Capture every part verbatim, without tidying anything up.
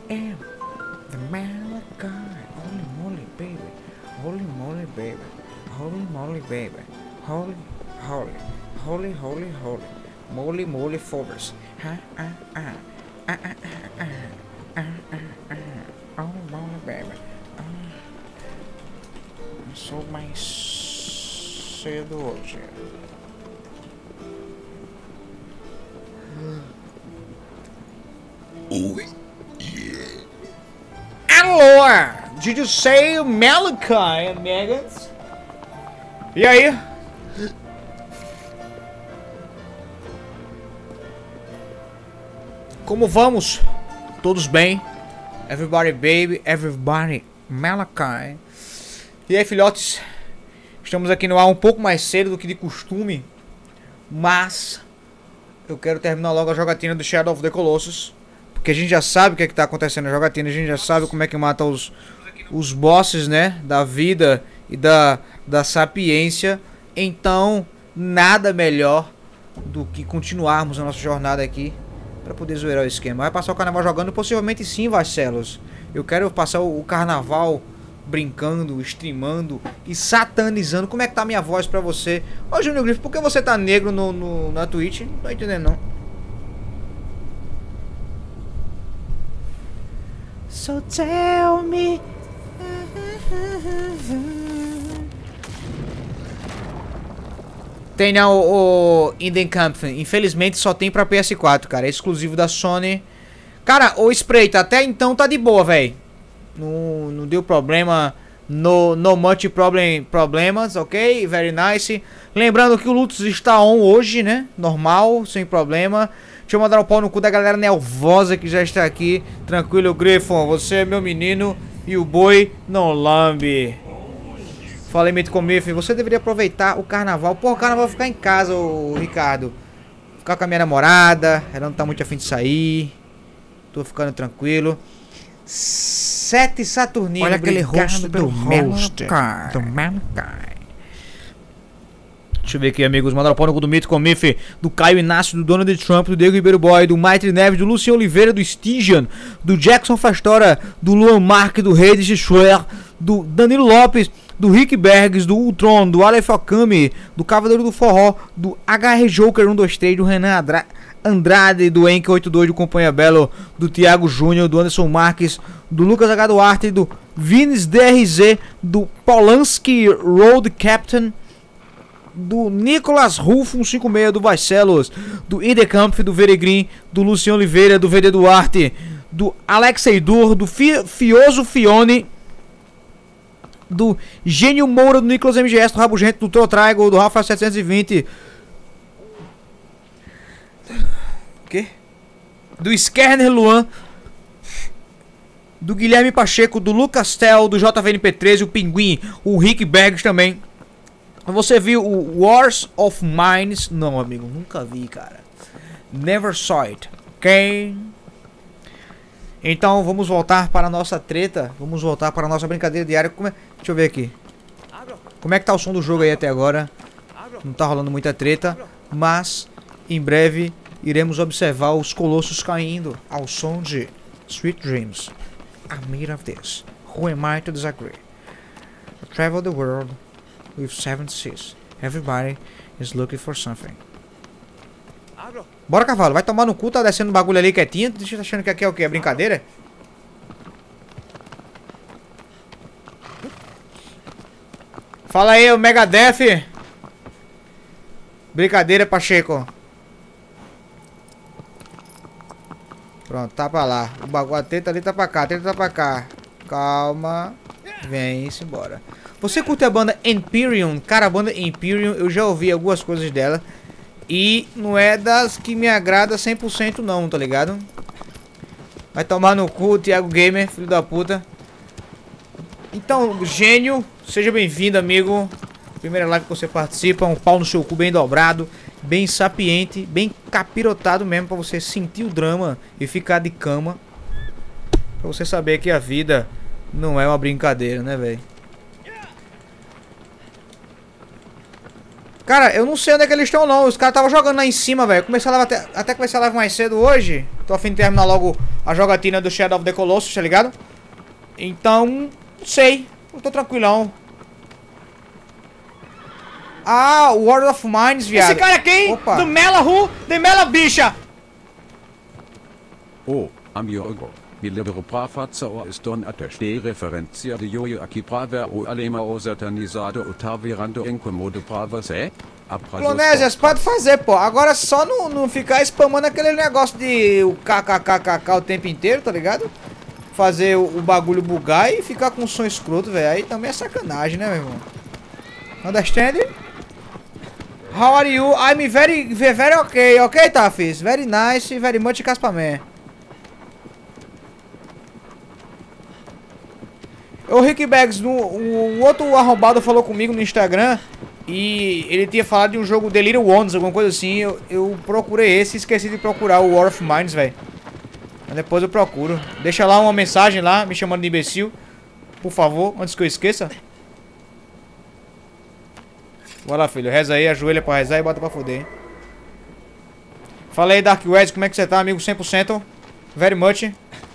am the Malachi. Holy moly, baby. Holy moly, baby. Holy moly, baby. Holy, holy, holy, holy, holy. Moly, moly, forest. Ha, ah, ah. Ah, ah, ah, ah. Ah, ah, ah. Holy moly, baby. Ah. Sou mais cedo hoje. Oh, yeah. Alô! Did you say Malachi, Megas? E aí? Como vamos? Todos bem? Everybody baby, everybody Malachi. E aí, filhotes? Estamos aqui no ar um pouco mais cedo do que de costume, mas eu quero terminar logo a jogatina do Shadow of the Colossus, porque a gente já sabe o que é que tá acontecendo na jogatina, a gente já sabe como é que mata os, os bosses, né, da vida e da, da sapiência. Então, nada melhor do que continuarmos a nossa jornada aqui para poder zoeirar o esquema. Vai passar o carnaval jogando? Possivelmente sim, Vascelos. Eu quero passar o, o carnaval brincando, streamando e satanizando. Como é que tá a minha voz pra você? Ô, Júnior Griffith, por que você tá negro no, no, na Twitch? Não tô entendendo, não. So tell me. Tem não, o, o Indenkampf. Infelizmente só tem pra P S quatro, cara. É exclusivo da Sony. Cara, o Espreita, até então tá de boa, velho. Não, não deu problema. No, no much problem, problemas, ok? Very nice. Lembrando que o Lutus está on hoje, né? Normal, sem problema. Deixa eu mandar o pau no cu da galera nervosa que já está aqui. Tranquilo, Griffon. Você é meu menino e o boi não lambe. Falei muito comigo, você deveria aproveitar o carnaval. Pô, o carnaval vai ficar em casa, ô, Ricardo. Ficar com a minha namorada. Ela não tá muito afim de sair. Tô ficando tranquilo. Sete Saturnino. Olha aquele rosto do host. Do Malachi. Deixa eu ver aqui, amigos. Mandaram o pau no cu do Mito com Miff, do Caio Inácio, do Donald Trump, do Diego Ribeiro Boy, do Maitri Neves, do Luciano Oliveira, do Stygian, do Jackson Fastora, do Luan Mark, do Reis de Schwer, do Danilo Lopes, do Rick Bergs, do Ultron, do Aleph Okami, do Cavaleiro do Forró, do H R Joker um dois três, do Renan Adra Andrade, do Enk oitenta e dois, do Companhia Belo, do Thiago Júnior, do Anderson Marques, do Lucas H. Duarte, do Vines D R Z, do Polanski Road Captain, do Nicolas Rufo cento e cinquenta e seis, do Vascelos, do Idecamp, do Veregrin, do Luciano Oliveira, do V D Duarte, do Alexei Dur, do Fi Fioso Fione, do Gênio Moura, do Nicolas M G S, do Rabugento, do Trotraigo, do Rafa setecentos e vinte, que? Do Skerner Luan, do Guilherme Pacheco, do Lucas Tel, do J V N P treze, o Pinguim, o Rick Bergs também. Você viu o Wars of Mines? Não, amigo, nunca vi, cara. Never saw it, ok? Então vamos voltar para a nossa treta. Vamos voltar para a nossa brincadeira diária. Como é... Deixa eu ver aqui. Como é que tá o som do jogo aí até agora? Não tá rolando muita treta, mas em breve iremos observar os colossos caindo ao som de Sweet Dreams. I'm made of this. Who am I to disagree? I travel the world with seven seas. Everybody is looking for something. Bora, cavalo. Vai tomar no cu, tá descendo o bagulho ali quietinho. Deixa eu achando que aqui é o quê? É brincadeira? Fala aí, o Megadeth. Brincadeira, Pacheco. Pronto, tá pra lá. O bagulho, a treta ali tá pra cá, a treta tá pra cá. Calma. Vem-se embora. Você curte a banda Empyrean? Cara, a banda Empyrean, eu já ouvi algumas coisas dela. E não é das que me agrada cem por cento não, tá ligado? Vai tomar no cu, Thiago Gamer, filho da puta. Então, Gênio, seja bem-vindo, amigo. Primeira live que você participa, um pau no seu cu bem dobrado, bem sapiente, bem capirotado mesmo, pra você sentir o drama e ficar de cama. Pra você saber que a vida não é uma brincadeira, né, velho? Cara, eu não sei onde é que eles estão não. Os caras estavam jogando lá em cima, velho. Comecei a live até, até comecei a live mais cedo hoje. Tô a fim de terminar logo a jogatina do Shadow of the Colossus, tá ligado? Então, não sei. Eu tô tranquilão. Ah, World of Mines, viado. Esse cara aqui, Opa. do Mela Ru, de Mela Bicha. Oh, amigo. Mi libero prafa cao eston atesh de referencia de yoyo aqui prava o alema o satanizado o tavirando incomodo prava se? Clonésias, pode fazer, pô. Agora só não, não ficar spamando aquele negócio de o kkkk o tempo inteiro, tá ligado? Fazer o, o bagulho bugar e ficar com som escroto, velho. Aí também é sacanagem, né, meu irmão? Understand? How are you? I'm very, very okay. Okay, Tafis? Very nice, very much Caspaman. O Rick Bags, no, o, o outro arrombado falou comigo no Instagram e ele tinha falado de um jogo The Little Ones, alguma coisa assim. Eu, eu procurei esse e esqueci de procurar o War of Mines, velho. Depois eu procuro. Deixa lá uma mensagem lá, me chamando de imbecil, por favor, antes que eu esqueça. Vai lá, filho, reza aí, ajoelha pra rezar e bota pra foder, hein. Fala aí, Dark West, como é que você tá, amigo? cem por cento? Very much.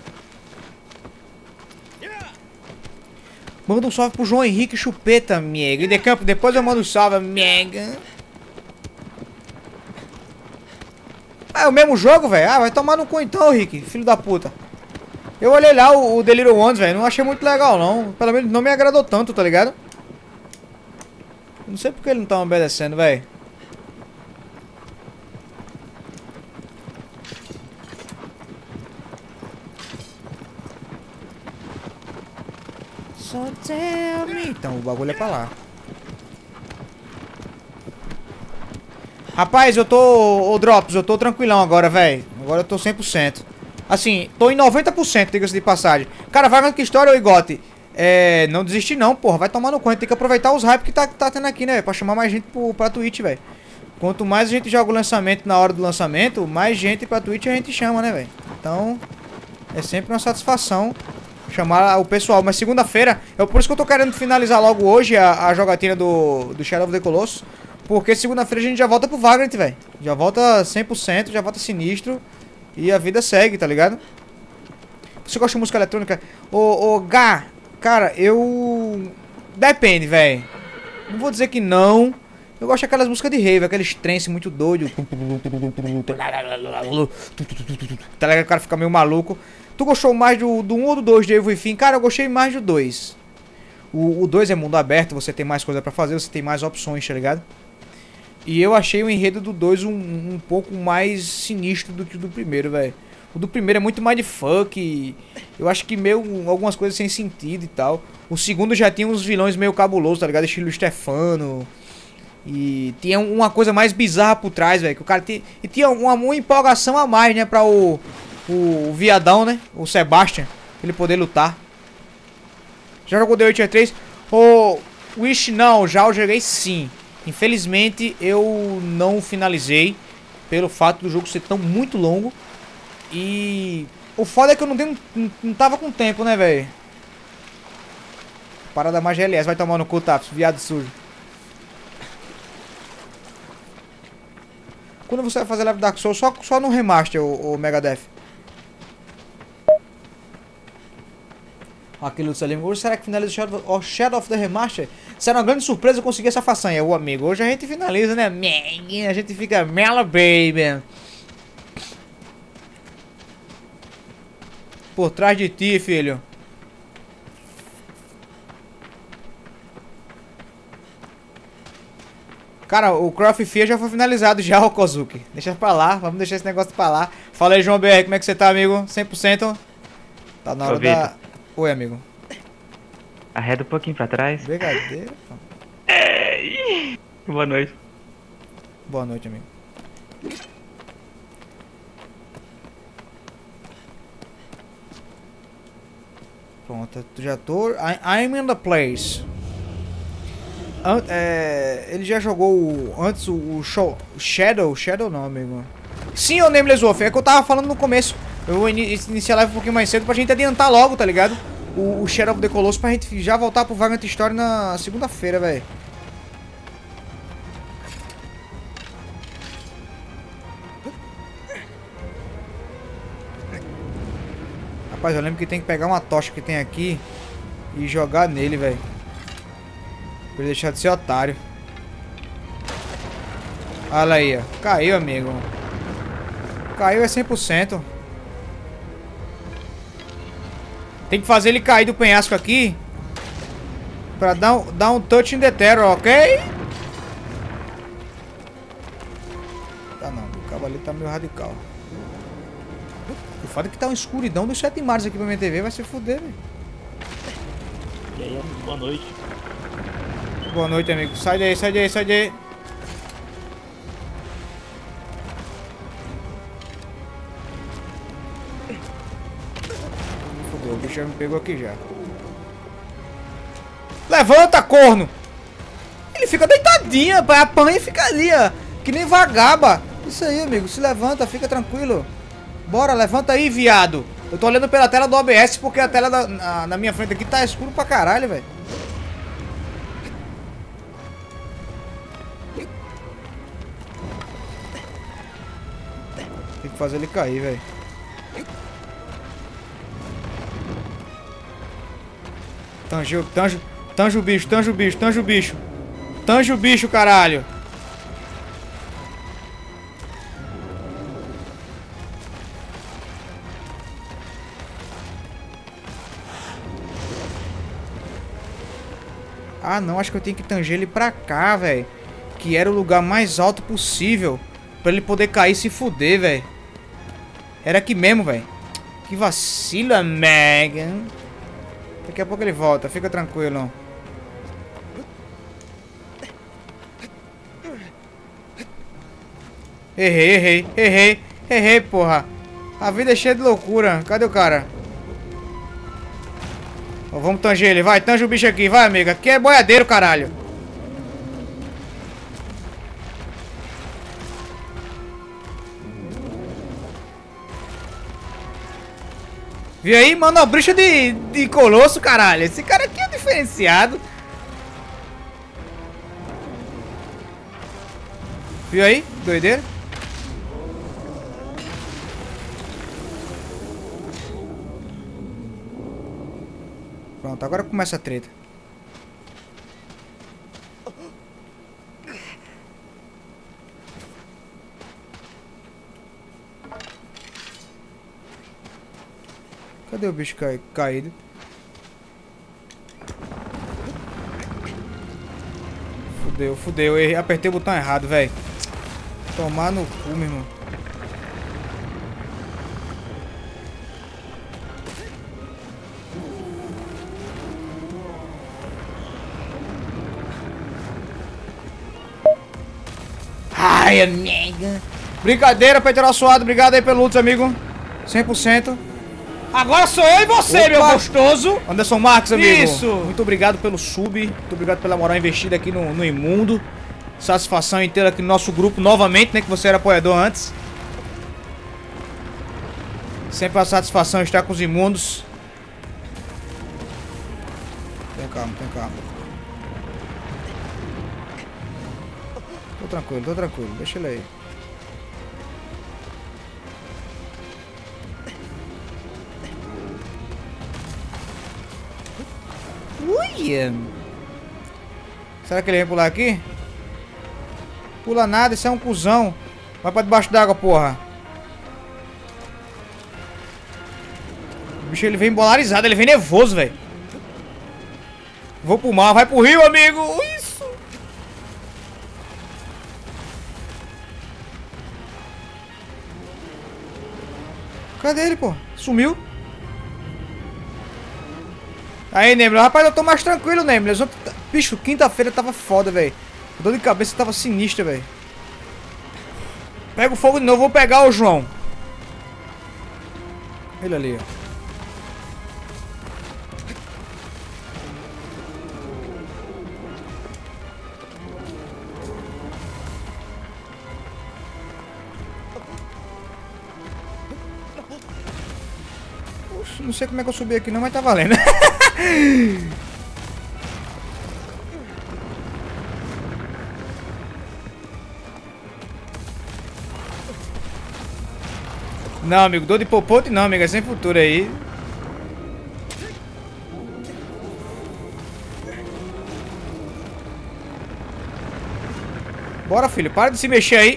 Manda um salve pro João Henrique Chupeta, amigo. E de campo, depois eu mando um salve, amigo. Ah, é o mesmo jogo, velho? Ah, vai tomar no cu então, Rick, filho da puta. Eu olhei lá o, o The Little Ones, velho. Não achei muito legal, não. Pelo menos não me agradou tanto, tá ligado? Não sei porque ele não tá obedecendo, velho. So tell me. Então, o bagulho é pra lá. Rapaz, eu tô... Ô, Drops, eu tô tranquilão agora, velho. Agora eu tô cem por cento. Assim, tô em noventa por cento, diga-se de passagem. Cara, vai vendo que história, ô Igote. É... Não desistir não, porra. Vai tomar no cu. Tem que aproveitar os hype que tá, tá tendo aqui, né, véio? Pra chamar mais gente pro, pra Twitch, velho. Quanto mais a gente joga o lançamento na hora do lançamento, mais gente pra Twitch a gente chama, né, velho? Então, é sempre uma satisfação chamar o pessoal. Mas segunda-feira, é por isso que eu tô querendo finalizar logo hoje a, a jogatina do, do Shadow of the Colossus. Porque segunda-feira a gente já volta pro Vagrant, velho. Já volta cem por cento, já volta sinistro. E a vida segue, tá ligado? Você gosta de música eletrônica? Ô, ô, Gá, cara, eu... Depende, velho. Não vou dizer que não. Eu gosto daquelas músicas de rave, aqueles trance muito doido. Tá ligado? O cara fica meio maluco. Tu gostou mais do, do um ou do dois de Evo e Fim? Cara, eu gostei mais do dois. O dois é mundo aberto, você tem mais coisa pra fazer, você tem mais opções, tá ligado? E eu achei o enredo do dois um, um pouco mais sinistro do que o do primeiro, velho. O do primeiro é muito mais de funk. Eu acho que meio algumas coisas sem sentido e tal. O segundo já tinha uns vilões meio cabulosos, tá ligado? Estilo Stefano. E tinha uma coisa mais bizarra por trás, velho. Que o cara tinha, e tinha uma, uma empolgação a mais, né? Pra o, o, o viadão, né? O Sebastian. Ele poder lutar. Já jogou The Witcher três? O Wish não, já eu joguei sim. Infelizmente eu não finalizei pelo fato do jogo ser tão muito longo. E o foda é que eu não, tenho, não, não tava com tempo, né, velho? Parada mais G L S, vai tomar no cu, Taps, viado sujo. Quando você vai fazer live Dark Souls, só, só no remaster, o, o Megadeth. Aquele do Salim, hoje será que finaliza o Shadow, o Shadow of the Remaster? Será uma grande surpresa eu conseguir essa façanha, ô amigo. Hoje a gente finaliza, né? A gente fica Mela Baby. Por trás de ti, filho. Cara, o Croft Fear já foi finalizado já, o Kozuki. Deixa pra lá, vamos deixar esse negócio pra lá. Fala aí, João B R, como é que você tá, amigo? cem por cento? Tá na hora da... Oi, amigo. Arreda um pouquinho pra trás. Brigadeiro. Boa noite. Boa noite, amigo. Pronto, já tô... I, I'm in the place. An é, ele já jogou o, antes o, o show, Shadow? Shadow não, amigo. Sim, o Nameless Wolf. É que eu tava falando no começo. Eu vou in iniciar a live um pouquinho mais cedo pra gente adiantar logo, tá ligado? O, o Shadow of the Colossus pra gente já voltar pro Vagrant Story na segunda-feira, velho. Rapaz, eu lembro que tem que pegar uma tocha que tem aqui e jogar nele, velho. Pra ele deixar de ser otário. Olha aí, ó. Caiu, amigo. Caiu é cem por cento. Tem que fazer ele cair do penhasco aqui pra dar um, dar um touch in the terror, ok? Tá não, o cabo ali tá meio radical. O fato é que tá uma escuridão dos sete mares aqui pra minha T V, vai se fuder, velho. E aí, boa noite. Boa noite, amigo. Sai daí, sai daí, sai daí. Fudeu, o bicho já me pegou aqui já. Levanta, corno! Ele fica deitadinho, rapaz. Apanha e fica ali, ó. Que nem vagaba. Isso aí, amigo. Se levanta, fica tranquilo. Bora, levanta aí, viado. Eu tô olhando pela tela do O B S porque a tela da, na, na minha frente aqui tá escuro pra caralho, velho. Tem que fazer ele cair, velho. Tange, tange, tange o bicho, tange o bicho, tange o bicho. Tange o bicho, caralho. Ah, não, acho que eu tenho que tanger ele pra cá, velho. Que era o lugar mais alto possível. Pra ele poder cair e se fuder, velho. Era aqui mesmo, velho. Que vacila, Megan. Daqui a pouco ele volta, fica tranquilo. Errei, errei, errei, errei, porra. A vida é cheia de loucura. Cadê o cara? Ó, vamos tanger ele, vai, tanja o bicho aqui, vai, amiga. Aqui é boiadeiro, caralho. Viu aí, mano, a bruxa de, de colosso, caralho. Esse cara aqui é diferenciado. Viu aí, doideira? Pronto, agora começa a treta. Cadê o bicho ca... caído? Fudeu, fudeu. Eu apertei o botão errado, velho. Tomar no cu, meu irmão. Ai, amiga. Brincadeira, Petrol suado. Obrigado aí pelo loot, amigo. cem por cento. Agora sou eu e você, Opa. meu gostoso. Anderson Marques, amigo. Isso. Muito obrigado pelo sub. Muito obrigado pela moral investida aqui no, no Imundo. Satisfação inteira aqui no nosso grupo novamente, né? Que você era apoiador antes. Sempre a satisfação estar com os imundos. Tem calma, tem calma. Tô tranquilo, tô tranquilo. Deixa ele aí. Ui! Será que ele vem pular aqui? Pula nada, isso é um cuzão. Vai pra debaixo d'água, porra. O bicho, ele vem bolarizado, ele vem nervoso, velho. Vou pro mar, vai pro rio, amigo. Isso. Cadê ele, pô? Sumiu. Aí, Nemble. Rapaz, eu tô mais tranquilo, Nemble. Bicho, quinta-feira tava foda, velho. Dor de cabeça tava sinistra, velho. Pega o fogo de novo. Vou pegar o João. Ele ali, ó. Não sei como é que eu subi aqui não, mas tá valendo. Não, amigo, dor de popote não, amigo, é sem futuro aí. Bora, filho. Para de se mexer aí.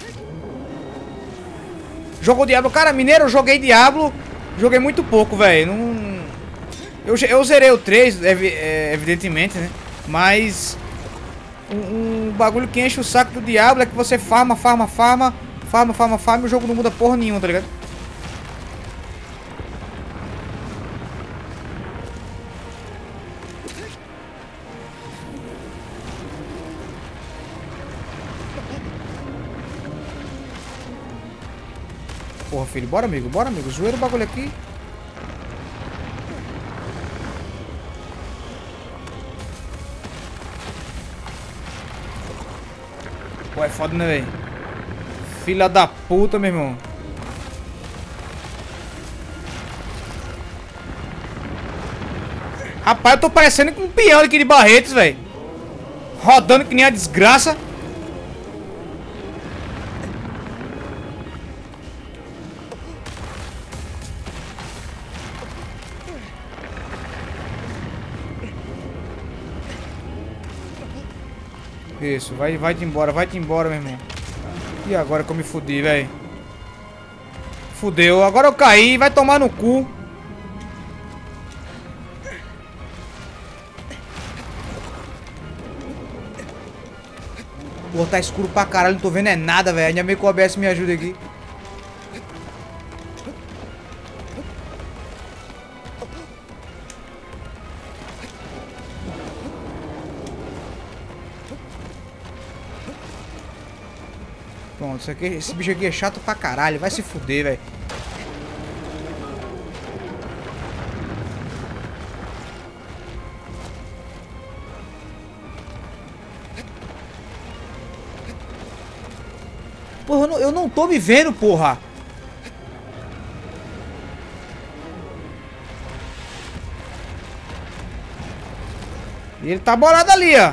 Jogou Diablo. Cara, Mineiro, eu joguei Diablo. Joguei muito pouco, velho. Não... Eu, eu zerei o três, ev evidentemente, né? Mas... Um, um bagulho que enche o saco do Diablo é que você farma, farma, farma. Farma, farma, farma e o jogo não muda porra nenhuma, tá ligado? Porra, filho, bora, amigo, bora, amigo. Zoeira o bagulho aqui. Pô, é foda, né, velho? Filha da puta, meu irmão. Rapaz, eu tô parecendo com um peão aqui de Barretos, velho. Rodando que nem a desgraça. Isso, vai, vai-te embora, vai-te embora, meu irmão. E agora que eu me fudi, velho. Fudeu, agora eu caí, vai tomar no cu. Pô, tá escuro pra caralho, não tô vendo é nada, velho. Ainda meio que o O B S me ajuda aqui. Pronto, isso aqui, esse bicho aqui é chato pra caralho. Vai se fuder, velho. Porra, eu não, eu não tô me vendo, porra. E ele tá bolado ali, ó.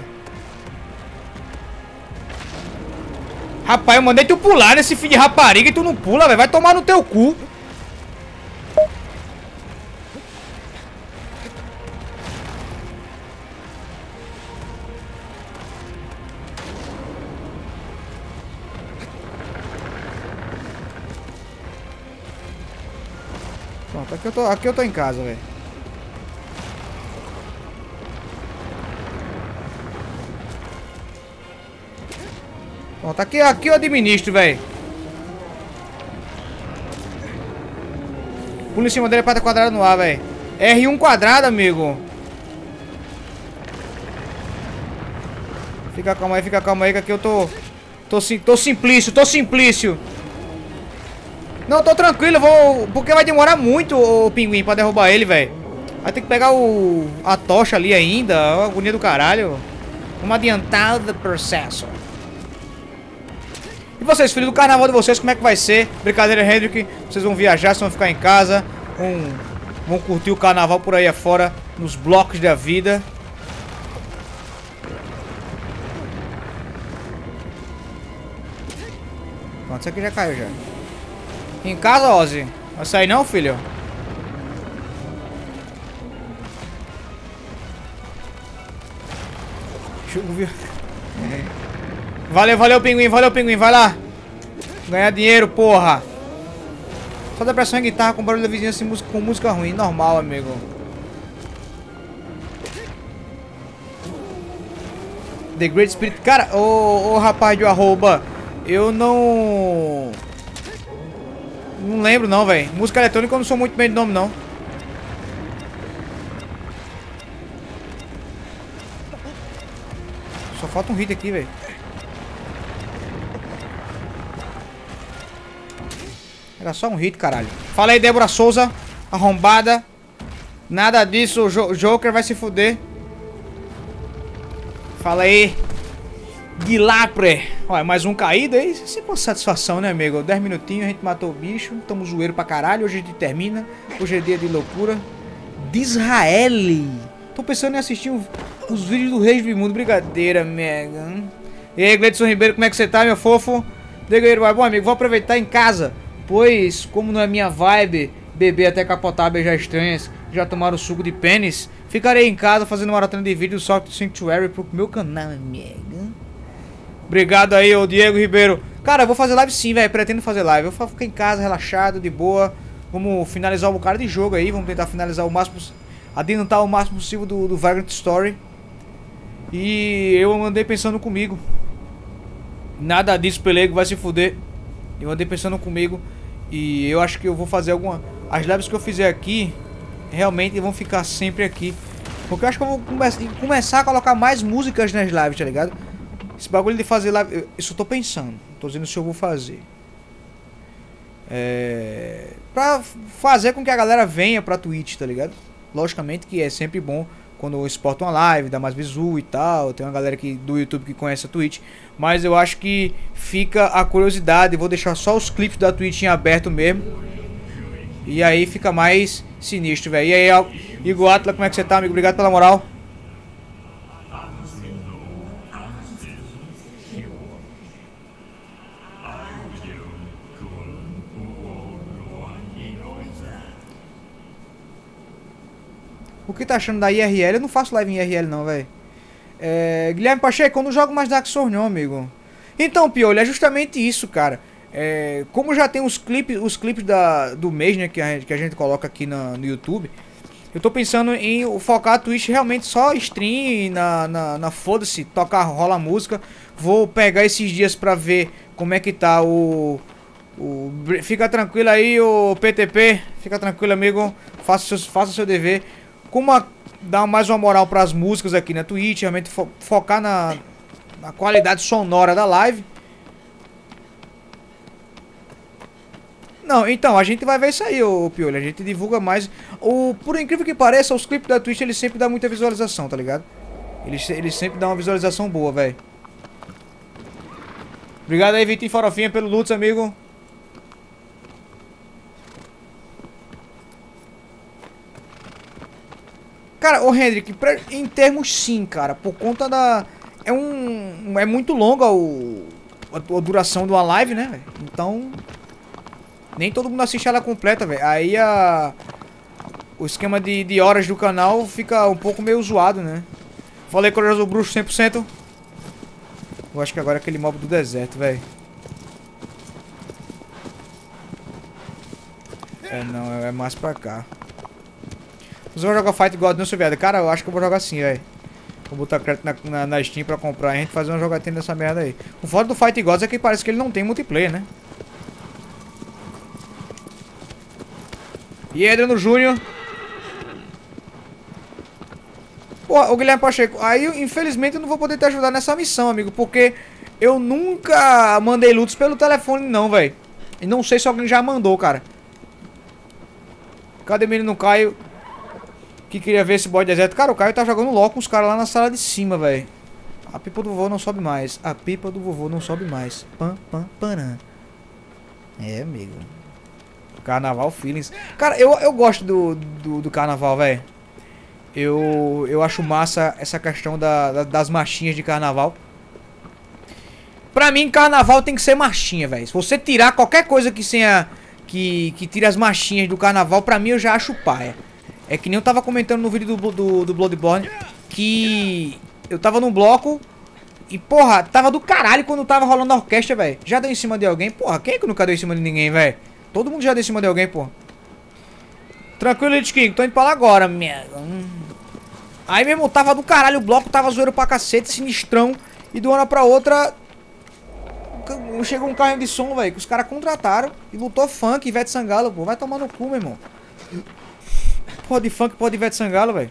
Rapaz, eu mandei tu pular nesse filho de rapariga e tu não pula, velho. Vai tomar no teu cu. Pronto, aqui eu tô, aqui eu tô em casa, velho. Pronto, aqui, aqui eu administro, velho. Pula em cima dele pra estar quadrado no ar, velho. R um quadrado, amigo. Fica calma aí, fica calma aí, que aqui eu tô... Tô, sim, tô simplício, tô simplício. Não, tô tranquilo, vou... Porque vai demorar muito o pinguim pra derrubar ele, velho. Vai ter que pegar o... A tocha ali ainda, a agonia do caralho. Vamos adiantar o processo. E vocês, filhos do carnaval de vocês, como é que vai ser? Brincadeira, Hendrick. Vocês vão viajar, vocês vão ficar em casa. Vão, vão curtir o carnaval por aí afora, nos blocos da vida. Pronto, isso aqui já caiu já. Em casa, Ozzy? Vai sair não, filho? Choveu. Valeu, valeu, pinguim, valeu, pinguim, vai lá. Ganhar dinheiro, porra. Só depressão em guitarra com barulho da vizinhança com música ruim. Normal, amigo. The Great Spirit. Cara, ô, ô rapaz de arroba, eu não... Não lembro não, velho. Música eletrônica eu não sou muito bem de nome, não. Só falta um hit aqui, velho. Era só um hit, caralho. Fala aí, Débora Souza. Arrombada. Nada disso, o jo Joker vai se fuder. Fala aí. Guilapre. Olha, mais um caído aí. Sempre uma satisfação, né, amigo? dez minutinhos, a gente matou o bicho. Tamo zoeiro pra caralho. Hoje a gente termina. Hoje é dia de loucura. De Israel. Tô pensando em assistir um, os vídeos do Reis do Mundo. Brigadeira, mega. E aí, Gleidson Ribeiro, como é que você tá, meu fofo? Degueiro, vai, bom, amigo. Vou aproveitar em casa. Pois, como não é minha vibe beber até capotar, beijar estranhas, já tomaram suco de pênis, ficarei em casa fazendo maratona de vídeos do Sanctuary pro meu canal, amigo. Obrigado aí, ô Diego Ribeiro. Cara, eu vou fazer live sim, velho. Pretendo fazer live. Eu vou ficar em casa, relaxado, de boa. Vamos finalizar um bocado de jogo aí. Vamos tentar finalizar o máximo, adiantar o máximo possível do, do Vagrant Story. E eu andei pensando comigo. Nada disso, Pelego, vai se fuder. Eu andei pensando comigo. E eu acho que eu vou fazer alguma... As lives que eu fizer aqui realmente vão ficar sempre aqui. Porque eu acho que eu vou come começar a colocar mais músicas nas lives, tá ligado? Esse bagulho de fazer live... Eu, isso eu tô pensando. Tô dizendo se eu vou fazer. É... Pra fazer com que a galera venha pra Twitch, tá ligado? Logicamente que é sempre bom quando eu exporto uma live, dá mais visu e tal. Tem uma galera aqui do YouTube que conhece a Twitch. Mas eu acho que fica a curiosidade. Vou deixar só os clipes da Twitch em aberto mesmo. E aí fica mais sinistro, velho. E aí, Igor Atla, como é que você tá, amigo? Obrigado pela moral. O que tá achando da I R L? Eu não faço live em I R L não, velho. É, Guilherme Pacheco, eu não jogo mais Dark Souls não, amigo. Então, Piolho, é justamente isso, cara. É, como já tem os clipes, os clipes da, do mês, né, que a, gente, que a gente coloca aqui na, no YouTube. Eu tô pensando em focar a Twitch realmente só stream, na, na, na foda-se, tocar, rola música. Vou pegar esses dias pra ver como é que tá o... o fica tranquilo aí, o P T P. Fica tranquilo, amigo. Faça seu, faça seu dever. Como a, dar mais uma moral pras músicas aqui na Twitch, realmente fo, focar na, na qualidade sonora da live. Não, então, a gente vai ver isso aí, ô Piolho. A gente divulga mais. O, por incrível que pareça, os clipes da Twitch, eles sempre dão muita visualização, tá ligado? Eles, eles sempre dão uma visualização boa, velho. Obrigado aí, Vitinho Farofinha, pelo Lutz, amigo. Cara, ô Hendrick, em termos sim, cara, por conta da... É um... É muito longa o, a, a duração de uma live, né, velho? Então... Nem todo mundo assiste ela completa, velho. Aí a... O esquema de, de horas do canal fica um pouco meio zoado, né? Falei, Corajoso Bruxo, cem por cento. Eu acho que agora é aquele mob do deserto, velho. É, não, é mais pra cá. Você vai jogar Fight God, não, seu viado? Cara, eu acho que eu vou jogar sim, velho. Vou botar crédito na, na, na Steam pra comprar e a gente fazer uma jogatina dessa merda aí. O foda do Fight Gods é que parece que ele não tem multiplayer, né? E Adriano Júnior. Pô, o Guilherme Pacheco, aí infelizmente eu não vou poder te ajudar nessa missão, amigo, porque eu nunca mandei lutas pelo telefone não, velho. E não sei se alguém já mandou, cara. Cadê o menino Caio? Que queria ver esse boy deserto. Cara, o Caio tá jogando LOL com os caras lá na sala de cima, velho. A pipa do vovô não sobe mais. A pipa do vovô não sobe mais. Pam, pam, param. É, amigo. Carnaval feelings. Cara, eu, eu gosto do, do, do carnaval, velho. Eu, eu acho massa essa questão da, da, das marchinhas de carnaval. Pra mim, carnaval tem que ser marchinha, velho. Se você tirar qualquer coisa que tenha... Que, que tire as marchinhas do carnaval, pra mim eu já acho paia. É que nem eu tava comentando no vídeo do, do, do Bloodborne. Que eu tava num bloco e, porra, tava do caralho quando tava rolando a orquestra, velho. Já deu em cima de alguém? Porra, quem é que nunca deu em cima de ninguém, velho? Todo mundo já deu em cima de alguém, porra. Tranquilo, Lich King, tô indo pra lá agora, merda. Hum. Aí mesmo, tava do caralho, o bloco tava zoeiro pra cacete, sinistrão. E de uma hora pra outra... Chegou um carro de som, velho, que os caras contrataram. E lutou funk, Ivete Sangalo, pô. Vai tomar no cu, meu irmão. Porra de funk, porra de Ivete Sangalo, velho.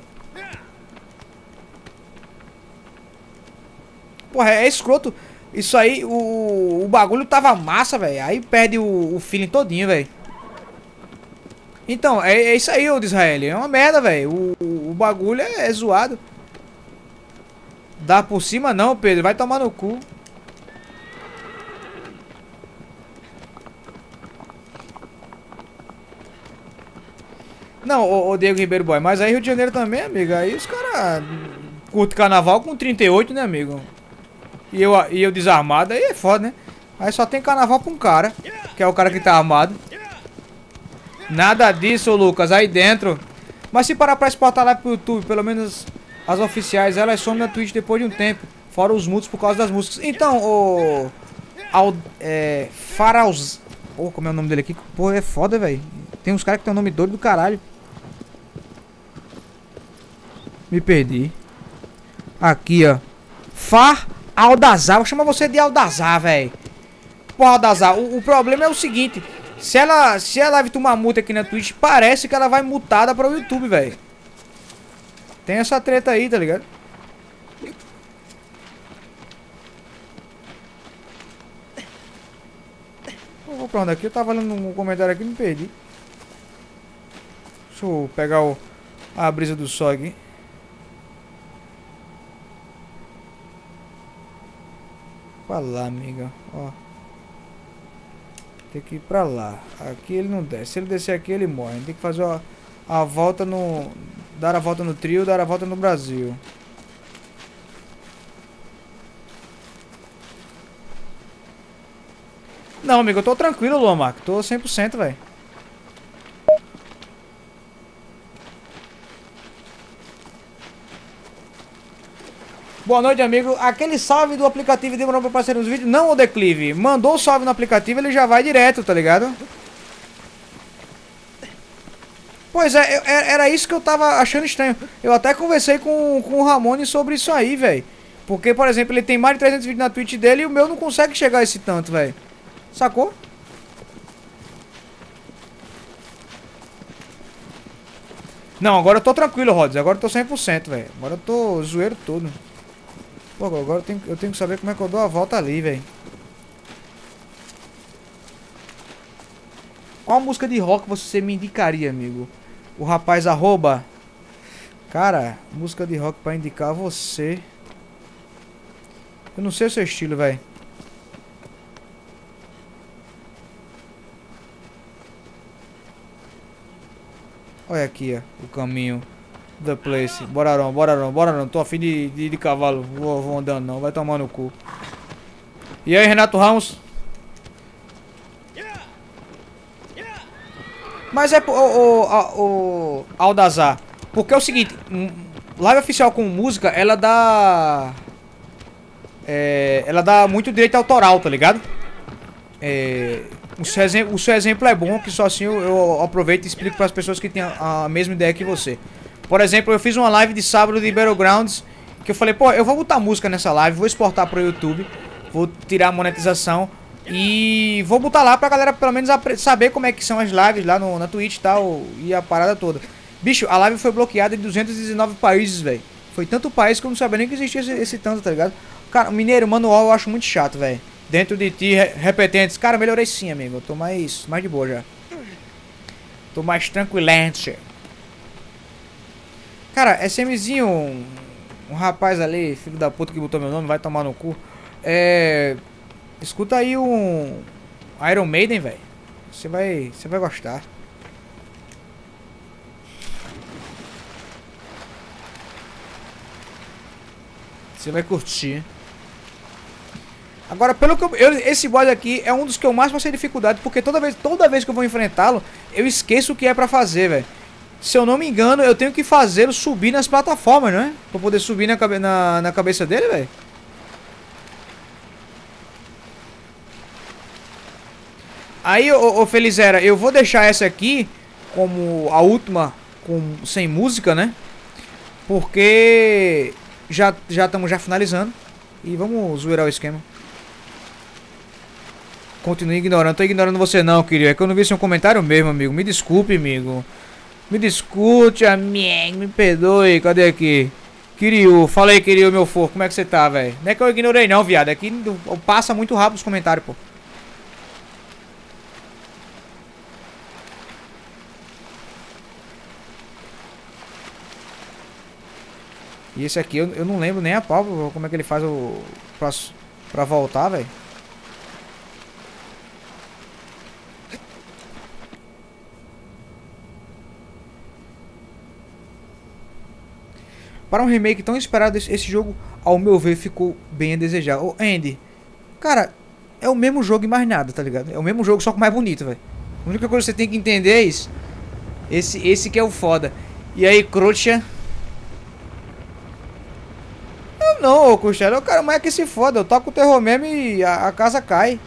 Porra, é escroto. Isso aí, o, o bagulho tava massa, velho. Aí perde o, o feeling todinho, velho. Então, é, é isso aí, ô de Israel. É uma merda, velho. O, o, o bagulho é, é zoado. Dá por cima não, Pedro. Vai tomar no cu. Não, o, o Diego Ribeiro Boy. Mas aí Rio de Janeiro também, amigo. Aí os caras curtem carnaval com trinta e oito, né, amigo? E eu, e eu desarmado, aí é foda, né? Aí só tem carnaval pra um cara, que é o cara que tá armado. Nada disso, Lucas, aí dentro. Mas se parar pra exportar lá pro YouTube, pelo menos as oficiais, elas somem na Twitch depois de um tempo. Fora os mutos por causa das músicas. Então, o... Ao, é... Farauz... Pô, como é o nome dele aqui? Pô, é foda, velho. Tem uns caras que tem um nome doido do caralho. Me perdi. Aqui, ó. Far Aldazar. Vou chamar você de Aldazar, velho. Pô, Aldazar. O, o problema é o seguinte. Se ela, se a live tomar multa aqui na Twitch, parece que ela vai mutada para o YouTube, velho. Tem essa treta aí, tá ligado? Eu vou pra onde aqui? Eu tava lendo um comentário aqui e me perdi. Deixa eu pegar o, a brisa do sol aqui. Pra lá, amiga. Ó. Tem que ir pra lá. Aqui ele não desce. Se ele descer aqui, ele morre. Tem que fazer a, a volta no... Dar a volta no trio, dar a volta no Brasil. Não, amigo, eu tô tranquilo, Lomar. Tô cem por cento, velho. Boa noite, amigo. Aquele salve do aplicativo demorou pra aparecer nos vídeos? Não, o Declive. Mandou o salve no aplicativo, ele já vai direto, tá ligado? Pois é, eu, era isso que eu tava achando estranho. Eu até conversei com, com o Ramone sobre isso aí, velho. Porque, por exemplo, ele tem mais de trezentos vídeos na Twitch dele e o meu não consegue chegar a esse tanto, velho. Sacou? Não, agora eu tô tranquilo, Rods. Agora eu tô cem por cento, velho. Agora eu tô zoeiro todo. Pô, agora eu tenho, eu tenho que saber como é que eu dou a volta ali, velho. Qual música de rock você me indicaria, amigo? O rapaz arroba. Cara, música de rock pra indicar você. Eu não sei o seu estilo, velho. Olha aqui, ó, o caminho. The place. Bora não, bora não, bora não. Tô afim de, de, de cavalo. Vou, vou andando não, vai tomar no cu. E aí, Renato Ramos? Mas é o, o, o, o Aldazar. Porque é o seguinte, live oficial com música, ela dá... É, ela dá muito direito autoral, tá ligado? É... O seu, exemplo, o seu exemplo é bom, que só assim eu, eu aproveito e explico para as pessoas que têm a, a mesma ideia que você. Por exemplo, eu fiz uma live de sábado de Battlegrounds, que eu falei, pô, eu vou botar música nessa live, vou exportar para o YouTube, vou tirar a monetização e vou botar lá pra galera pelo menos saber como é que são as lives lá no, na Twitch e tal, e a parada toda. Bicho, a live foi bloqueada em duzentos e dezenove países, velho. Foi tanto país que eu não sabia nem que existia esse, esse tanto, tá ligado? Cara, mineiro, manual eu acho muito chato, velho. Dentro de ti, re repetentes. Cara, melhorei sim, amigo. Eu tô mais, mais de boa já. Tô mais tranquilante. Cara, SMzinho, um, um rapaz ali, filho da puta que botou meu nome, vai tomar no cu. É... Escuta aí um Iron Maiden, velho. Você vai, você vai gostar. Você vai curtir. Agora, pelo que eu, eu, esse boss aqui é um dos que eu mais passei dificuldade, porque toda vez, toda vez que eu vou enfrentá-lo, eu esqueço o que é pra fazer, velho. Se eu não me engano, eu tenho que fazê-lo subir nas plataformas, não é? Pra poder subir na, cabe na, na cabeça dele, velho. Aí, ô, ô Felizera, eu vou deixar essa aqui como a última, com, sem música, né? Porque já já estamos já finalizando. E vamos zoeirar o esquema. Continue ignorando. Tô ignorando você não, querido. É que eu não vi seu comentário mesmo, amigo. Me desculpe, amigo. Me desculpe, amigo. Me perdoe. Cadê aqui? Kiryu. Fala aí, Kiryu, meu fofo. Como é que você tá, velho? Não é que eu ignorei não, viado. É que passa muito rápido os comentários, pô. E esse aqui eu, eu não lembro nem a pau como é que ele faz o pra, pra voltar, velho. Para um remake tão esperado, esse, esse jogo, ao meu ver, ficou bem a desejar. Ô, Andy, cara, é o mesmo jogo e mais nada, tá ligado? É o mesmo jogo, só que mais bonito, velho. A única coisa que você tem que entender é isso. Esse, esse que é o foda. E aí, Crotia... não, ô Costela. Cara, mas é que se foda. Eu toco o terror mesmo e a, a casa cai.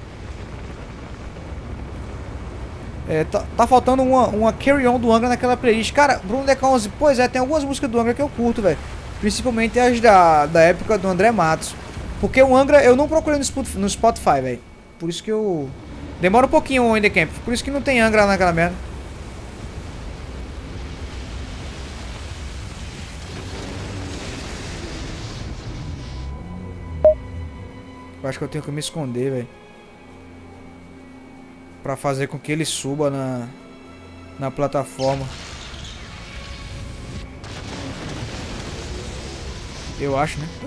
É, tá, tá faltando uma, uma Carry On do Angra naquela playlist. Cara, Bruno Deca onze, pois é, tem algumas músicas do Angra que eu curto, velho. Principalmente as da, da época do André Matos. Porque o Angra eu não procurei no Spotify, no Spotify, velho. Por isso que eu... Demora um pouquinho o In The Camp. Por isso que não tem Angra naquela merda. Eu acho que eu tenho que me esconder, velho. Pra fazer com que ele suba na, na plataforma. Eu acho, né?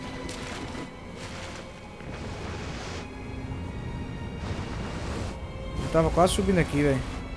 Eu tava quase subindo aqui, velho.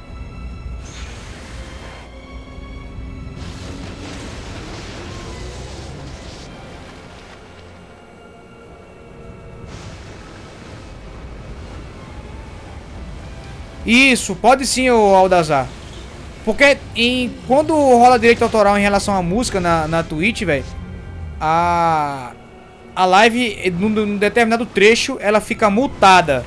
Isso, pode sim, o Aldazar. Porque em, quando rola direito autoral em relação à música na, na Twitch, velho, a, a live, num, num determinado trecho, ela fica mutada.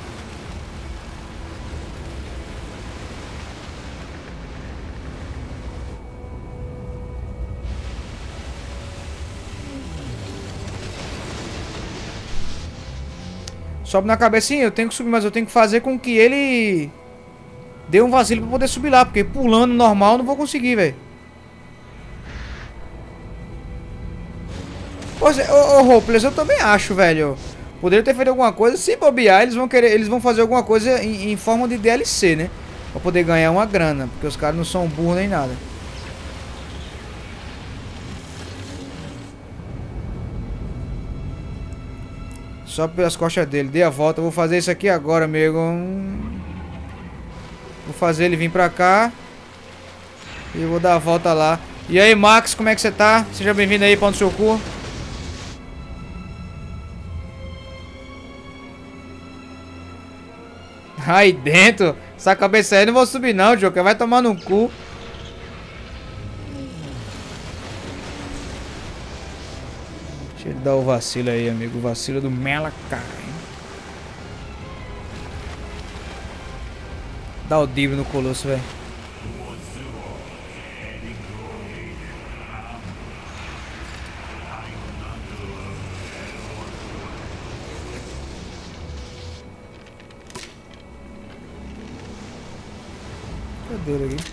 Sobe na cabecinha, eu tenho que subir, mas eu tenho que fazer com que ele... Deu um vacilo pra poder subir lá, porque pulando normal eu não vou conseguir, velho. Ô, ô, Hopeless, eu também acho, velho. Poderia ter feito alguma coisa. Se bobear, eles vão querer, eles vão fazer alguma coisa em, em forma de D L C, né? Pra poder ganhar uma grana, porque os caras não são burros nem nada. Só pelas costas dele, dê a volta. Eu vou fazer isso aqui agora, amigo. Vou fazer ele vir pra cá. E eu vou dar a volta lá. E aí, Max, como é que você tá? Seja bem-vindo aí, pão do seu cu. Aí dentro. Essa cabeça aí, não vou subir não, Joker. Vai tomar no cu. Deixa ele dar o vacilo aí, amigo. O vacilo do Melacai. Dá o divo no Colosso, velho. Cadê ele aqui?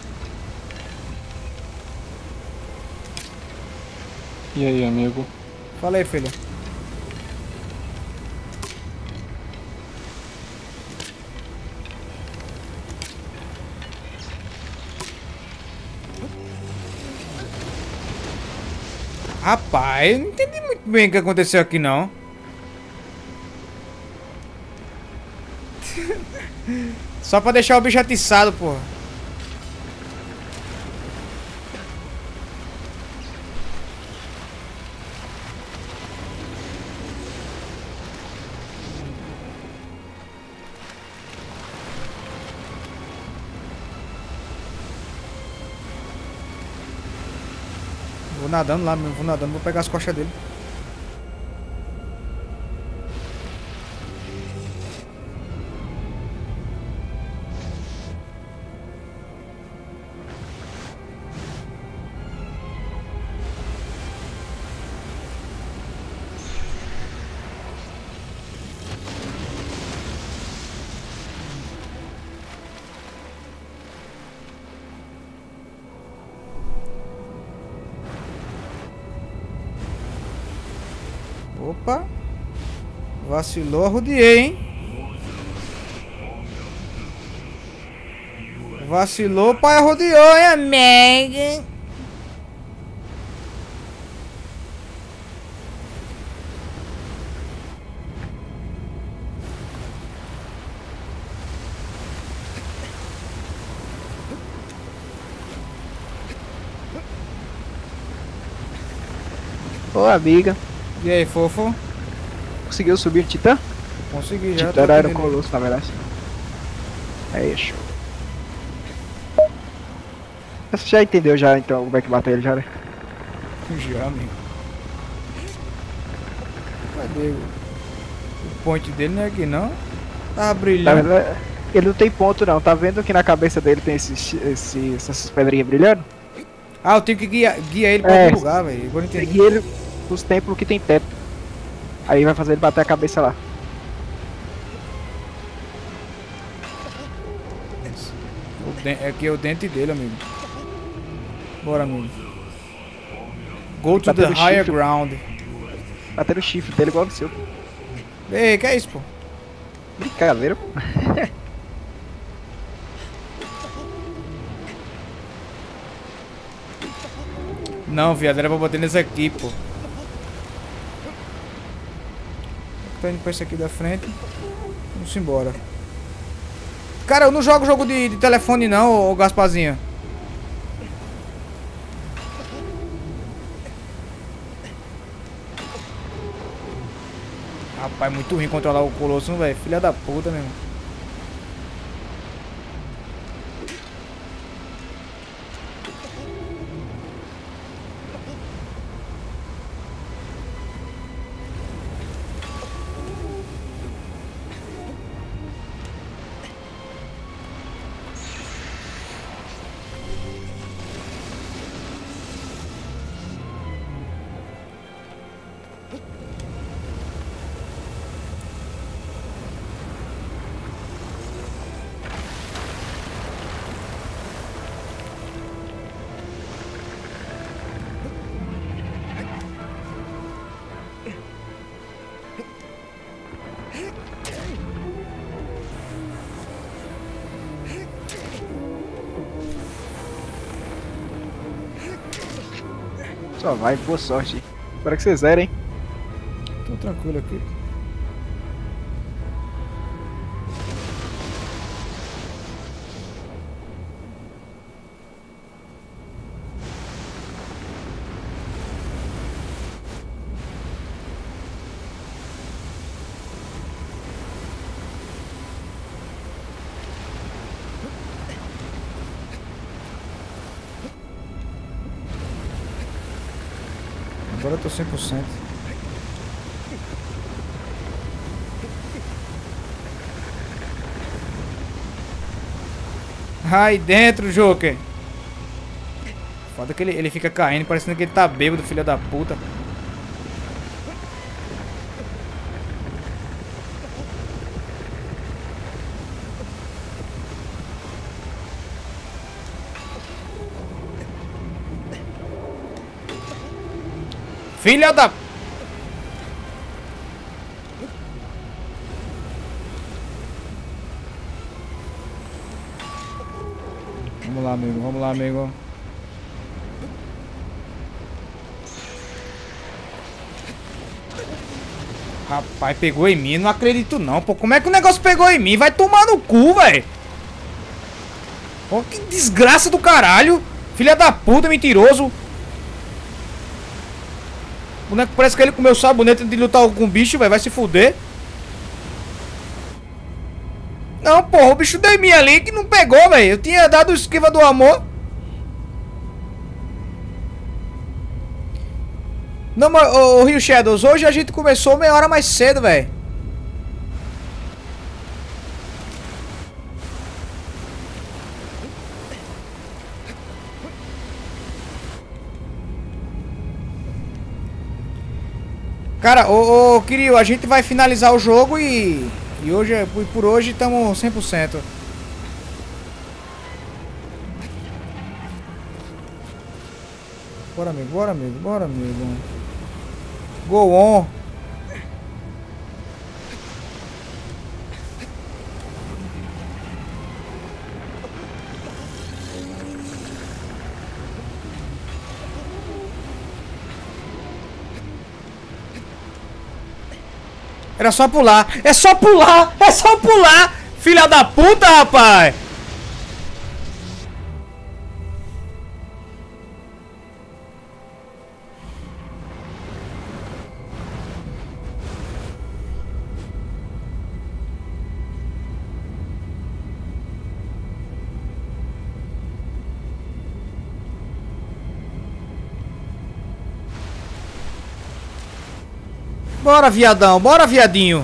E aí, amigo? Fala aí, filho. Rapaz, eu não entendi muito bem o que aconteceu aqui, não. Só pra deixar o bicho atiçado, porra. Vou nadando lá, vou nadando, vou pegar as costas dele. Opa. Vacilou, arrodeei, hein? Vacilou, pai arrodeou, hein, amigo? Ô, amiga. E aí, fofo? Conseguiu subir o Titã? Consegui já. Titã era um colosso, na verdade. É isso. Você já entendeu já, então, como é que mata ele já, né? Já, amigo. Cadê? O point dele não é aqui não. Tava Tá brilhando. vendo? Ele não tem ponto não, tá vendo que na cabeça dele tem esses, esse, essas pedrinhas brilhando? Ah, eu tenho que guiar, guiar ele pra É. outro lugar, velho. Agora eu entendi. Seguir ele nos templos que tem teto. Aí vai fazer ele bater a cabeça lá. O den- Aqui é o dente dele, amigo. Bora, amigo. Go to Bateu the no higher chifre. ground. Bater no chifre dele igual no seu. Ei, que é isso, pô? Brincadeira, pô. Não, viado, era pra bater nesse aqui, pô. Tô indo pra esse aqui da frente. Vamos embora. Cara, eu não jogo jogo de, de telefone não, ô Gasparzinho. Rapaz, muito ruim controlar o Colosso, velho. Filha da puta, meu irmão. Só vai, boa sorte. Espero que vocês zerem, hein? Tô tranquilo aqui. Agora eu tô cem por cento. Aí dentro, Joker. Foda que ele, ele fica caindo, parecendo que ele tá bêbado, filho da puta. Filha da... Vamos lá, amigo. Vamos lá, amigo. Rapaz, pegou em mim. Não acredito não, pô. Como é que o negócio pegou em mim? Vai tomar no cu, velho. Ó, que desgraça do caralho. Filha da puta, mentiroso. O boneco parece que ele comeu sabonete de lutar com o bicho, velho. Vai se fuder. Não, porra. O bicho deu em mim ali que não pegou, velho. Eu tinha dado esquiva do amor. Não, mas, ô, ô Rio Shadows, hoje a gente começou meia hora mais cedo, velho. Cara, ô, ô Kiryu, a gente vai finalizar o jogo e... E hoje, por, por hoje, estamos cem por cento. Bora, amigo, bora, amigo, bora, amigo. Go on. Era só pular. É só pular. É só pular. Filha da puta, rapaz. Bora, viadão. Bora, viadinho.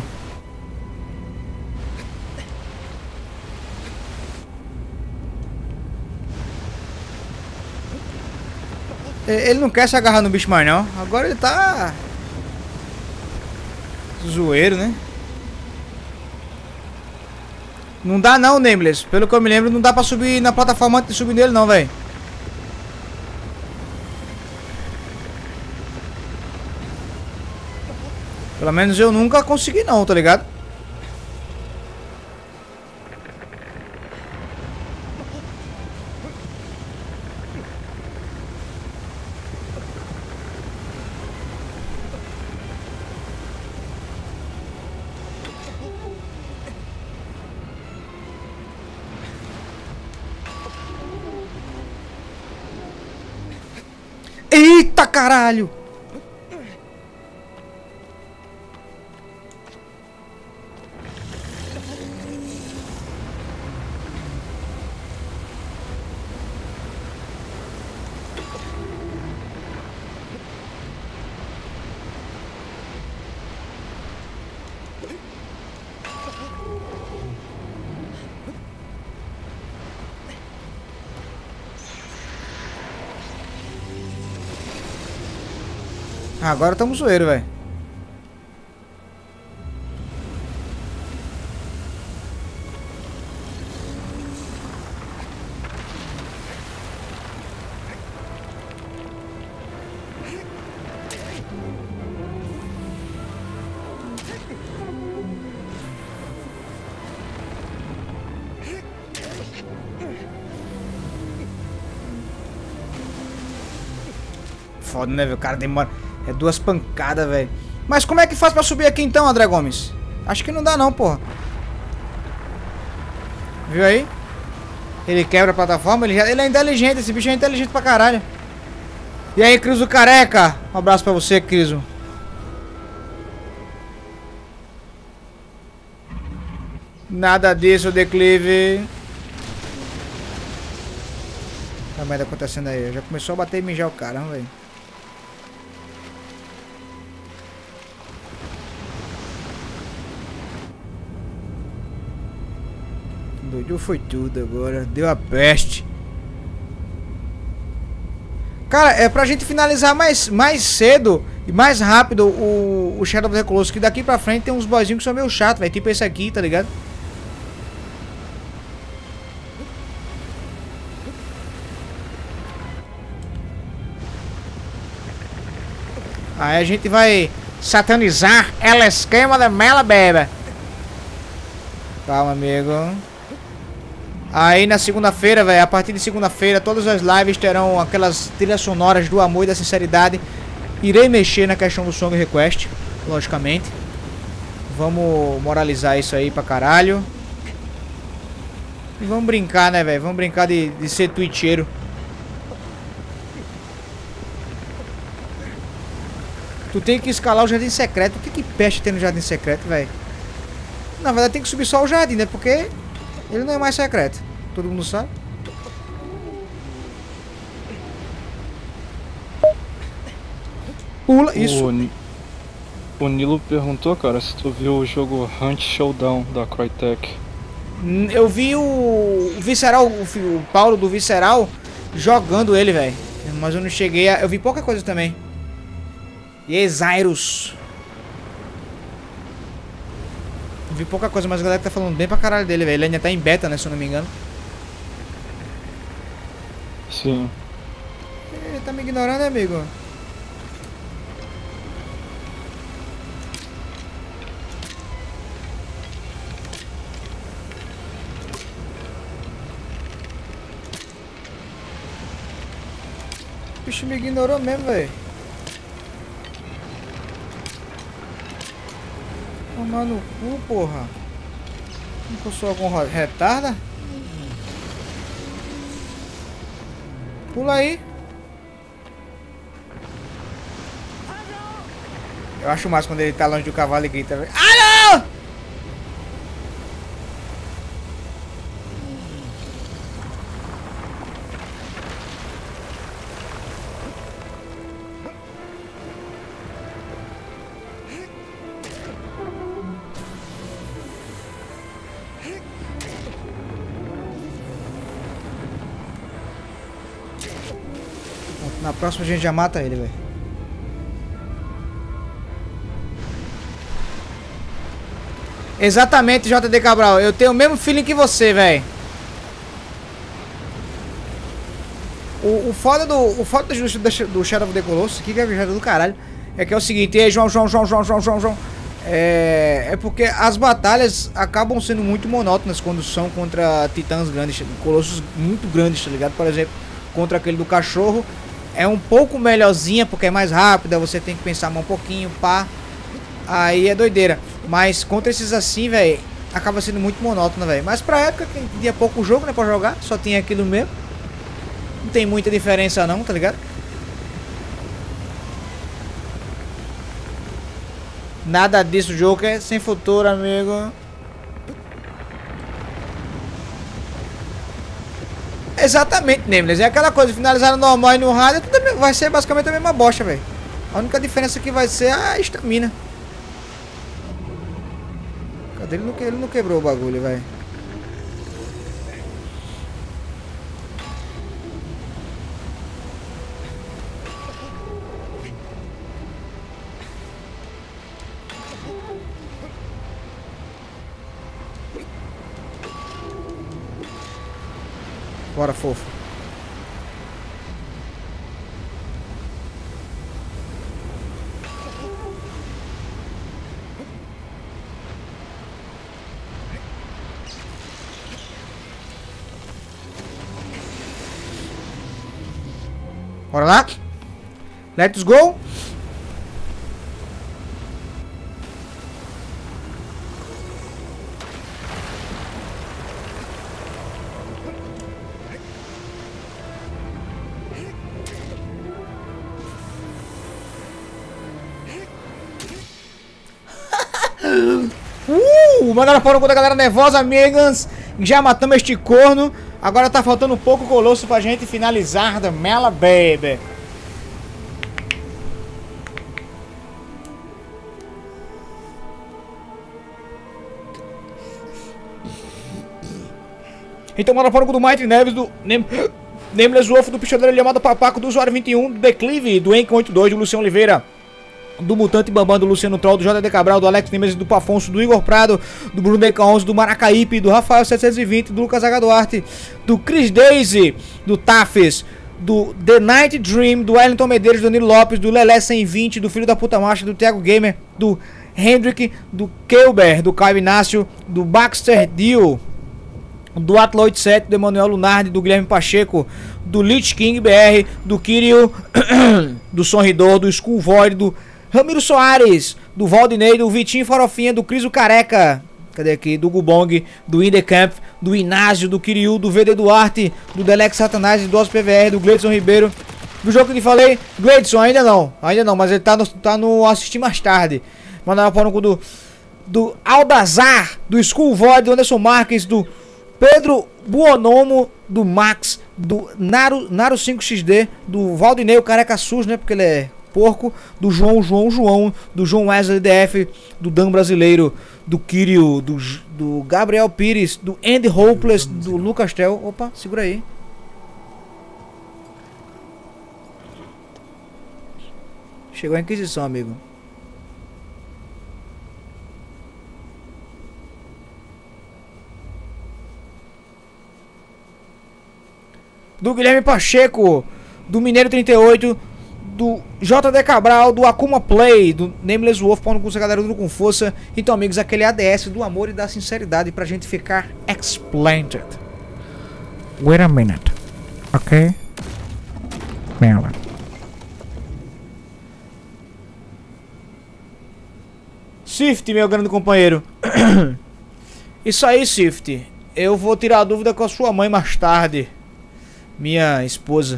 Ele não quer se agarrar no bicho mais não. Agora ele tá... zoeiro, né? Não dá não, Nameless. Pelo que eu me lembro, não dá pra subir na plataforma antes de subir nele não, velho. Pelo menos eu nunca consegui não, tá ligado? Eita caralho! Agora estamos zoeiro, velho. Foda, né, velho? O cara demora. É duas pancadas, velho. Mas como é que faz pra subir aqui então, André Gomes? Acho que não dá não, porra. Viu aí? Ele quebra a plataforma, ele, já... ele é inteligente, esse bicho é inteligente pra caralho. E aí, Criso Careca? Um abraço pra você, Criso. Nada disso, declive. O que merda acontecendo aí? Já começou a bater e mijar o cara, velho. Doido foi tudo agora, deu a peste. Cara, é pra gente finalizar mais, mais cedo e mais rápido o, o Shadow of the Colossus, que daqui pra frente tem uns boyzinhos que são meio chatos, velho. Tipo esse aqui, tá ligado? Aí a gente vai satanizar ela esquema da mela, beba. Calma, amigo. Aí na segunda-feira, velho, a partir de segunda-feira, todas as lives terão aquelas trilhas sonoras do amor e da sinceridade. Irei mexer na questão do Song Request, logicamente. Vamos moralizar isso aí pra caralho. E vamos brincar, né, velho? Vamos brincar de, de ser twitcheiro. Tu tem que escalar o jardim secreto. O que que peste tem no jardim secreto, velho? Na verdade tem que subir só o jardim, né? Porque ele não é mais secreto. Todo mundo sabe. Pula, isso. O, o Nilo perguntou, cara, se tu viu o jogo Hunt Showdown da Crytek. Eu vi o, o Visceral, o, o Paulo do Visceral jogando ele, velho. Mas eu não cheguei a... Eu vi pouca coisa também. E aí, Zyrus. Eu vi pouca coisa, mas a galera tá falando bem pra caralho dele, velho. Ele ainda tá em beta, né, se eu não me engano. Sim. Ele tá me ignorando, né, amigo? O bicho me ignorou mesmo, velho. Tomar no cu, porra. Não que eu sou algum retarda? Pula aí. Eu acho massa quando ele tá longe do cavalo e grita. Ah, não! Na próxima a gente já mata ele, velho. Exatamente, J D Cabral. Eu tenho o mesmo feeling que você, velho. O, o foda do. O foda do, do, do Shadow of the Colossus, que é do caralho, é que é o seguinte, e aí, João, João, João, João, João, João, João. É, é porque as batalhas acabam sendo muito monótonas quando são contra titãs grandes, colossos muito grandes, tá ligado? Por exemplo, contra aquele do cachorro. É um pouco melhorzinha, porque é mais rápida, você tem que pensar mais um pouquinho, pá. Aí é doideira. Mas contra esses assim, velho, acaba sendo muito monótono, velho. Mas pra época que tinha pouco jogo, né, pra jogar, só tinha aquilo mesmo. Não tem muita diferença não, tá ligado? Nada disso, Joker, sem futuro, amigo. Exatamente, Nameless. É aquela coisa, finalizar no normal e no hard, tudo vai ser basicamente a mesma bosta, velho. A única diferença que vai ser a estamina. Cadê? Ele não, ele não quebrou o bagulho, velho. Bora, fofo. Bora lá. Let's go. Uh, mandaram fora com a galera nervosa, amigas. Já matamos este corno. Agora tá faltando um pouco colosso pra gente finalizar da Mela Baby. Então mandaram fora com o do Mighty Neves, do Nem Nameless Wolf, do Picholeiro Lhamado Papaco, do Usuário vinte e um, do Declive, do Enk oitenta e dois, do Luciano Oliveira, do Mutante Bambam, do Luciano Troll, do J D Cabral, do Alex Nemesis, do Pafonso, do Igor Prado, do Bruno Deca onze, do Maracaípe, do Rafael setecentos e vinte, do Lucas H. Duarte, do Chris Daisy, do Tafes, do The Night Dream, do Wellington Medeiros, do Danilo Lopes, do Lelé cento e vinte, do Filho da Puta Marcha, do Thiago Gamer, do Hendrick, do Kelber, do Caio Inácio, do Baxter Dio, do Atlo oitenta e sete, do Emanuel Lunardi, do Guilherme Pacheco, do Lich King B R, do Kirio, do Sonridor, do Skull Void, do Ramiro Soares, do Valdinei, do Vitinho Farofinha, do Cris o Careca, cadê aqui? Do Gubong, do Indecamp, do Inácio, do Kiriu, do V D Duarte, do Delex Satanás, do Os P V R, do Gleidson Ribeiro, do jogo que eu falei, Gleidson, ainda não, ainda não, mas ele tá no, tá no assistir mais tarde. Mandaram para o do, do Aldazar, do Skull Void, do Anderson Marques, do Pedro Buonomo, do Max, do Naru, Naru cinco X D, do Valdinei, o Careca Sus, né, porque ele é porco, do João, João, João, do João Wesley D F, do Dan Brasileiro, do Kirio, do, do Gabriel Pires, do Andy Hopeless, do Lucas Tel. Opa, segura aí. Chegou a Inquisição, amigo. Do Guilherme Pacheco, do Mineiro trinta e oito, do J D Cabral, do Akuma Play, do Nameless Wolf, pau no curso, galera, tudo com força. Então, amigos, aquele A D S do amor e da sinceridade pra gente ficar explained. Wait a minute. Ok? Mela. Swift, meu grande companheiro. Isso aí, Swift. Eu vou tirar a dúvida com a sua mãe mais tarde. Minha esposa.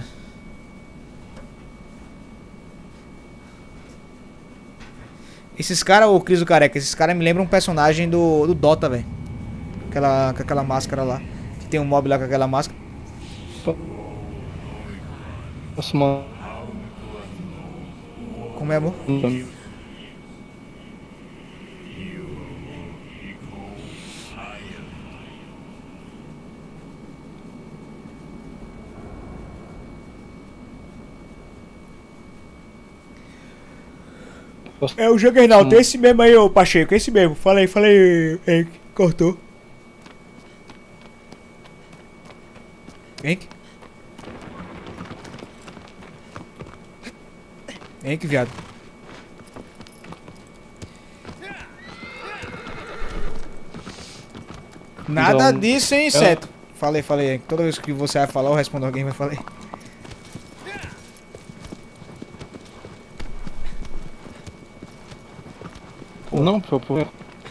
Esses caras, o Cris o Careca, esses caras me lembram um personagem do, do Dota, velho. Aquela, com aquela máscara lá. Que tem um mob lá com aquela máscara. Posso mandar? Como é, amor? É o Juggernaut, hum. esse mesmo aí, ô Pacheco, esse mesmo. Falei, falei, Henk, cortou. Henk? Henk, viado. Nada então, disso, hein, inseto. Eu... Falei, falei, Henk. Toda vez que você vai falar, eu respondo alguém, mas falei. Não, por favor.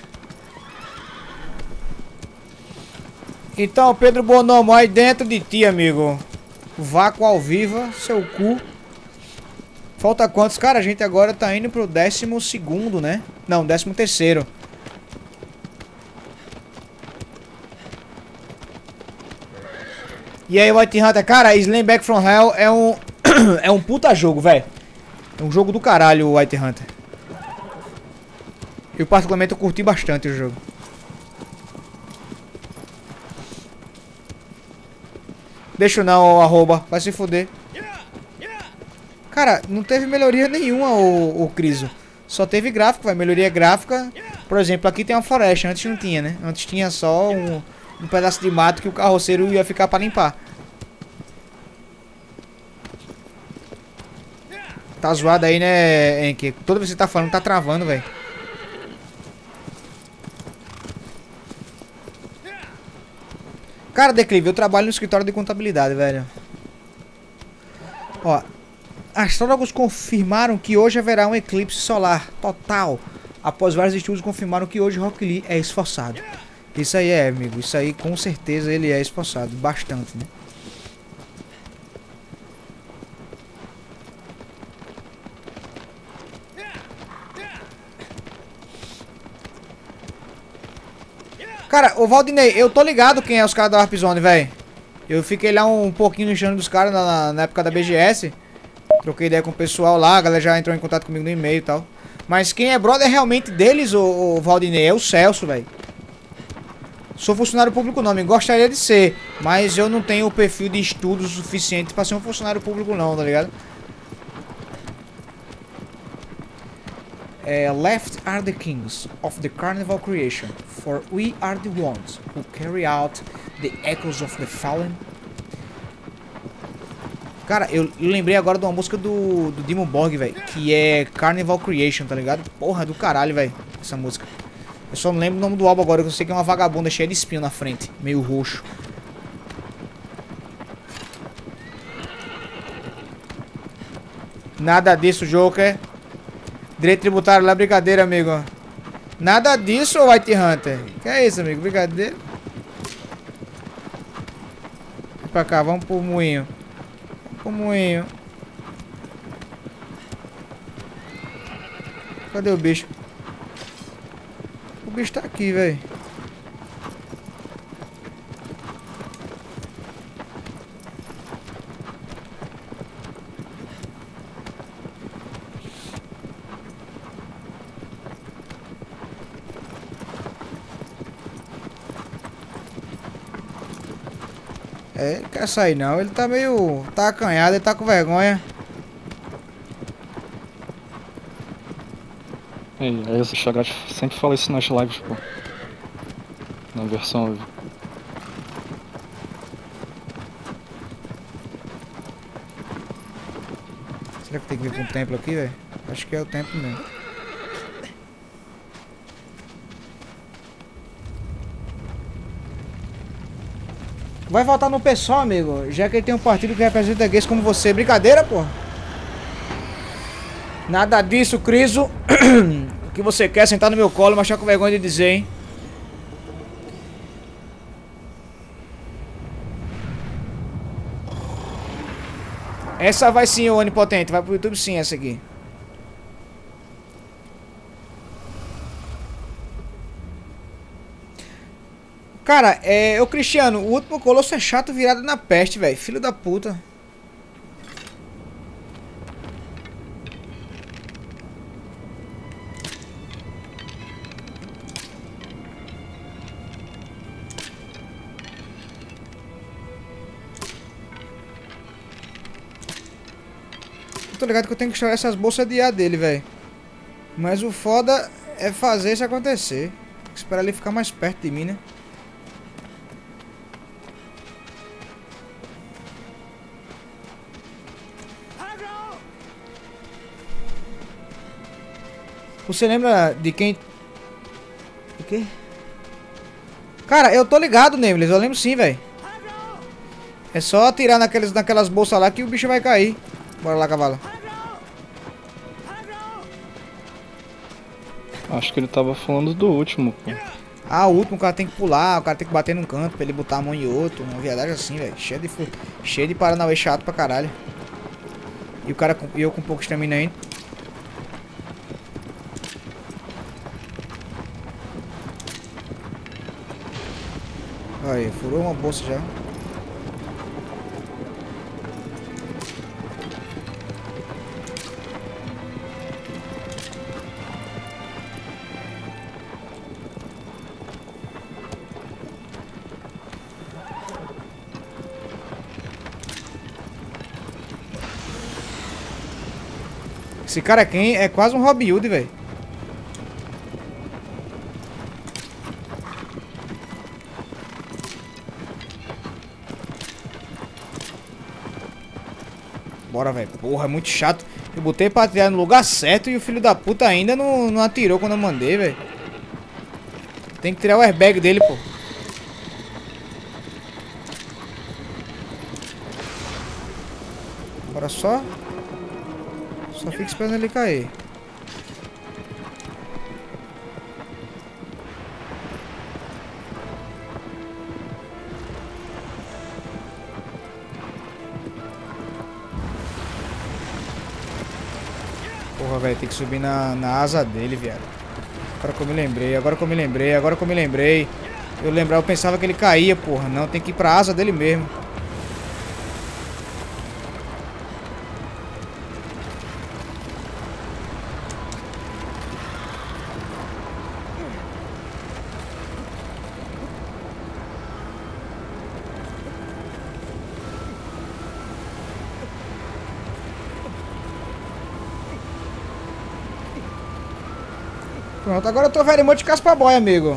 Então, Pedro Bonomo, aí dentro de ti, amigo. Vácuo ao viva, seu cu. Falta quantos? Cara, a gente agora tá indo pro décimo segundo, né? Não, décimo terceiro. E aí, White Hunter, cara, Slam Back from Hell é um... é um puta jogo, velho. É um jogo do caralho, o White Hunter. Eu particularmente eu curti bastante o jogo. Deixa não, arroba. Vai se foder. Cara, não teve melhoria nenhuma, o, o Criso. Só teve gráfico, vai. Melhoria gráfica. Por exemplo, aqui tem uma floresta. Antes não tinha, né? Antes tinha só um, um pedaço de mato que o carroceiro ia ficar pra limpar. Tá zoado aí, né, Henk? Toda vez que você tá falando, tá travando, velho. Cara, Declive, eu trabalho no escritório de contabilidade, velho. Ó, astrólogos confirmaram que hoje haverá um eclipse solar total. Após vários estudos confirmaram que hoje Rock Lee é esforçado. Isso aí é, amigo. Isso aí, com certeza, ele é esforçado. Bastante, né? Cara, ô Valdinei, eu tô ligado quem é os caras da Warp Zone, velho. Eu fiquei lá um, um pouquinho no chão dos caras na, na época da B G S. Troquei ideia com o pessoal lá, a galera já entrou em contato comigo no e-mail e tal. Mas quem é brother realmente deles, ô, ô Valdinei, é o Celso, velho. Sou funcionário público não, me gostaria de ser. Mas eu não tenho o perfil de estudo suficiente pra ser um funcionário público não, tá ligado? Uh, left are the kings of the carnival creation, for we are the ones who carry out the echoes of the fallen. Cara, eu, eu lembrei agora de uma música do, do Dimmu Borgir, velho, que é Carnival Creation, tá ligado? Porra, do caralho, velho, essa música. Eu só não lembro o nome do álbum agora, eu sei que é uma vagabunda cheia de espinho na frente, meio roxo. Nada disso, Joker. Direito tributário lá é brincadeira, amigo. Nada disso, White Hunter. Que é isso, amigo? Brincadeira. Vem pra cá, vamos pro moinho. Vamos pro moinho. Cadê o bicho? O bicho tá aqui, velho. É, ele quer sair não, ele tá meio... tá acanhado, ele tá com vergonha. É, é esse Chagat sempre fala isso nas lives, pô. Na versão... Será que tem que vir pra um templo aqui, velho? Acho que é o templo mesmo. Vai votar no pessoal, amigo, já que ele tem um partido que representa gays como você. Brincadeira, pô. Nada disso, Criso. O que você quer, sentar no meu colo, mas tá com vergonha de dizer, hein? Essa vai sim, o Onipotente. Vai pro YouTube sim, essa aqui. Cara, é... Ô, Cristiano, o último colosso é chato virado na peste, velho. Filho da puta. Eu tô ligado que eu tenho que estourar essas bolsas de A dele, velho. Mas o foda é fazer isso acontecer. Tem que esperar ele ficar mais perto de mim, né? Você lembra de quem... O quê? Cara, eu tô ligado, Nemelis. Eu lembro sim, velho. É só atirar naqueles, naquelas bolsas lá que o bicho vai cair. Bora lá, cavalo. Acho que ele tava falando do último, pô. Ah, o último o cara tem que pular, o cara tem que bater num canto pra ele botar a mão em outro. Uma viadagem assim, velho. Cheio de, cheio de paranauê chato pra caralho. E o cara, e eu com pouco estamina ainda. Aí, furou uma bolsa já. Esse cara é quem? É quase um Robin Hood, velho. Bora, velho. Porra, é muito chato. Eu botei pra atirar no lugar certo e o filho da puta ainda não, não atirou quando eu mandei, velho. Tem que tirar o airbag dele, pô. Bora só. Só fica esperando ele cair. Porra, velho, tem que subir na, na asa dele, viado. Agora que eu me lembrei, agora que eu me lembrei, agora que eu me lembrei. Eu lembrava, eu pensava que ele caía, porra. Não, tem que ir pra asa dele mesmo. Pronto, agora eu tô very much caspa boy, amigo.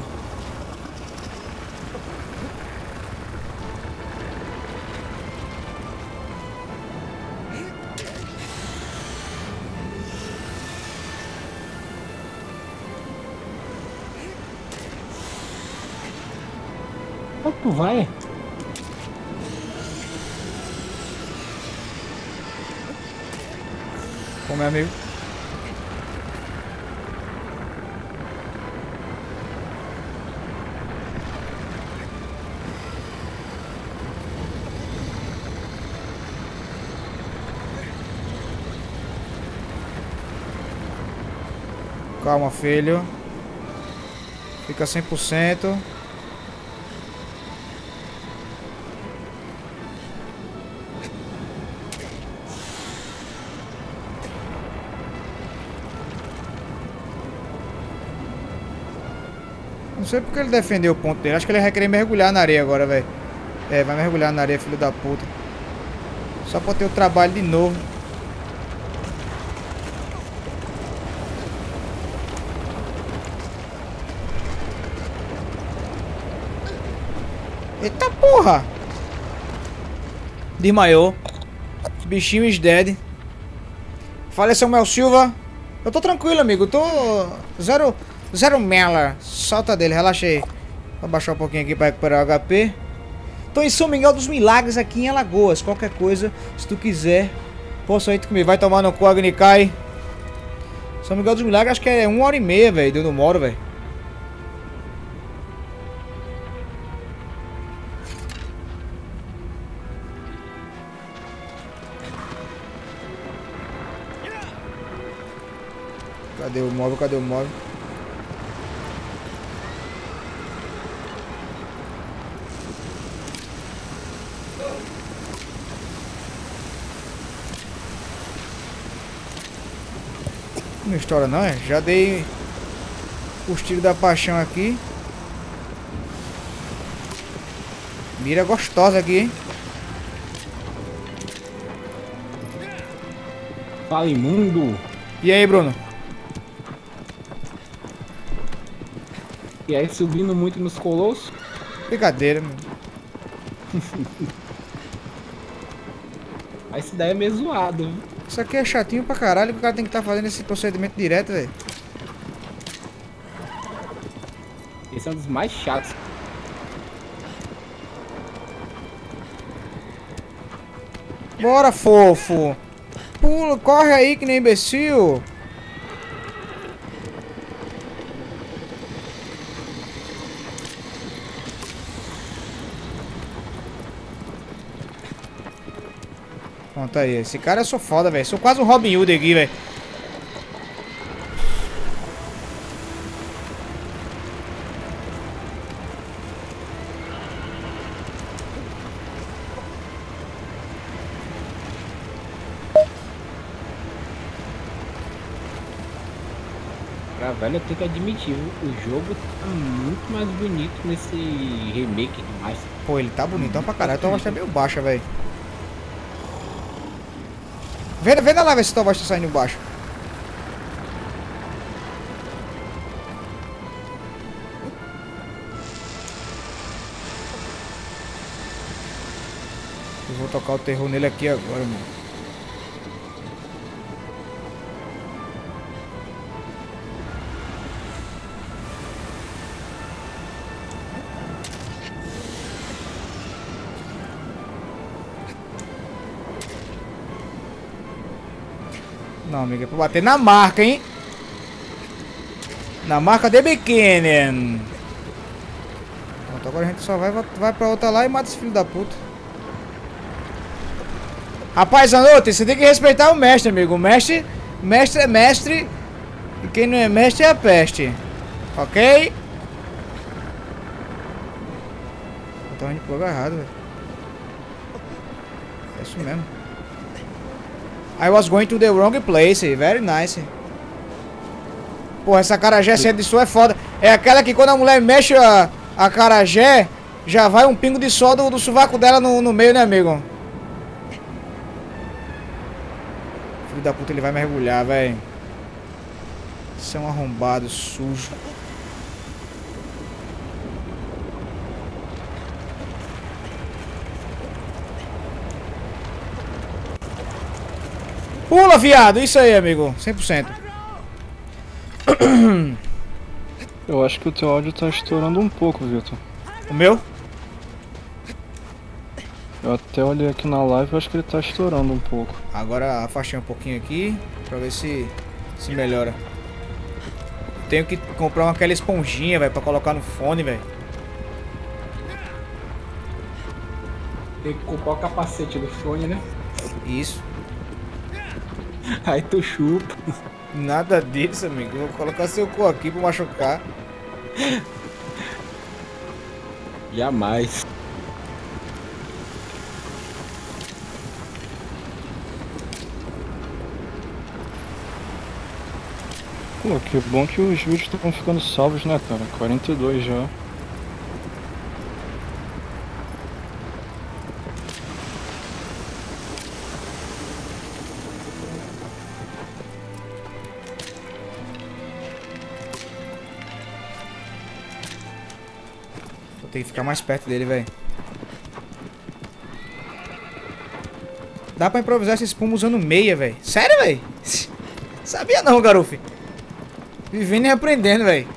Onde tu vai? Como é, amigo? Calma, filho. Fica cem por cento. Não sei porque ele defendeu o ponto dele. Acho que ele vai querer mergulhar na areia agora, velho. É, vai mergulhar na areia, filho da puta. Só pra ter o trabalho de novo. Eita porra! Desmaiou. Bichinho is dead. Faleceu Mel Silva. Eu tô tranquilo, amigo. Eu tô... Zero... Zero Meller. Solta dele, relaxa aí. Vou baixar um pouquinho aqui pra recuperar o H P. Tô em São Miguel dos Milagres, aqui em Alagoas. Qualquer coisa, se tu quiser, posso ir comigo. Vai tomar no cu, Agnicai. São Miguel dos Milagres, acho que é uma hora e meia, velho. De onde eu moro, velho. Cadê o móvel? Cadê o móvel? Não estoura não, é? Já dei os tiros da paixão aqui. Mira gostosa aqui, hein? Fala, imundo. E aí, Bruno? E aí subindo muito nos colossos. Brincadeira, mano. Aí isso daí é meio zoado, viu? Isso aqui é chatinho pra caralho, que o cara tem que estar fazendo esse procedimento direto, velho. Esse é um dos mais chatos. Bora, fofo. Pula, corre aí que nem imbecil. Pronto aí, esse cara eu sou foda, velho. Sou quase um Robin Hood aqui, velho. Pra velho, eu tenho que admitir, o jogo tá muito mais bonito nesse remake demais. Pô, ele tá bonitão pra caralho. A tua voz tá meio baixa, velho. Vê, vê na live se tua voz tá saindo baixo. Eu vou tocar o terror nele aqui agora, mano. Não, amiga, é pra bater na marca, hein? Na marca de biquíni. Pronto, agora a gente só vai, vai pra outra lá e mata esse filho da puta. Rapaz, Anote, você tem que respeitar o mestre, amigo. O mestre, mestre é mestre. E quem não é mestre é a peste. Ok? Então a gente pulou errado, velho. É isso mesmo. I was going to the wrong place. Very nice. Porra, essa acarajé cheia de sol é foda. É aquela que quando a mulher mexe a, a acarajé, já vai um pingo de sol do, do sovaco dela no, no meio, né, amigo? Filho da puta, ele vai mergulhar, velho. Isso é um arrombado sujo. Pula, viado! Isso aí, amigo. cem por cento. Eu acho que o teu áudio tá estourando um pouco, Vitor. O meu? Eu até olhei aqui na live e acho que ele tá estourando um pouco. Agora afastei um pouquinho aqui pra ver se, se melhora. Tenho que comprar uma, aquela esponjinha, velho, pra colocar no fone, velho. Tem que comprar o capacete do fone, né? Isso. Aí tu chupa. Nada disso, amigo. Vou colocar seu cu aqui pra machucar. Jamais. Pô, que bom que os vídeos estão ficando salvos, né, cara? quarenta e dois já. Vou ter que ficar mais perto dele, velho. Dá pra improvisar esse espuma usando meia, velho. Sério, velho? Sabia não, garoto. Vivendo e aprendendo, velho.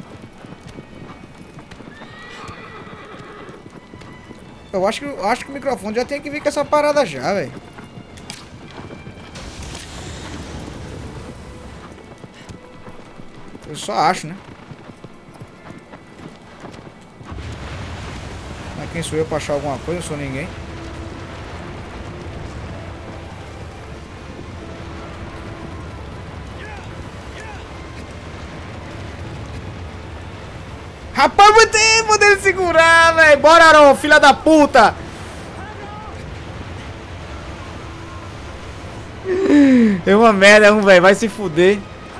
Eu acho que, eu acho que o microfone já tem que vir com essa parada já, velho. Eu só acho, né? Mas quem sou eu pra achar alguma coisa? Eu sou ninguém. Rapaz, vou ter poder segurar, velho. Bora, Aron, filha da puta. É uma merda, um velho. Vai se fuder.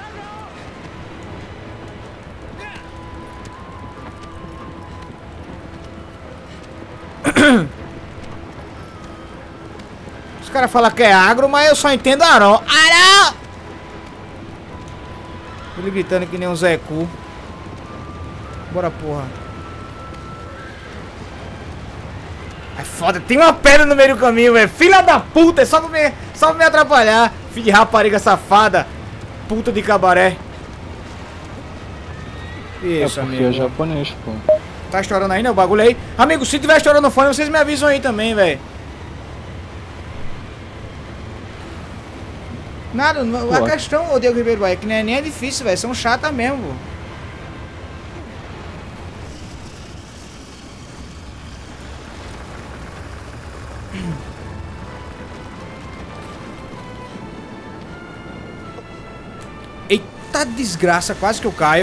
Os caras falam que é agro, mas eu só entendo Aron. Aron! Ele gritando que nem um Zé Cu. Bora, porra. É foda, tem uma pedra no meio do caminho, velho. Filha da puta, é só pra me, só pra me atrapalhar. Filho de rapariga safada. Puta de cabaré. Isso, é porque amigo. é japonês, pô. Tá estourando ainda o bagulho aí? Amigo, se tiver estourando o fone, vocês me avisam aí também, velho. Nada, não- a Pô. questão, ô Diego Ribeiro, é que nem, nem é difícil, velho. São chatas mesmo, pô. Eita desgraça, quase que eu caio.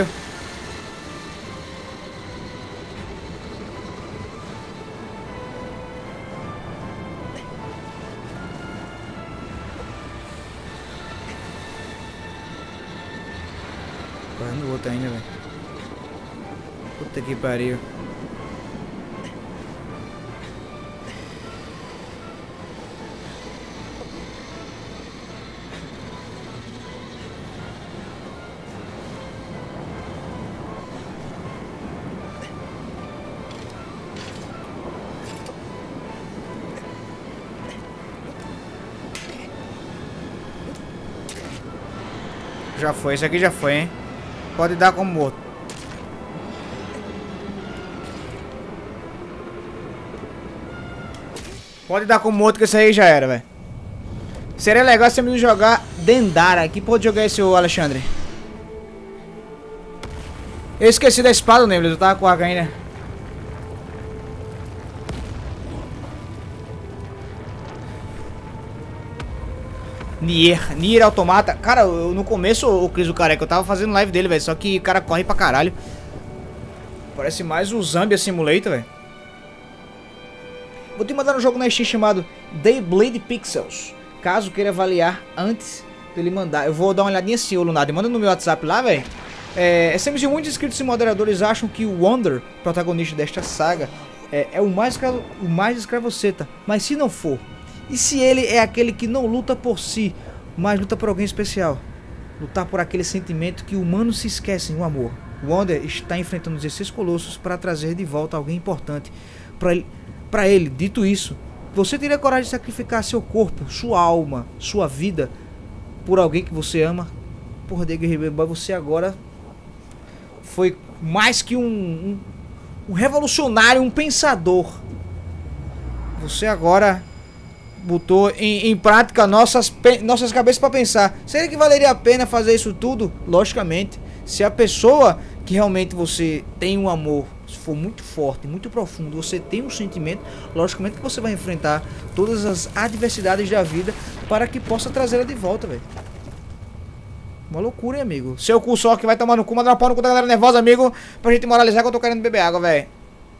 Quase no outro ainda, velho. Puta que pariu. Já foi, esse aqui já foi, hein? Pode dar como morto. Pode dar como morto que esse aí já era, velho. Seria legal se me jogar Dendara. Que pode jogar esse, o Alexandre? Eu esqueci da espada, Neblis. Eu tava com a arca ainda. Nier, Nier Automata. Cara, eu, no começo, o Cris do Careca, eu tava fazendo live dele, velho. Só que o cara corre pra caralho. Parece mais o Zambia Simulator, velho. Vou te mandar um jogo na Steam chamado Dayblade Pixels. Caso queira avaliar antes dele mandar. Eu vou dar uma olhadinha assim, ô Lunado. Manda no meu WhatsApp lá, velho. É, S M G, muitos inscritos e moderadores acham que o Wander, protagonista desta saga, é, é o mais escravo, o mais escravoceta. Mas se não for, e se ele é aquele que não luta por si, mas luta por alguém especial? Lutar por aquele sentimento que humanos se esquecem, o amor. O Wander está enfrentando dezesseis colossos para trazer de volta alguém importante para ele. Pra ele, dito isso, você teria coragem de sacrificar seu corpo, sua alma, sua vida por alguém que você ama? Porra, Diego Ribeiro, você agora foi mais que um, um, um revolucionário, um pensador. Você agora botou em, em prática nossas, nossas cabeças para pensar. Será que valeria a pena fazer isso tudo? Logicamente, se a pessoa que realmente você tem um amor, se for muito forte, muito profundo, você tem um sentimento, logicamente que você vai enfrentar todas as adversidades da vida para que possa trazê-la de volta, velho. Uma loucura, hein, amigo. Seu cu só que vai tomar no cu, mandar uma pau no cu da galera nervosa, amigo, pra gente moralizar que eu tô querendo beber água, velho.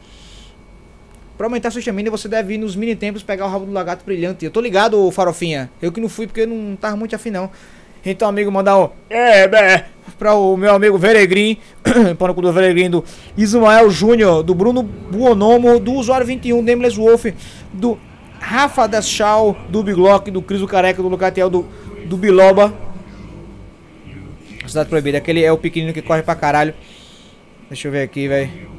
Pra aumentar sua estamina, você deve ir nos mini templos pegar o rabo do lagarto brilhante. Eu tô ligado, Farofinha. Eu que não fui porque eu não tava muito afim, não. Então, amigo, mandar um é, bé, pra o meu amigo Veregrin, pau no cu do Veregrin, do Ismael Júnior, do Bruno Buonomo, do Usuário vinte e um, do Nameless Wolf, do Rafa Daschal, do Biglock, do Cris do Careca, do Lucatiel, do, do Biloba. Cidade Proibida, aquele é o pequenino que corre pra caralho. Deixa eu ver aqui, velho.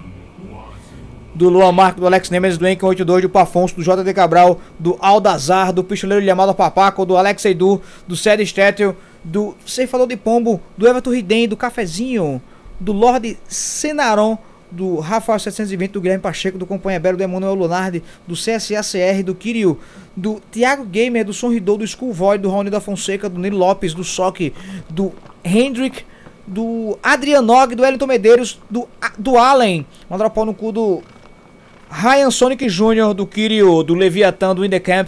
Do Luan Marco, do Alex Nemes, do Enken oitenta e dois, do Pafonso, do J D Cabral, do Aldazar, do Pistoleiro Lhamado Papaco, do Alex Eidu, do Ced Stettel, do Ceifador de Pombo, do Everton Riden, do Cafezinho, do Lorde Senaron, do Rafael setecentos e vinte, do Guilherme Pacheco, do Companhia Belo, do Emanuel Lunardi, do C S A C R, do Kiryu, do Thiago Gamer, do Sonridor, do Schoolvoid, do Raoni da Fonseca, do Nilo Lopes, do Sock, do Hendrick, do Adrianog, do Wellington Medeiros, do, do Allen, mandar o pau no cu do Ryan Sonic Júnior, do Kiryu, do Leviathan, do Indecamp,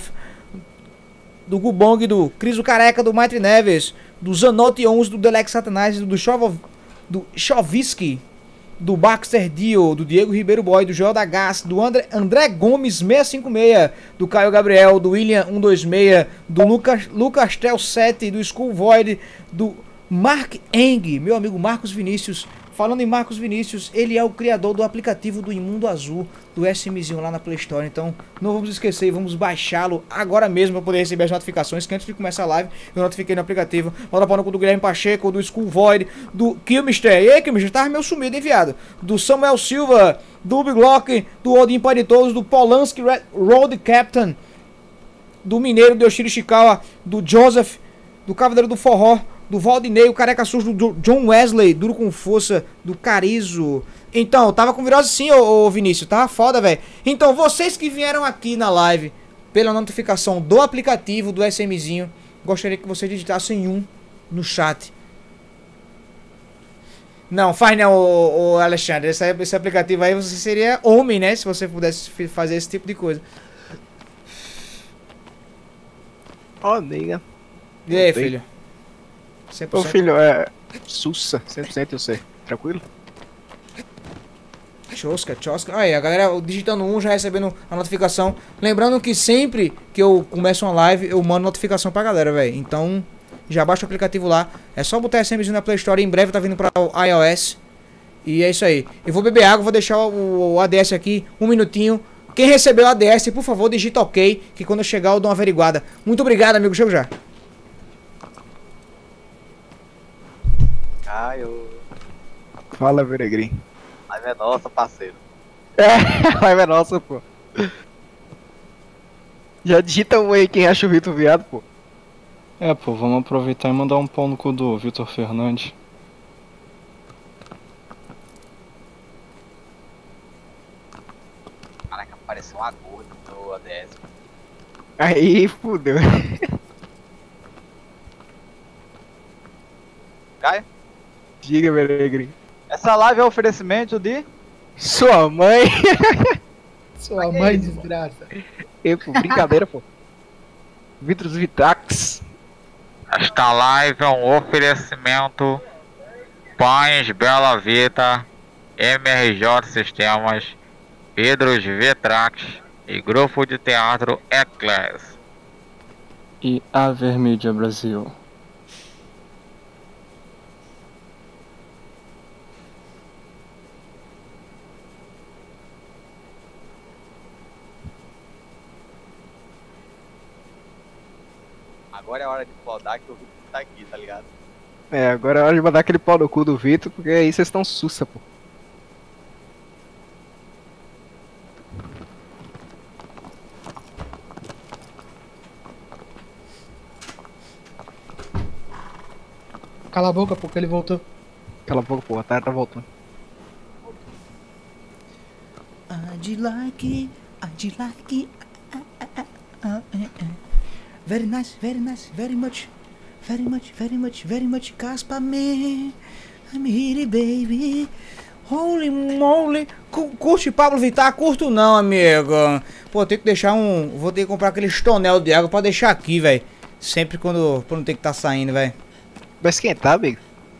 do Gubong, do Cris do Careca, do Maitre Neves, do Zanotti onze, do Delex Satanás, do Chov, do Chovisky, do Baxter Dio, do Diego Ribeiro Boy, do Joel da Gas, do André, André Gomes seiscentos e cinquenta e seis, do Caio Gabriel, do William cento e vinte e seis, do Lucas, Lucas Tel sete, do School Void, do Mark Eng, meu amigo Marcos Vinícius, Falando em Marcos Vinícius, ele é o criador do aplicativo do Imundo Azul, do SMzinho lá na Play Store. Então, não vamos esquecer e vamos baixá-lo agora mesmo para poder receber as notificações. Que antes de começar a live, eu notifiquei no aplicativo. Manda para o do Guilherme Pacheco, do School Void, do Killmister. E aí, Killmister, tava meio sumido, hein, viado? Do Samuel Silva, do Big Glock, do Odin Panitoso, do Polanski Road Captain, do Mineiro, do Yoshiro Ishikawa, do Joseph, do Cavaleiro do Forró, do Valdinei, o Careca Sujo, do John Wesley, Duro com Força, do Carizo. Então, tava com virose sim, ô, ô Vinícius, tava foda, velho. Então, vocês que vieram aqui na live pela notificação do aplicativo do SMzinho, gostaria que vocês digitassem um no chat. Não, faz não, ô, ô Alexandre, esse, esse aplicativo aí você seria homem, né, se você pudesse fazer esse tipo de coisa. Ó, oh, nega. E aí, filho? cem por cento. Ô filho, é... Sussa, cem por cento eu sei. Tranquilo? Chosca, chosca. Aí, a galera digitando um, já recebendo a notificação. Lembrando que sempre que eu começo uma live, eu mando notificação pra galera, velho. Então, já baixa o aplicativo lá. É só botar SMzinho na Play Store. Em breve tá vindo pra iOS. E é isso aí. Eu vou beber água, vou deixar o, o A D S aqui um minutinho. Quem recebeu o A D S, por favor, digita OK, que quando eu chegar eu dou uma averiguada. Muito obrigado, amigo. Chego já. Ah, eu... Fala, Veregrim. Live é nossa, parceiro. É, live é nossa, pô. Já digita um aí quem acha o Vitor viado, pô. É, pô, vamos aproveitar e mandar um pau no cu do Vitor Fernandes. Caraca, pareceu uma gorda no A D S. Aí, fudeu. Caio? Diga, Veregrim. Essa live é oferecimento de... Sua mãe. Sua mãe, desgraça. E, pô, brincadeira, pô. Vitrus Vitax. Esta live é um oferecimento Pães Bela Vita, M R J Sistemas, Pedros Vitrax e Grupo de Teatro Eclass. E Avermídia Brasil. Agora é hora de podar que o Vitor tá aqui, tá ligado? É, agora é hora de mandar aquele pau no cu do Vitor, porque aí vocês estão sussa, pô. Cala a boca, porque ele voltou. Cala a boca, pô, a Tara tá voltando. I'd like it, I'd like it. Very nice, very nice, very much, very much, very much, very much Caspa man. I'm here, baby. Holy moly. Curte Pablo Vittar? Curto não, amigo. Pô, tem que deixar um... Vou ter que comprar aquele tonel de água pra deixar aqui, velho. Sempre quando... Pra não ter que tá saindo, velho. Vai esquentar, amigo.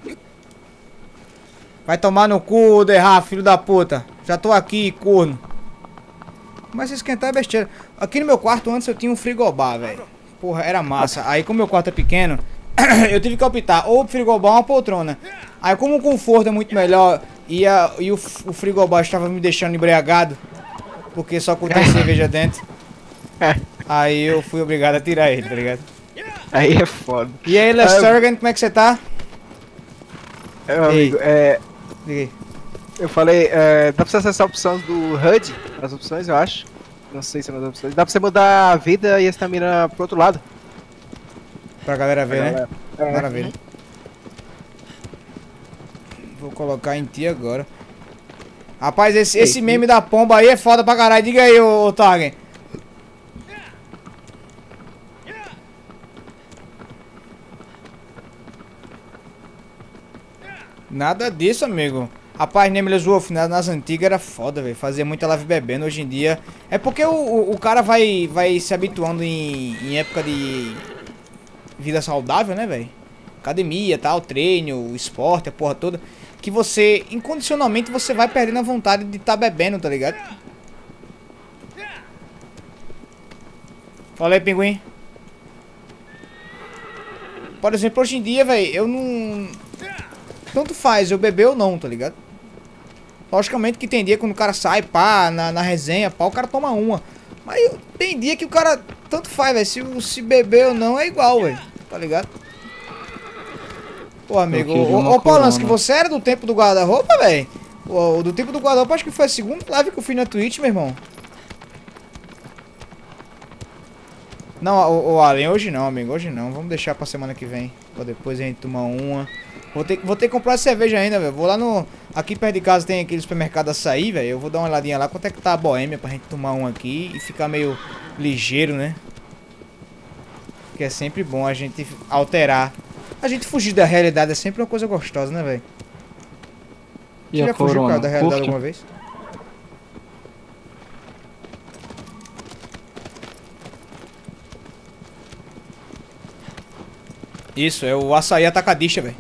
Vai tomar no cu, Derra, filho da puta. Já tô aqui, corno. Mas se esquentar é besteira. Aqui no meu quarto antes eu tinha um frigobar, velho. Porra, era massa. Aí como meu quarto é pequeno, eu tive que optar ou frigobar ou uma poltrona. Aí como o conforto é muito melhor e, a, e o, o frigobar estava me deixando embriagado, porque só contém cerveja dentro, aí eu fui obrigado a tirar ele, tá ligado? Aí é foda. E aí, Lesturgan, como é que você tá? É, meu amigo, é... Diga aí. Eu falei, é, dá pra você acessar a opção do H U D, as opções, eu acho. Não sei se é uma das opções. Dá pra você mudar a vida e a estamina pro outro lado. Pra galera ver, pra né? Galera. Maravilha. Vou colocar em ti agora. Rapaz, esse, esse meme da pomba aí é foda pra caralho. Diga aí, ô, ô Targen. Nada disso, amigo. Rapaz, Nameless Wolf, nas antigas era foda, velho. Fazia muita live bebendo. Hoje em dia... É porque o, o, o cara vai, vai se habituando em, em época de vida saudável, né, velho? Academia, tal, treino, esporte, a porra toda. Que você, incondicionalmente, você vai perdendo a vontade de estar tá bebendo, tá ligado? Fala aí, pinguim. Por exemplo, hoje em dia, velho, eu não... tanto faz eu beber ou não, tá ligado? Logicamente que tem dia quando o cara sai, pá, na, na resenha, pá, o cara toma uma. Mas eu, tem dia que o cara, tanto faz, velho, se, se beber ou não é igual, velho, tá ligado? Pô, amigo, ô, ô Polanski, você era do tempo do guarda-roupa, velho? Do tempo do guarda-roupa, acho que foi a segunda live que eu fui na Twitch, meu irmão. Não, o, o Allen, hoje não, amigo, hoje não. Vamos deixar pra semana que vem, pra depois a gente tomar uma. Vou ter, vou ter que comprar cerveja ainda, velho. Vou lá no... Aqui perto de casa tem aquele supermercado Açaí, velho. Eu vou dar uma olhadinha lá, quanto é que tá a boêmia pra gente tomar um aqui e ficar meio ligeiro, né? Que é sempre bom a gente alterar. A gente fugir da realidade é sempre uma coisa gostosa, né, velho? E Você a já fugiu corona? da realidade Curte? alguma vez? Isso, é o açaí atacadista, velho.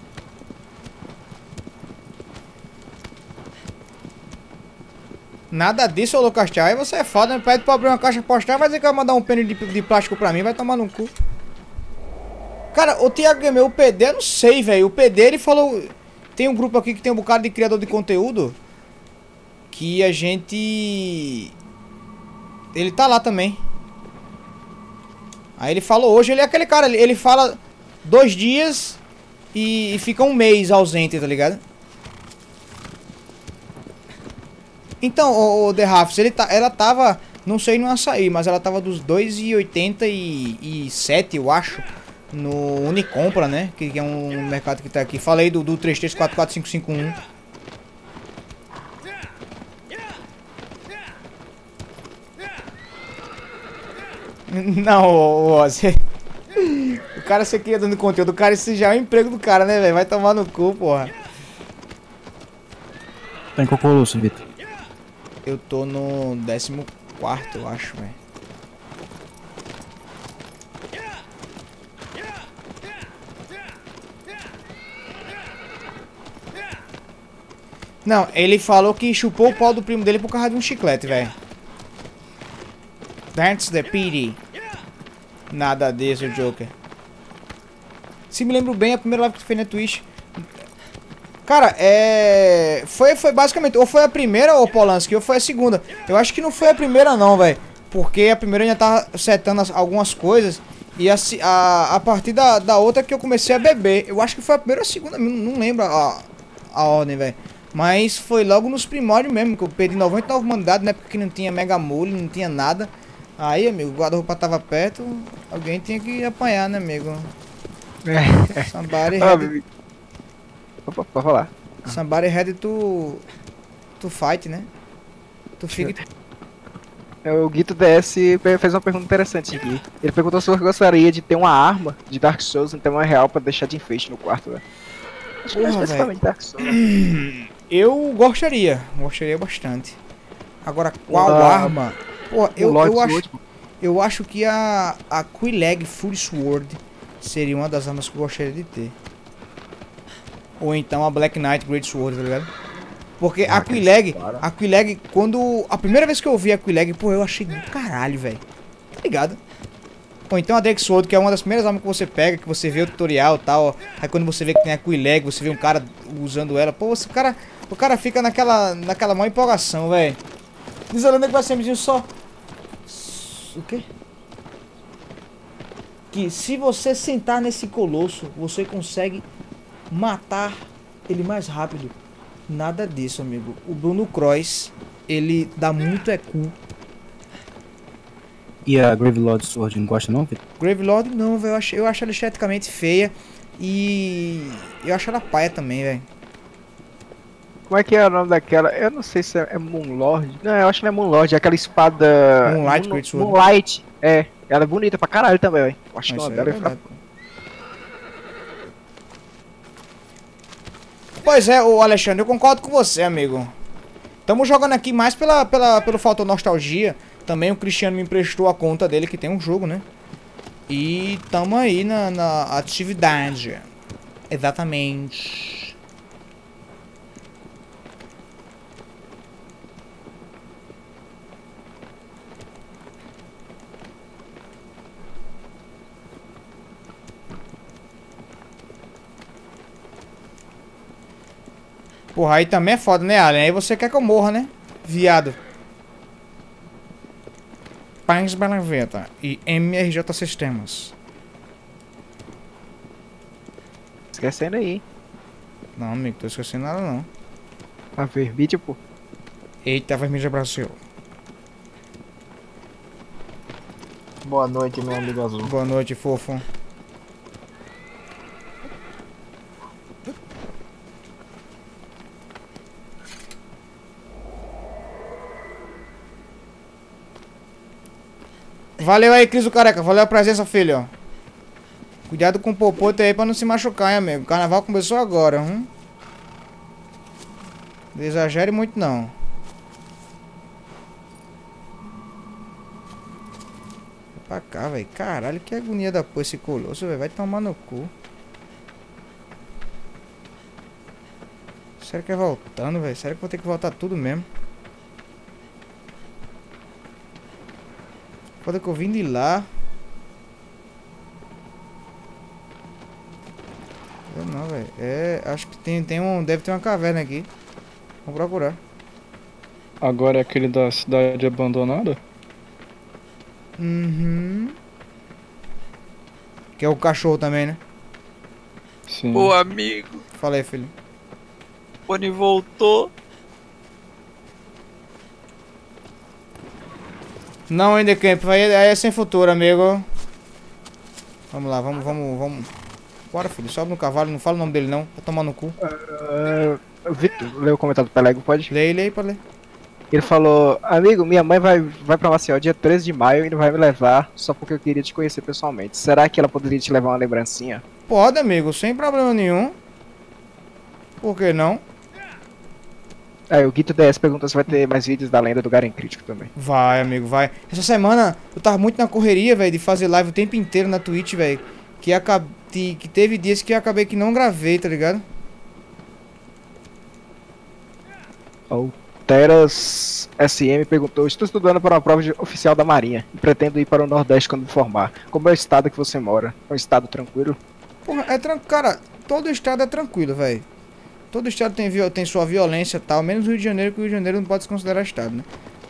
Nada disso, ô Lucas Thiago. Aí você é foda, né? Pede pra abrir uma caixa postal, vai dizer que vai mandar um pênis de, de plástico pra mim, vai tomar no cu. Cara, o Thiago Gamer, o P D, eu não sei, velho. O P D, ele falou... Tem um grupo aqui que tem um bocado de criador de conteúdo. Que a gente... Ele tá lá também. Aí ele falou hoje, ele é aquele cara, ele, ele fala dois dias e, e fica um mês ausente, tá ligado? Então, o, o The Rafts, ele tá, ela tava, não sei no açaí, mas ela tava dos dois e oitenta e sete, eu acho, no Unicompra, né? Que, que é um mercado que tá aqui. Falei do, do três três quatro quatro cinco cinco um. Não, ô, ô, você... O cara, você queria dando conteúdo, o cara, esse já é o emprego do cara, né, velho? Vai tomar no cu, porra. Tá em qual colosso, Vitor? Eu tô no décimo quarto, eu acho, velho. Não, ele falou que chupou o pau do primo dele por causa de um chiclete, velho. That's the pity. Nada disso, Joker. Se me lembro bem, a primeira live que tu fez na Twitch. Cara, é... Foi, foi basicamente... Ou foi a primeira, ou Polanski, ou foi a segunda. Eu acho que não foi a primeira não, velho. Porque a primeira eu já tava setando as, algumas coisas. E a, a, a partir da, da outra que eu comecei a beber. Eu acho que foi a primeira ou a segunda, não, não lembro a, a ordem, velho. Mas foi logo nos primórdios mesmo, que eu perdi noventa e nove humanidades, né? Porque não tinha mega mole, não tinha nada. Aí, amigo, o guarda-roupa tava perto, alguém tinha que apanhar, né, amigo? É. Somebody Ah, had... Opa, pode falar. Somebody had to... to fight, né? Tu fica... O Guito D S fez uma pergunta interessante aqui. Ele perguntou se eu gostaria de ter uma arma de Dark Souls em tema real pra deixar de enfeite no quarto, velho. Acho que é Porra, especificamente Dark Souls. Eu gostaria, gostaria bastante. Agora, qual Ah, arma? Pô, eu, Lord eu acho... Sword, pô. Eu acho que a... A Quileg Full Sword seria uma das armas que eu gostaria de ter. Ou então a Black Knight Great Sword, tá ligado? Porque Ah, a Quileg, cara. a Quileg, quando... A primeira vez que eu vi a Quileg, pô, eu achei do caralho, velho. Tá ligado? Ou então a Drake Sword, que é uma das primeiras armas que você pega, que você vê o tutorial e tal. Aí quando você vê que tem a Quileg, você vê um cara usando ela. Pô, esse cara... O cara fica naquela... Naquela maior empolgação, velho. Diz a lenda que vai ser um só... O quê? Que se você sentar nesse colosso, você consegue matar ele mais rápido. Nada disso, amigo. O Bruno Cross, ele dá muito E Q. E a Gravelord Sword, não gosta não, Vitor? Gravelord não, velho. Eu acho, eu acho ela esteticamente feia. E eu acho ela paia também, velho. Como é que é o nome daquela? Eu não sei se é, é Moonlord. Não, eu acho que não é Moonlord, é aquela espada... Moonlight Moon, Great Sword. Moonlight, é. Ela é bonita pra caralho também, velho. Eu acho Ah, que isso uma aí é dela é verdade, fraca. Pois é, ô Alexandre, eu concordo com você, amigo. Tamo jogando aqui mais pela, pela, pelo fator nostalgia. Também o Cristiano me emprestou a conta dele, que tem um jogo, né? E tamo aí na, na atividade. Exatamente. Porra, aí também é foda, né, Alien? Aí você quer que eu morra, né? Viado. Pães Bela Vita e M R J Sistemas. Esquecendo aí, hein? Não, amigo, tô esquecendo nada não. A Vermídia, pô. Eita, Vermídia Brasil. Boa noite, meu amigo azul. Boa noite, fofo. Valeu aí, Cris do Careca. Valeu a presença, filho. Cuidado com o popote aí pra não se machucar, hein, amigo. O carnaval começou agora, hum? Não exagere muito, não. Vai pra cá, velho. Caralho, que agonia da porra esse colosso, velho. Vai tomar no cu. Sério que é voltando, velho? Sério que vou ter que voltar tudo mesmo? Foda que eu vim de lá. Eu não, velho. É, acho que tem, tem um, deve ter uma caverna aqui. Vamos procurar. Agora é aquele da cidade abandonada? Uhum. Que é o cachorro também, né? Sim. Ô amigo, Fala aí, filho. o Pony voltou. Não, ainda camp, aí aí é sem futuro, amigo. Vamos lá, vamos, vamos, vamos. Bora, filho, sobe no cavalo, não fala o nome dele não, vai tomar no cu. Uh, Vitor, lê o comentário do Pelego, pode? Lê, lê pra ler. Ele falou, amigo, minha mãe vai, vai pra Maceió dia treze de maio e não vai me levar só porque eu queria te conhecer pessoalmente. Será que ela poderia te levar uma lembrancinha? Pode, amigo, sem problema nenhum. Por que não? Aí, o Guito D S pergunta se vai ter mais vídeos da lenda do Garen Crítico também. Vai, amigo, vai. Essa semana eu tava muito na correria, velho, de fazer live o tempo inteiro na Twitch, velho. Que, acab... que teve dias que eu acabei que não gravei, tá ligado? O Teras S M perguntou, estou estudando para uma prova de- oficial da Marinha e pretendo ir para o Nordeste quando me formar. Como é o estado que você mora? É um estado tranquilo? Porra, é tranquilo. Cara, todo estado é tranquilo, velho. Todo estado tem, viol... tem sua violência e tal, menos o Rio de Janeiro, que o Rio de Janeiro não pode se considerar estado, né?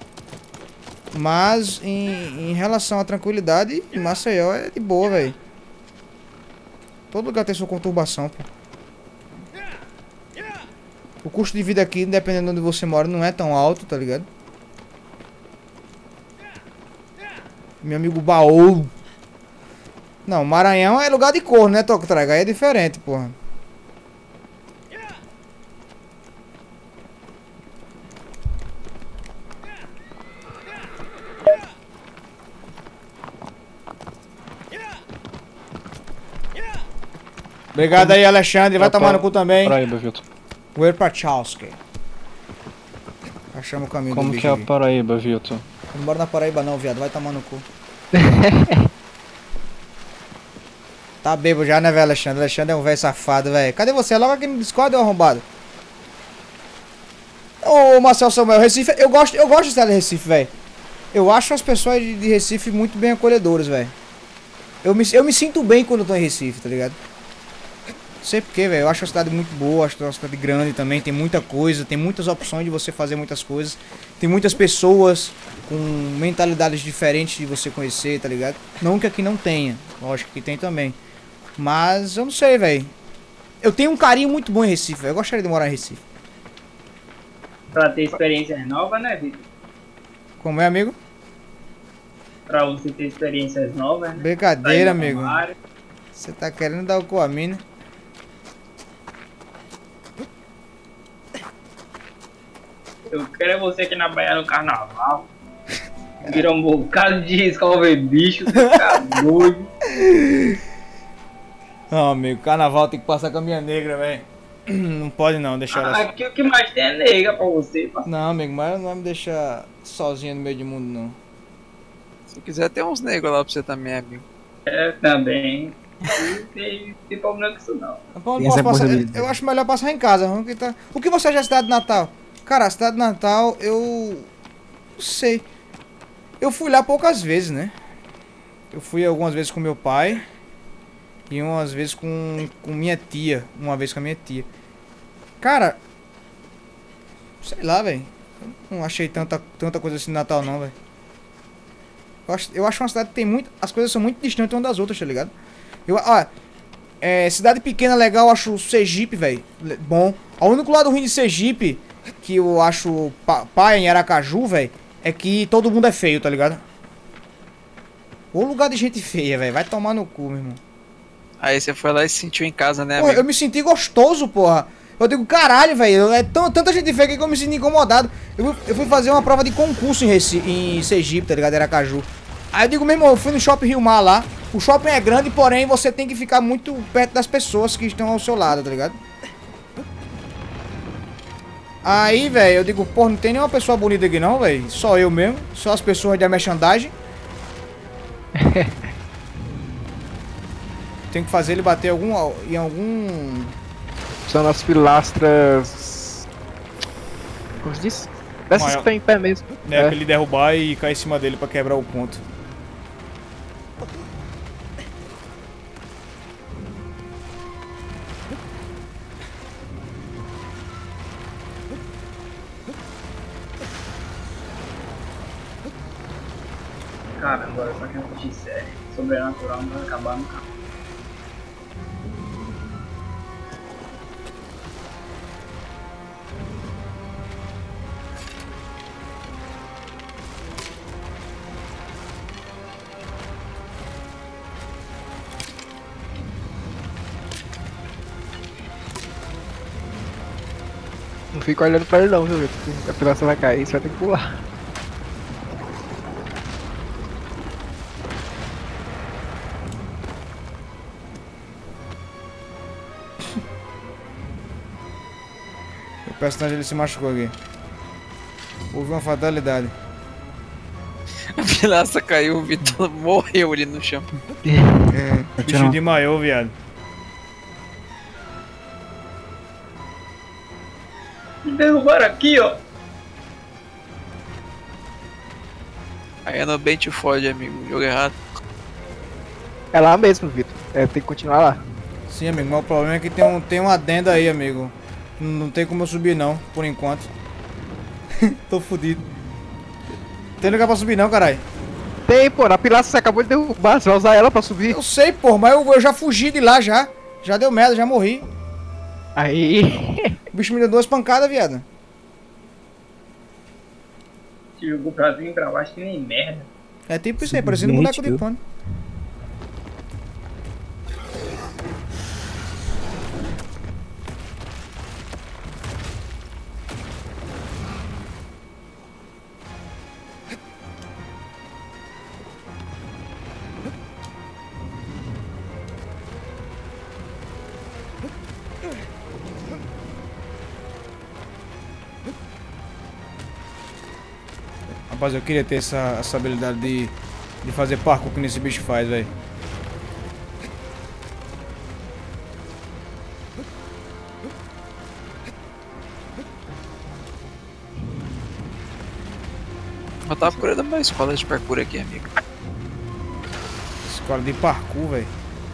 Mas em, em relação à tranquilidade, Maceió é de boa, velho. Todo lugar tem sua conturbação, pô. O custo de vida aqui, dependendo de onde você mora, não é tão alto, tá ligado? Meu amigo Baú. Não, Maranhão é lugar de corno, né, Toco Traga? Aí é diferente, porra. Obrigado aí, Alexandre. Vai tomar no cu também. Paraíba, Vitor. Weir Pachowski. Achamos o caminho Como do que é a bicho. Paraíba, Vitor? Não mora na Paraíba não, viado. Vai tomar no cu. Tá bebo já, né, velho, Alexandre? Alexandre é um velho safado, velho. Cadê você? Logo aqui no Discord, ô arrombado. Ô, Marcel Samuel, Recife... Eu gosto, eu gosto de estar de Recife, velho. Eu acho as pessoas de, de Recife muito bem acolhedoras, velho. Eu me, eu me sinto bem quando eu tô em Recife, tá ligado? Não sei porquê, velho. Eu acho a cidade muito boa, acho que é uma cidade grande também. Tem muita coisa, tem muitas opções de você fazer muitas coisas. Tem muitas pessoas com mentalidades diferentes de você conhecer, tá ligado? Não que aqui não tenha, lógico que tem também. Mas eu não sei, velho. Eu tenho um carinho muito bom em Recife, velho. Eu gostaria de morar em Recife. Pra ter experiências novas, né, Vitor? Como é, amigo? Pra você ter experiências novas, né? Brincadeira, Sair do amigo. armário. Você tá querendo dar o cu a mim, né? Eu quero é você aqui na Bahia no carnaval. Vira um bocado de escova bicho, fica doido. Não, amigo, carnaval tem que passar com a minha negra, velho. Não pode não, deixar ela... Ah, aqui o que mais tem é nega pra você, parceiro. Não, amigo, mas não vai me deixar sozinho no meio do mundo, não. Se quiser, tem uns negros lá pra você também, amigo. É, também. Não tem, tem problema com isso não. Então, eu, posso passar- eu- eu acho melhor passar em casa. Vamos que tá... O que você acha da cidade de Natal? Cara, a cidade de Natal, eu... Não sei. Eu fui lá poucas vezes, né? Eu fui algumas vezes com meu pai. E umas vezes com, com minha tia. Uma vez com a minha tia. Cara, Sei lá, velho. Não achei tanta, tanta coisa assim no Natal, não, velho. Eu acho, eu acho uma cidade que tem muito... As coisas são muito distantes umas das outras, tá ligado? Eu, ó, é, cidade pequena legal, eu acho Sergipe, velho, bom. O único lado ruim de Sergipe, que eu acho paia em Aracaju, velho, é que todo mundo é feio, tá ligado? O lugar de gente feia, velho. Vai tomar no cu, meu irmão. Aí você foi lá e se sentiu em casa, né, Porra, amigo? eu me senti gostoso, porra. Eu digo, caralho, velho. É tão, tanta gente feia que eu me senti incomodado. Eu, eu fui fazer uma prova de concurso em, Recife, em Sergipe, tá ligado? Aracaju. Aí eu digo, meu irmão, eu fui no Shopping Rio Mar lá. O shopping é grande, porém você tem que ficar muito perto das pessoas que estão ao seu lado, tá ligado? Aí, velho, eu digo, porra, não tem nenhuma pessoa bonita aqui não, velho. Só eu mesmo. Só as pessoas da merchandising. Tem que fazer ele bater algum, em algum... São as pilastras... Como se diz? Dessas Maior. que estão em pé mesmo. É, É. pra ele derrubar e cair em cima dele pra quebrar o ponto. Cara, agora eu só quero assistir série. Sobrenatural não vai acabar no canal. Não fica olhando pra ele não, viu? A pilastra vai cair, você vai ter que pular. O personagem ele se machucou aqui. Houve uma fatalidade. A pilastra caiu, o Vitor morreu ali no chão. É, bicho de maiô, viado. Me derrubaram aqui, ó. Aí a Nobem te fode, amigo. Jogo errado. É lá mesmo, Vitor. É, tem que continuar lá. Sim, amigo, mas o problema é que tem um, tem uma adenda aí, amigo. Não, não tem como eu subir não, por enquanto. Tô fudido. Tem lugar pra subir não, caralho. Tem, pô. Na pilastra você acabou de derrubar. Você vai usar ela pra subir. Eu sei, pô, mas eu, eu já fugi de lá já. Já deu merda, já morri. Aí. O bicho me deu duas pancadas, viado. Te jogou pra cima e pra baixo que nem merda. É tipo isso aí, parecendo um boneco de pano. Rapaz, eu queria ter essa, essa habilidade de, de fazer parkour que nesse bicho faz, velho. Eu tava procurando uma escola de parkour aqui, amigo. Escola de parkour, velho.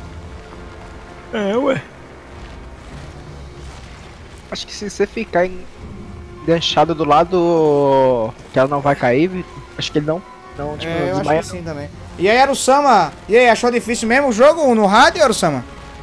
É, ué. Acho que se você ficar em... enganchado do lado que ela não vai cair, Vitor, acho que ele não... não tipo, É, eu acho desmaia, que sim também. E aí, Arusama? E aí, achou difícil mesmo o jogo no rádio, Arusama?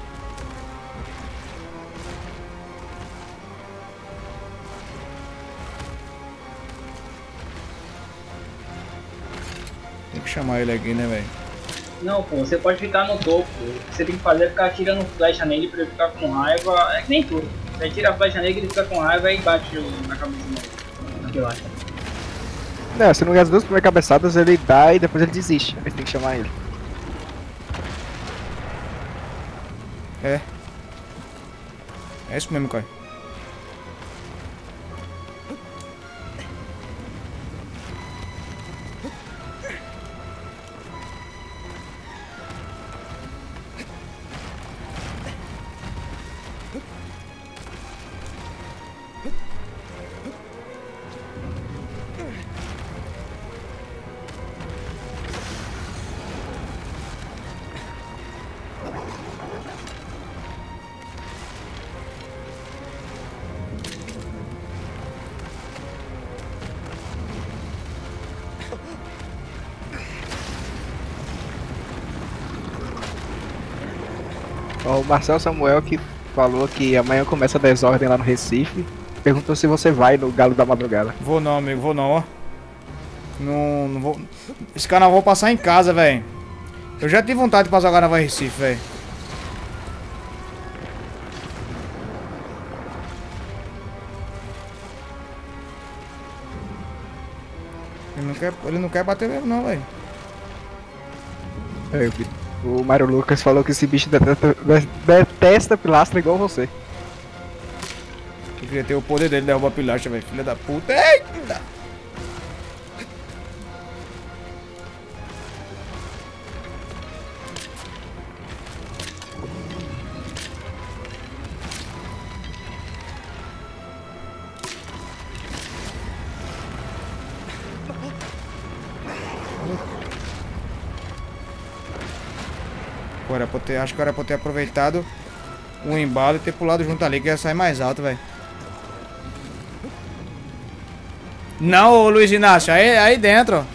Tem que chamar ele aqui, né, velho? Não, pô, você pode ficar no topo. Você tem que fazer é ficar tirando flecha nele pra ele ficar com raiva. É que nem tudo. Você tira a flecha nele, ele fica com raiva e bate na cabeça dele. Na pilastra. Não, se não ganhar as duas primeiras cabeçadas, ele dá e depois ele desiste. Aí você tem que chamar ele. É. É isso mesmo, cara. Ó, o Marcel Samuel que falou que amanhã começa a desordem lá no Recife. Perguntou se você vai no Galo da Madrugada. Vou não, amigo, vou não, ó. Não, não vou. Esse carnaval eu vou passar em casa, velho. Eu já tive vontade de passar o carnaval em Recife, velho. Ele não quer, ele não quer bater mesmo, não, velho. É, o Mário Lucas falou que esse bicho detesta, detesta pilastra igual você. Eu queria ter o poder dele de derrubar a pilastra, velho. Filha da puta. Eita! Agora, ter, acho que era pra ter aproveitado o embalo e ter pulado junto ali, que ia sair mais alto, velho. Não, ô Luiz Inácio, aí, aí dentro.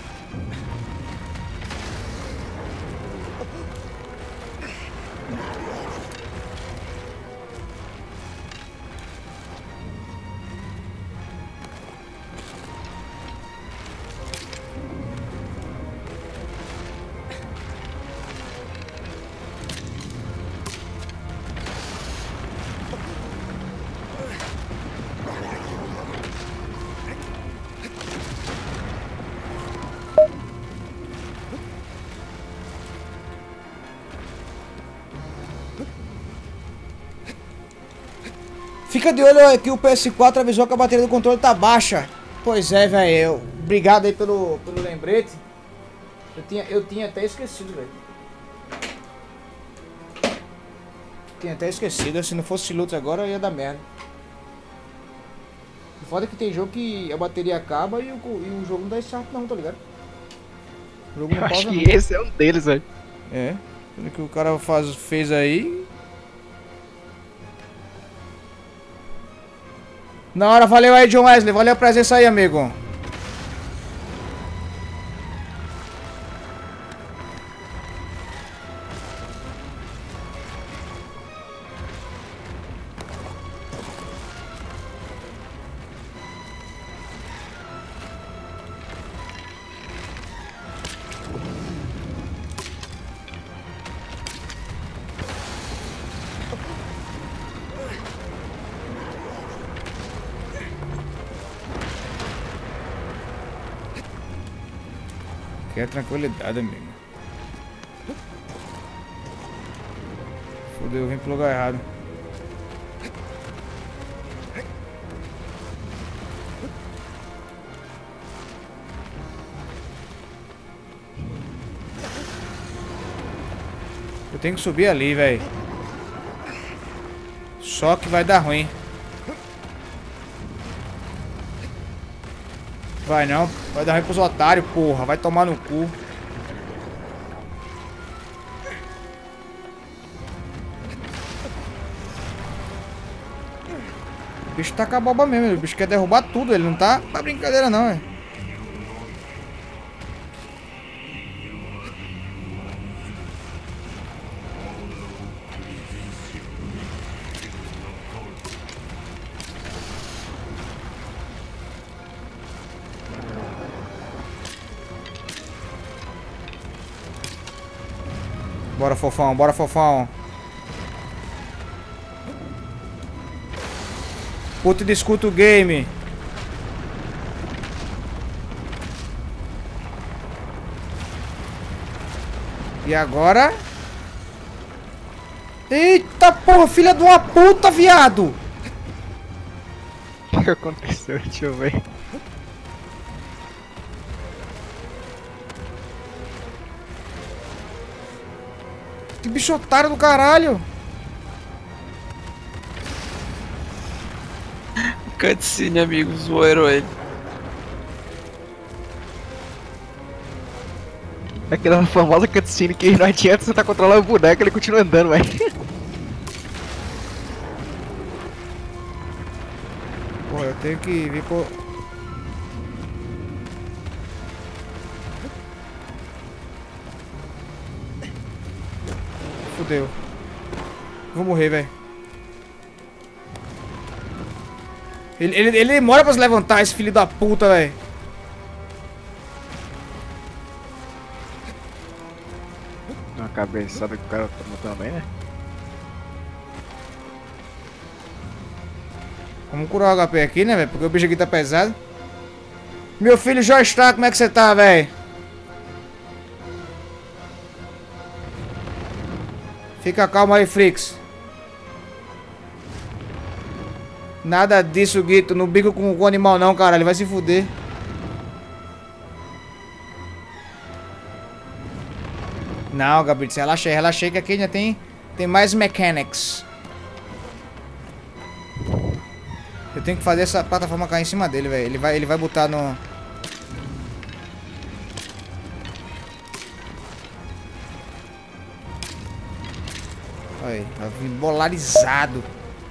Fica de olho que o P S quatro avisou que a bateria do controle tá baixa. Pois é, velho. Obrigado aí pelo, pelo lembrete. Eu tinha, eu tinha até esquecido, velho. Tinha até esquecido. Se não fosse luta agora, ia dar merda. O foda é que tem jogo que a bateria acaba e o, e o jogo não dá start não, tá ligado? O jogo não Eu acho pausa, que não. esse é um deles, velho. É. Pelo que o cara faz, fez aí... Na hora, valeu aí, John Wesley. Valeu a presença aí, amigo. Quer tranquilidade, amigo. Fudeu, eu vim pro lugar errado. Eu tenho que subir ali, velho. Só que vai dar ruim. Vai não, vai dar ruim pros otários, porra. Vai tomar no cu. O bicho tá com a boba mesmo, o bicho quer derrubar tudo, ele não tá pra brincadeira não, velho. Bora, fofão, bora, fofão. Puta, discuta o game. E agora? Eita porra, filha de uma puta, viado! O que aconteceu? Deixa eu ver. Que bicho otário do caralho! Cutscene, amigo, zoeiro ele. Aquela famosa cutscene que não adianta você tá controlando o boneco, ele continua andando, velho. Pô, eu tenho que vir por... Fudeu. Vou morrer, velho. Ele, ele, ele demora pra se levantar, esse filho da puta, velho. Uma cabeçada que o cara tomou também, né? Vamos curar o H P aqui, né, velho? Porque o bicho aqui tá pesado. Meu filho já está, como é que você tá, velho? Fica calmo aí, Frix. Nada disso, Guito. Não bico com o animal não, cara. Ele vai se fuder. Não, Gabriel, relaxa aí, relaxa aí que aqui ainda tem, tem mais mechanics. Eu tenho que fazer essa plataforma cair em cima dele, velho. Ele vai, ele vai botar no... Olha, vai vir bolarizado.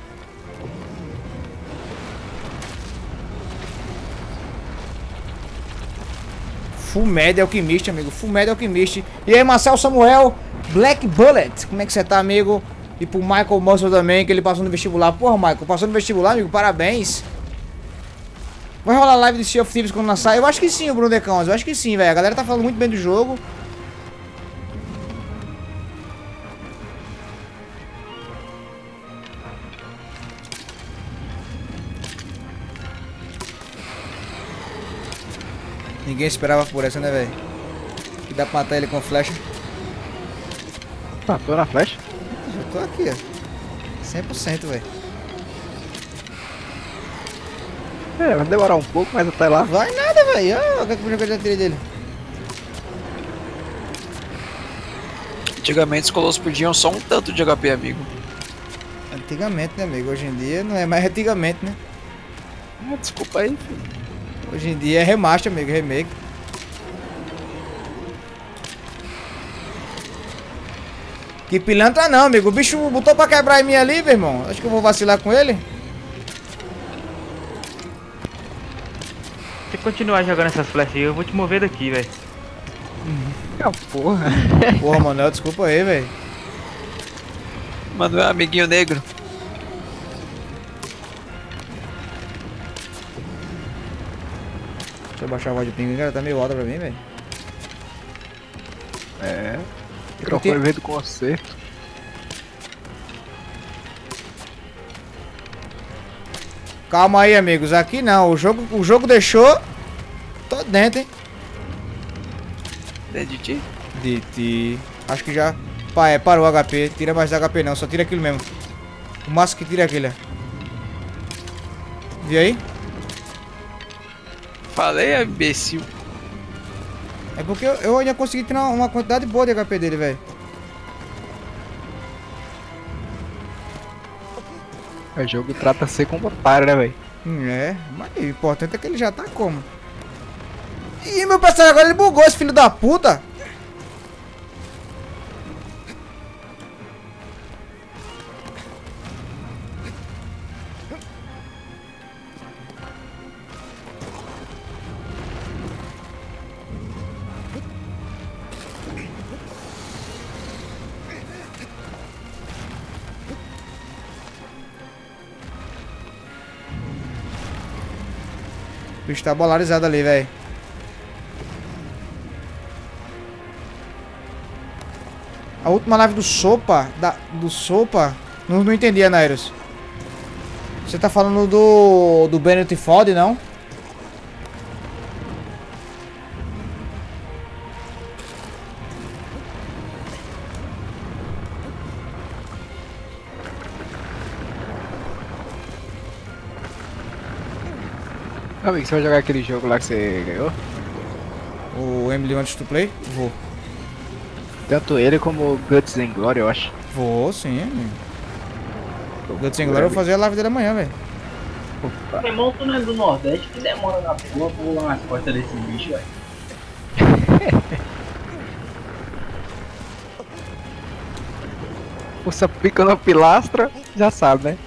Full Metal Alchemist, amigo. Full Metal Alchemist. E aí, Marcel Samuel, Black Bullet. Como é que você tá, amigo? E pro Michael Muscle também, que ele passou no vestibular. Porra, Michael, passou no vestibular, amigo. Parabéns. Vai rolar live de Sea of Thieves quando lançar? Eu acho que sim, o Bruno Decãos. Eu acho que sim, velho. A galera tá falando muito bem do jogo. Ninguém esperava por essa, né, velho? Que dá pra matar ele com flecha. Matou na flecha? Já tô aqui, ó. cem por cento, velho. É, vai demorar um pouco, mas até lá. Vai nada, velho. Olha o que eu já tirei dele. Antigamente os colossos podiam só um tanto de H P, amigo. Antigamente, né, amigo? Hoje em dia não é mais antigamente, né? Ah, desculpa aí, filho. Hoje em dia é remaster, amigo, remake. Que pilantra não, amigo. O bicho botou pra quebrar em mim ali, meu irmão. Acho que eu vou vacilar com ele. Se continuar jogando essas flechas aí, eu vou te mover daqui, velho. Ah, porra. Porra, Manuel, desculpa aí, velho. Manuel, amiguinho negro. Deixa eu baixar a voz de pinguim, cara. Tá meio alta pra mim, velho. É. O microfone veio do concerto. Calma aí, amigos. Aqui não. O jogo, o jogo deixou. Tô dentro, hein? Dentro de ti? De ti. Acho que já. Pá, é, parou o H P. Tira mais H P não. Só tira aquilo mesmo. O máximo que tira é aquilo, ó. E aí? Falei, imbecil. É porque eu, eu ainda consegui tirar uma quantidade boa de H P dele, velho. O jogo trata ser como otário, né, velho? É, mas o importante é que ele já tá como. Ih, meu personagem agora ele bugou, esse filho da puta. O bicho tá bolarizado ali, velho. A última live do Sopa, da, do Sopa, não, não entendi, Anairos. Você tá falando do do Bennett Ford, não? Amigo, você vai jogar aquele jogo lá que você ganhou? O Emily Wants to Play? Vou. Tanto ele como Guts and Glory, eu acho. Vou, sim, amigo. Guts and Glory eu vou fazer a live dele amanhã, velho. Meu irmão, tu não é do Nordeste, que demora na porra pra pular nas costas desse bicho, velho. Você pica na pilastra, já sabe, né?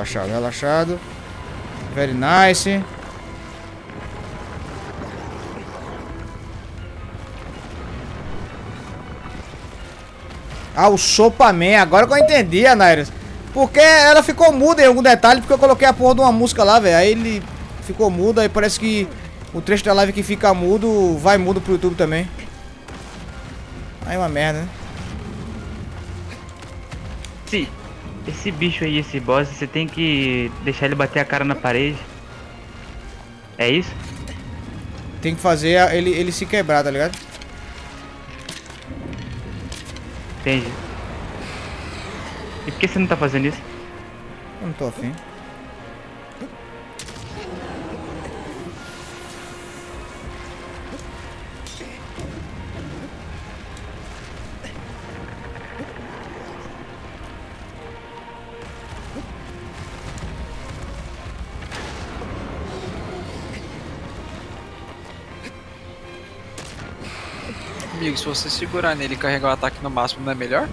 Relaxado, relaxado. Very nice. Ah, o Sopaman. Agora que eu entendi, Anairas. Porque ela ficou muda em algum detalhe, porque eu coloquei a porra de uma música lá, velho. Aí ele ficou mudo, aí parece que o trecho da live que fica mudo, vai mudo pro YouTube também. Aí é uma merda, né? Sim. Esse bicho aí, esse boss, você tem que deixar ele bater a cara na parede. É isso? Tem que fazer ele, ele se quebrar, tá ligado? Entendi. E por que você não tá fazendo isso? Eu não tô afim. Amigo, se você segurar nele e carregar o ataque no máximo, não é melhor?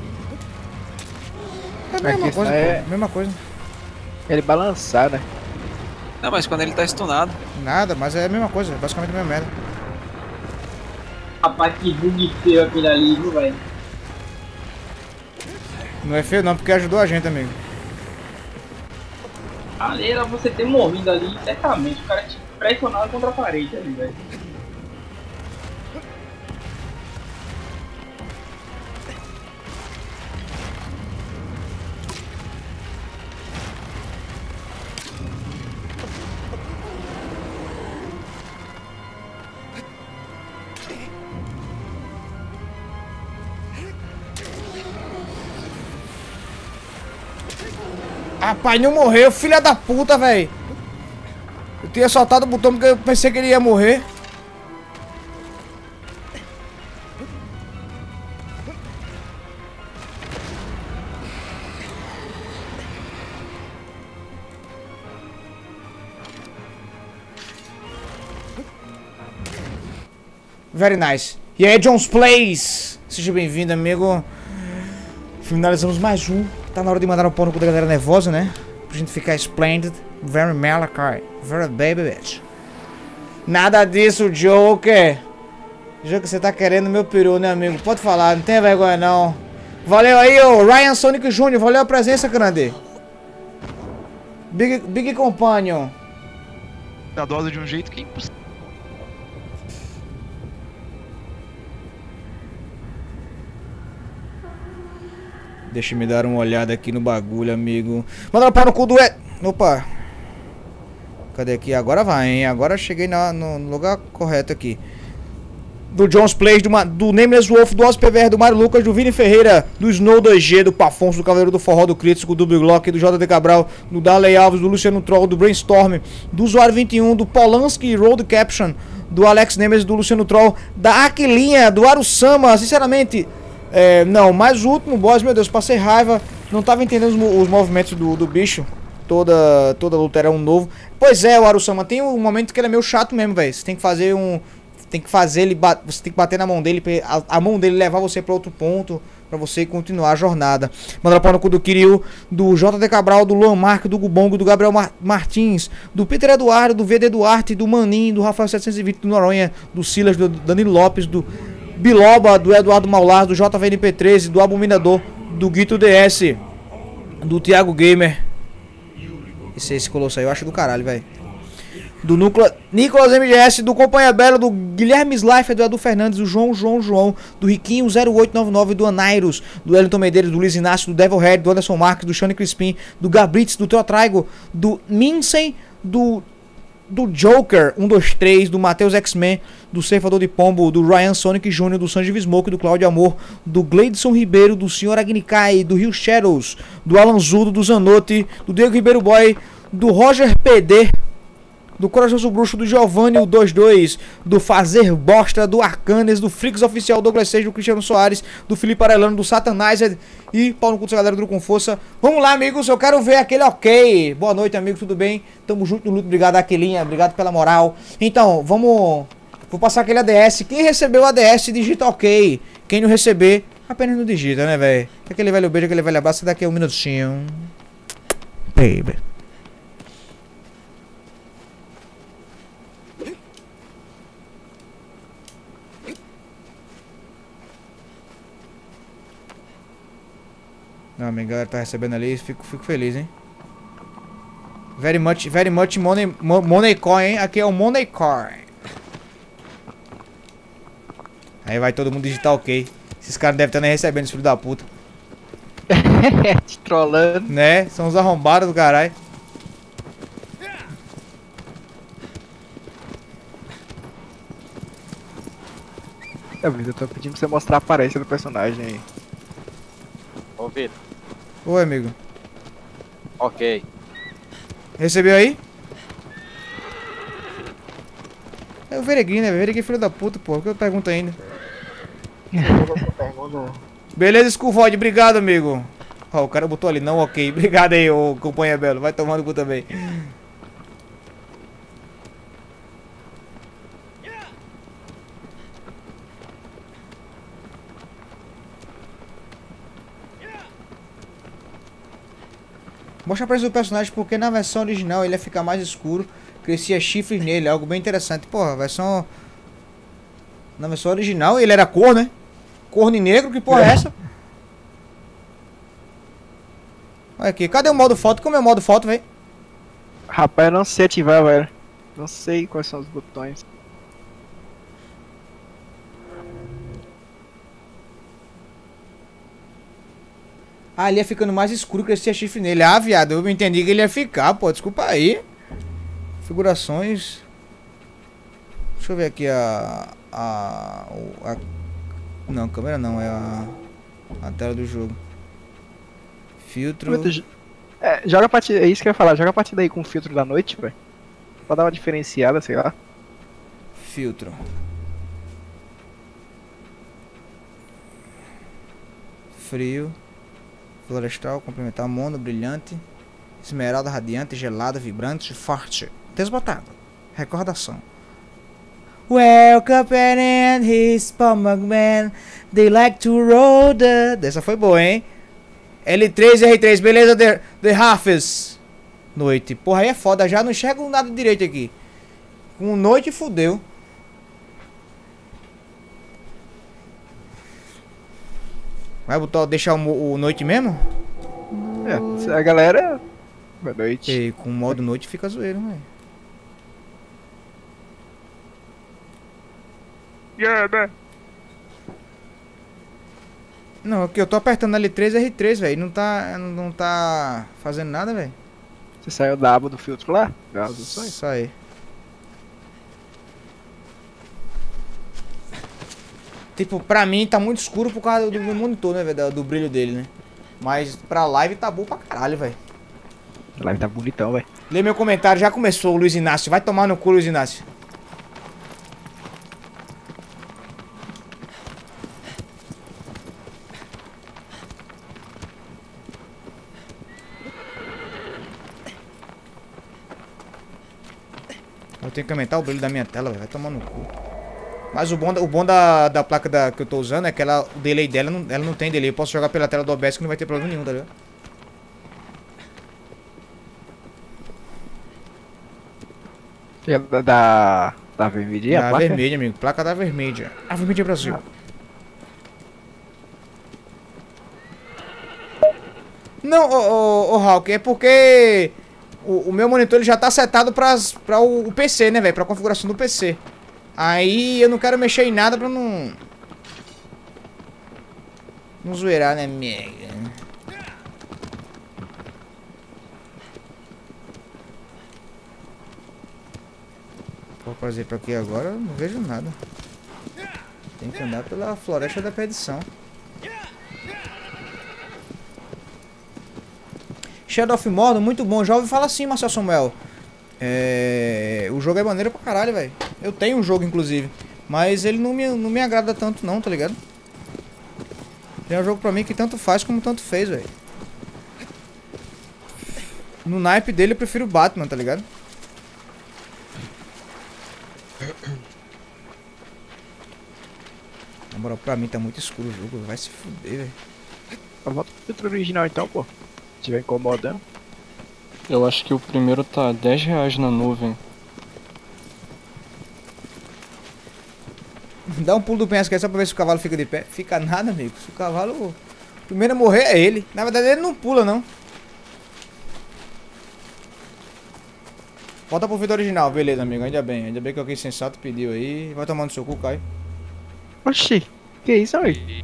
É a mesma coisa, é... mesma coisa. Ele balançar, né? Não, mas quando ele tá stunado. Nada, mas é a mesma coisa, basicamente a mesma merda. Rapaz, que bug feio aquele ali, viu, velho? Não é feio não, porque ajudou a gente, amigo. Ali era você ter morrido ali, certamente. O cara te pressionado contra a parede ali, velho. Rapaz, não morreu, filha da puta, velho. Eu tinha soltado o botão porque eu pensei que ele ia morrer. Very nice. E aí, John's Plays. Seja bem-vindo, amigo. Finalizamos mais um. Tá na hora de mandar um pau no cu da galera nervosa, né? Pra gente ficar splendid. Very Malachi. Very baby bitch. Nada disso, Joker. Joker, você tá querendo meu peru, né, amigo? Pode falar, não tenha vergonha, não. Valeu aí, ô Ryan Sonic Júnior. Valeu a presença, grande. Big, Big Companion. A dose de um jeito que é impossível. Deixa eu me dar uma olhada aqui no bagulho, amigo. Manda para no cu do... E... Opa. Cadê aqui? Agora vai, hein? Agora cheguei na, no lugar correto aqui. Do John's Plays, do, do Nameless Wolf, do Osp P V R, do Mário Lucas, do Vini Ferreira, do Snow dois G, do Pafonso, do Cavaleiro do Forró, do Crítico, do Big Glock, do J D Cabral, do Darley Alves, do Luciano Troll, do Brainstorm, do Usuário vinte e um, do Polanski Road Caption, do Alex Nemes, do Luciano Troll, da Aquilinha, do Arusama. Sinceramente... É, não, mas o último boss, meu Deus, passei raiva. Não tava entendendo os, os movimentos do, do bicho. Toda, toda luta era um novo. Pois é, o Arusama tem um momento que ele é meio chato mesmo, velho. Você tem que fazer um... Tem que fazer ele... Você tem que bater na mão dele, a, a mão dele levar você pra outro ponto, pra você continuar a jornada. Manda pau no cu do Kiryu, do J D Cabral, do Luan Marque, do Gubongo, do Gabriel Mar Martins, do Peter Eduardo, do V D Duarte, do Maninho, do Rafael setecentos e vinte, do Noronha, do Silas, do Danilo Lopes, do... Biloba, do Eduardo Maular, do J V N P treze, do Abominador, do Guito D S, do Thiago Gamer. Esse, esse colosso aí eu acho do caralho, velho. Do Núcleo, Nicolas M G S, do Companhia Bela, do Guilherme Slifer, do Edu Fernandes, do João João João, do Riquinho zero oito nove nove, do Anairos, do Wellington Medeiros, do Luiz Inácio, do Devil Head, do Anderson Marques, do Shane Crispim, do Gabrits, do Teotraigo, do Minsen, do... do Joker, um dois três, do Matheus X-Men, do Ceifador de Pombo, do Ryan Sonic Júnior, do Sanji Smoke, do Cláudio Amor, do Gleidson Ribeiro, do senhor Agnicai, do Rio Shadows, do Alan Zudo, do Zanotti, do Diego Ribeiro Boy, do Roger P D, do Corajoso Bruxo, do Giovanni, o dois dois, do Fazer Bosta, do Arcanes, do Freaks Oficial, do Douglas seis, do Cristiano Soares, do Felipe Arellano, do Satanizer e pau no cu dessa galera do Com Força. Vamos lá, amigos, eu quero ver aquele ok. Boa noite, amigos, tudo bem? Tamo junto no luto, obrigado Aquilinha, obrigado pela moral. Então, vamos... Vou passar aquele A D S. Quem recebeu o A D S, digita ok. Quem não receber, apenas não digita, né, velho? Aquele velho beijo, aquele velho abraço, daqui a um minutinho. Baby. amigo, a galera tá recebendo ali, fico, fico feliz, hein. Very much, very much money, mo money coin, aqui é o money coin. Aí vai todo mundo digitar ok. Esses caras devem estar nem recebendo esse filho da puta. Te trollando. Né? São os arrombados do caralho. É, Vitor, eu tô pedindo pra você mostrar a aparência do personagem aí. Ô, Vitor. Oi, amigo. Ok. Recebeu aí? É o Veregrin, né? Veregrin filho da puta, pô. O que eu pergunto ainda? Beleza, Scuvod, obrigado, amigo. Ó, o cara botou ali, não, ok. Obrigado aí, ô companheiro Belo. Vai tomando cu também. Mostra a preço do personagem porque na versão original ele ia ficar mais escuro. Crescia chifres nele, algo bem interessante. Porra, a versão... Na versão original ele era cor, né? Corno e negro, que porra é essa? Olha aqui, cadê o modo foto? Como é o modo foto, velho? Rapaz, eu não sei ativar, velho. Não sei quais são os botões. Ah, ele ia ficando mais escuro, crescia chifre nele. Ah, viado, eu entendi que ele ia ficar, pô. Desculpa aí. Configurações. Deixa eu ver aqui a... A... a não, câmera não, é a... A tela do jogo. Filtro... É, joga a partida... É isso que eu ia falar. Joga a partida aí com o filtro da noite, velho. Pra dar uma diferenciada, sei lá. Filtro. Frio. Florestal, complementar, mono, brilhante, esmeralda, radiante, gelado, vibrante, forte, desbotado, recordação. Welcome and his stomach man, they like to roll the... Essa foi boa, hein? L três, R três, beleza, The, the Hafiz. Noite, porra, aí é foda, já não enxergo nada direito aqui. Com noite fudeu. Vai botar, deixar o, o noite mesmo? É, a galera... Boa noite. E com o modo noite fica zoeiro, velho. Yeah, man. Não, aqui eu tô apertando L três, R três, velho. Não tá, não tá fazendo nada, velho. Você saiu da aba do filtro lá? Das opções? Sai. Tipo, pra mim tá muito escuro por causa do, do monitor, né, velho? Do brilho dele, né? Mas pra live tá bom pra caralho, velho. A live tá bonitão, velho. Lê meu comentário, já começou, Luiz Inácio. Vai tomar no cu, Luiz Inácio. Eu tenho que aumentar o brilho da minha tela, velho. Vai tomar no cu. Mas o bom, o bom da, da placa da, que eu tô usando é que ela, o delay dela, não, ela não tem delay. Eu posso jogar pela tela do O B S que não vai ter problema nenhum, tá ligado? Da, da, da vermelha? Da vermelha, amigo. Placa da vermelha. A vermelha Brasil. Ah. Não, ô, ô, ô Hulk, é porque o, o meu monitor ele já tá setado pra, pra o, o P C, né, velho? Pra configuração do P C. Aí eu não quero mexer em nada pra não... Não zoeirar, né, amiga? Por exemplo, aqui agora eu não vejo nada. Tem que andar pela floresta da perdição. Shadow of Mordor, muito bom. Já ouvi falar assim, Marcelo Samuel. É... O jogo é maneiro pra caralho, velho. Eu tenho um jogo, inclusive. Mas ele não me, não me agrada tanto não, tá ligado? Ele é um jogo pra mim que tanto faz como tanto fez, velho. No naipe dele eu prefiro o Batman, tá ligado? Na moral, pra mim tá muito escuro o jogo. Vai se fuder, velho. Volta pro filtro original então, pô. Se tiver incomodando. Eu acho que o primeiro tá dez reais na nuvem. Dá um pulo do penhasco aí só pra ver se o cavalo fica de pé. Fica nada, amigo. Se o cavalo... Primeiro a morrer é ele. Na verdade ele não pula, não. Volta pro vídeo original, beleza, amigo. Ainda bem. Ainda bem que alguém sensato pediu aí. Vai tomar no seu cu, Caio. Oxi, que isso aí?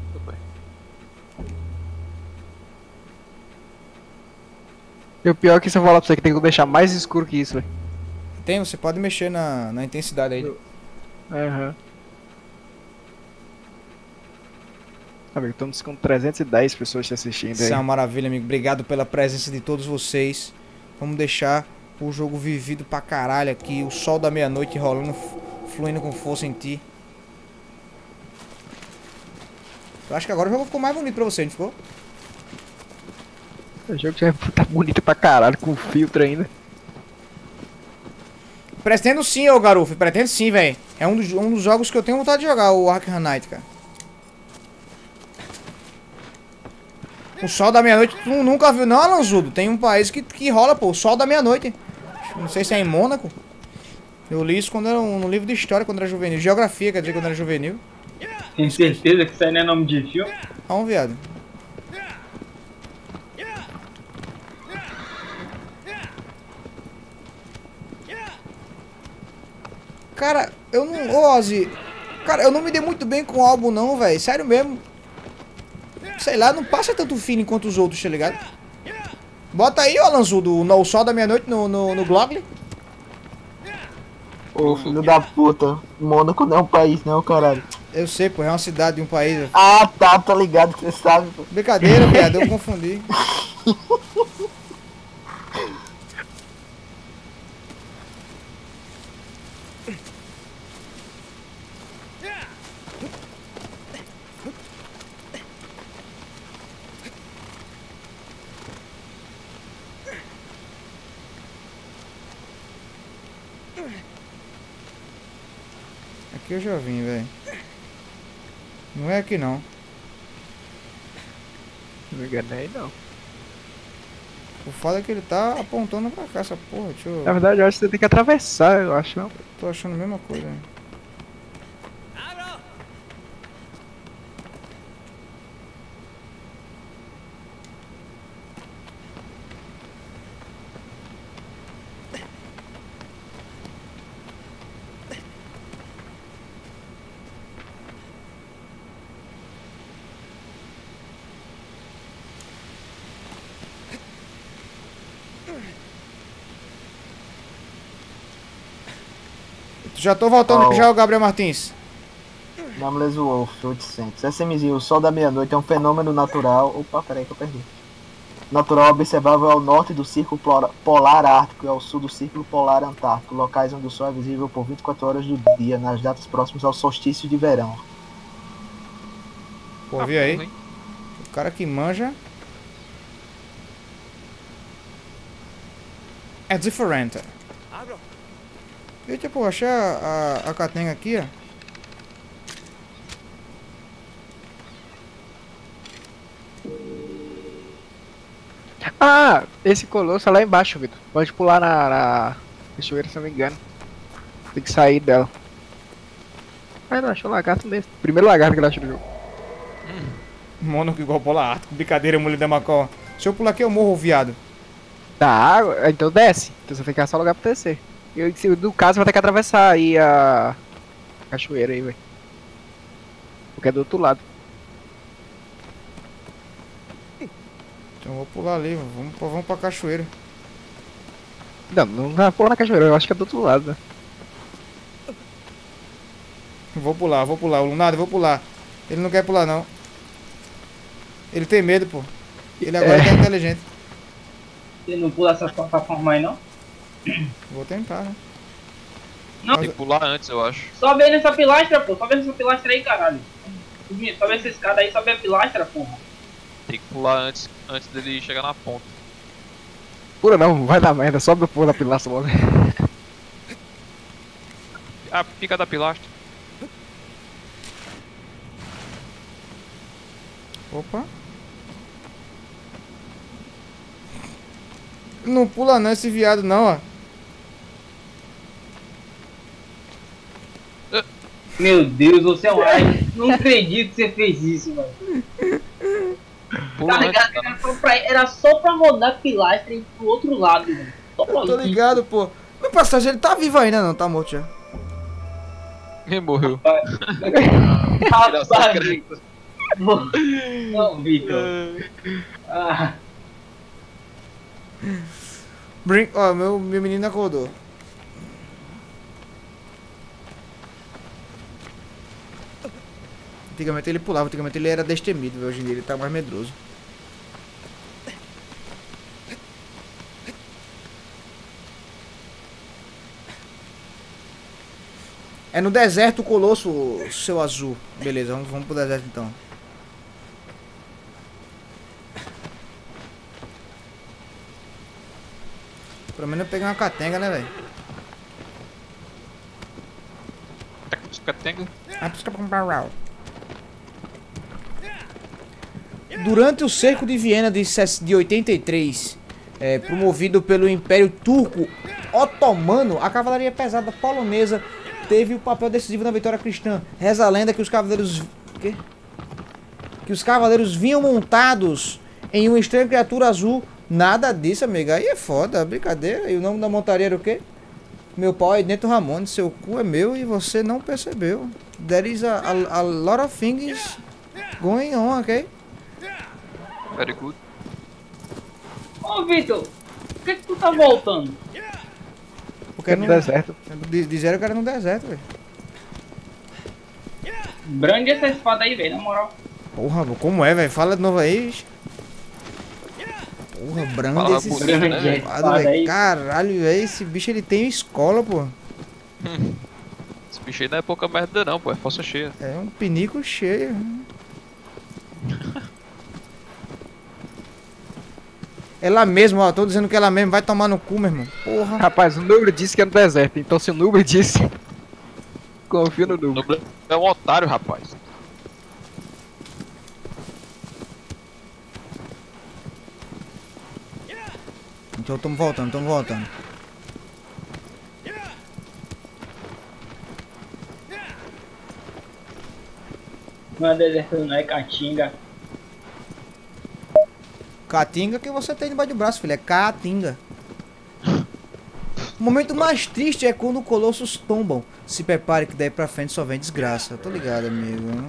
E o pior é que se eu falar pra você que tem que deixar mais escuro que isso, velho. Tem, você pode mexer na, na intensidade aí. Aham. Uhum. Amigo, estamos com trezentas e dez pessoas te assistindo aí. Isso é uma maravilha, amigo. Obrigado pela presença de todos vocês. Vamos deixar o jogo vivido pra caralho aqui. O sol da meia-noite rolando, fluindo com força em ti. Eu acho que agora o jogo ficou mais bonito pra você, não ficou? O jogo já tá bonito pra caralho, com filtro ainda. Pretendo sim, ô Garuf. Pretendo sim, velho. É um dos, um dos jogos que eu tenho vontade de jogar, o Arkham Knight, cara. O sol da meia-noite, tu nunca viu não, Alanzudo? Tem um país que, que rola, pô, o sol da meia-noite. Não sei se é em Mônaco. Eu li isso quando era um, no livro de história, quando era juvenil. Geografia, quer dizer, quando era juvenil. Tem certeza que isso aí não é nome de filme? Não, viado. Cara, eu não... Ô, Ozzy. Cara, eu não me dei muito bem com o álbum não, velho. Sério mesmo. Sei lá, não passa tanto feeling quanto os outros, tá ligado? Bota aí, ó, Lanzudo, o, o sol da meia-noite no, no, no Glogly. Ô, filho da puta. Mônaco não é um país, não, caralho. Eu sei, pô, é uma cidade de um país. Ah, tá, tá ligado que você sabe, pô. Brincadeira, viado, eu confundi. Aqui eu já vim, velho. Não é aqui não. Não me enganei não. O foda é que ele tá apontando pra cá, essa porra, deixa eu... Na verdade eu acho que você tem que atravessar, eu acho não. Tô achando a mesma coisa, né? Já tô voltando, oh. já o Gabriel Martins. Nameless Wolf, oitocentos. SMzinho, o sol da meia-noite é um fenômeno natural. Opa, peraí que eu perdi. Natural observável ao norte do círculo polar ártico e ao sul do círculo polar antártico, locais onde o sol é visível por vinte e quatro horas do dia, nas datas próximas ao solstício de verão. Pô, vi aí. O cara que manja. É diferente. Deixa eu achar a, a catenga aqui, ó. Ah, esse colosso é lá embaixo, Vitor. Pode pular na, na cachoeira, se eu não me engano. Tem que sair dela. Ah, não, achou lagarto mesmo. Primeiro lagarto que ele achou do jogo. Hum. Mônaco igual polar ártico. Brincadeira, mulher da Macó. Se eu pular aqui, eu morro, viado. Tá, água, então desce. Então você tem que achar lugar pra descer. Eu, no caso, vai ter que atravessar aí a cachoeira aí, velho. Porque é do outro lado. Então eu vou pular ali, vamos, vamos pra cachoeira. Não, não vai pular na cachoeira, eu acho que é do outro lado, né? Vou pular, vou pular. O Lunado, eu vou pular. Ele não quer pular, não. Ele tem medo, pô. Ele agora é, é inteligente. Ele não pula essa plataforma aí, não? Vou tentar, né? Não. Tem que pular antes, eu acho. Sobe aí nessa pilastra, pô. Sobe nessa pilastra aí, caralho. Sobe essa escada aí, sobe a pilastra, porra. Tem que pular antes, antes dele chegar na ponta. Pula não, vai dar merda. Sobe o pulo da pilastra logo. Ah, fica da pilastra. Opa. Não pula não esse viado não, ó. Meu Deus, você é um ai. Não acredito que você fez isso, mano. Tá ligado? Era só pra, era só pra rodar a pilastra e ir pro outro lado, mano. Só pra Tô isso. ligado, pô. Meu passageiro, ele tá vivo ainda, não? Tá morto já. Quem morreu? Rapaz, Vitor. Não, Vitor. Ah. Brin... Ó, meu, meu menino acordou. Antigamente ele pulava, antigamente ele era destemido, hoje em dia ele tá mais medroso. É no deserto o Colosso, seu azul. Beleza, vamos, vamos pro deserto então. Pelo menos eu peguei uma catenga, né, velho? Catenga? Durante o cerco de Viena de, de oitenta e três, é, promovido pelo Império Turco Otomano, a cavalaria pesada polonesa teve o papel decisivo na vitória cristã. Reza a lenda que os cavaleiros... Que? Que os cavaleiros vinham montados em uma estranha criatura azul. Nada disso, amiga. Aí é foda, brincadeira. E o nome da montaria era o quê? Meu pau é dentro do Ramon, seu cu é meu e você não percebeu. There is a, a, a lot of things going on, ok? Very good. Ô, Vitor, por que que tu tá voltando? Porque é no deserto. Disseram que era no deserto, velho. Brande essa espada aí, velho, na moral. Porra, como é, velho? Fala de novo aí. Porra, brande esse espada, velho. Caralho, velho, esse bicho ele tem escola, pô. Hum. Esse bicho aí não é pouca merda não, pô, é força cheia. É um pinico cheio. Ela mesmo, ó, tô dizendo que ela mesmo vai tomar no cu, meu irmão. Porra. Rapaz, o Nublo disse que é no deserto, então se o Nublo disse, confio no Nublo. Nublo é um otário, rapaz. Então tamo voltando, tamo voltando. Não é deserto, não é Caatinga. Caatinga que você tem debaixo do braço, filho. É Caatinga. O momento mais triste é quando colossos tombam. Se prepare que daí pra frente só vem desgraça. Tô ligado, amigo.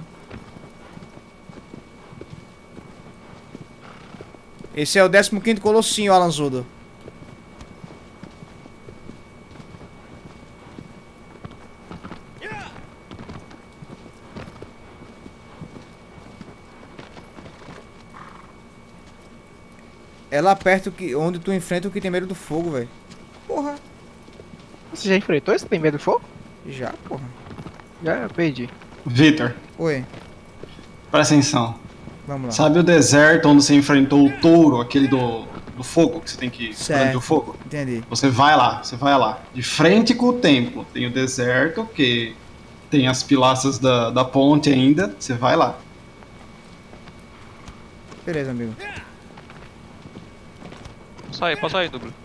Esse é o décimo quinto colossinho, Alanzudo. É lá perto que, onde tu enfrenta o que tem medo do fogo, velho. Porra. Você já enfrentou esse que tem medo do fogo? Já, porra. Já, eu perdi. Vitor. Oi. Presta atenção. Vamos lá. Sabe o deserto onde você enfrentou o touro, aquele do, do fogo, que você tem que certo. o fogo? Entendi. Você vai lá, você vai lá. De frente com o templo. Tem o deserto, que tem as pilastras da, da ponte ainda. Você vai lá. Beleza, amigo. Sai, passa aí, duplo.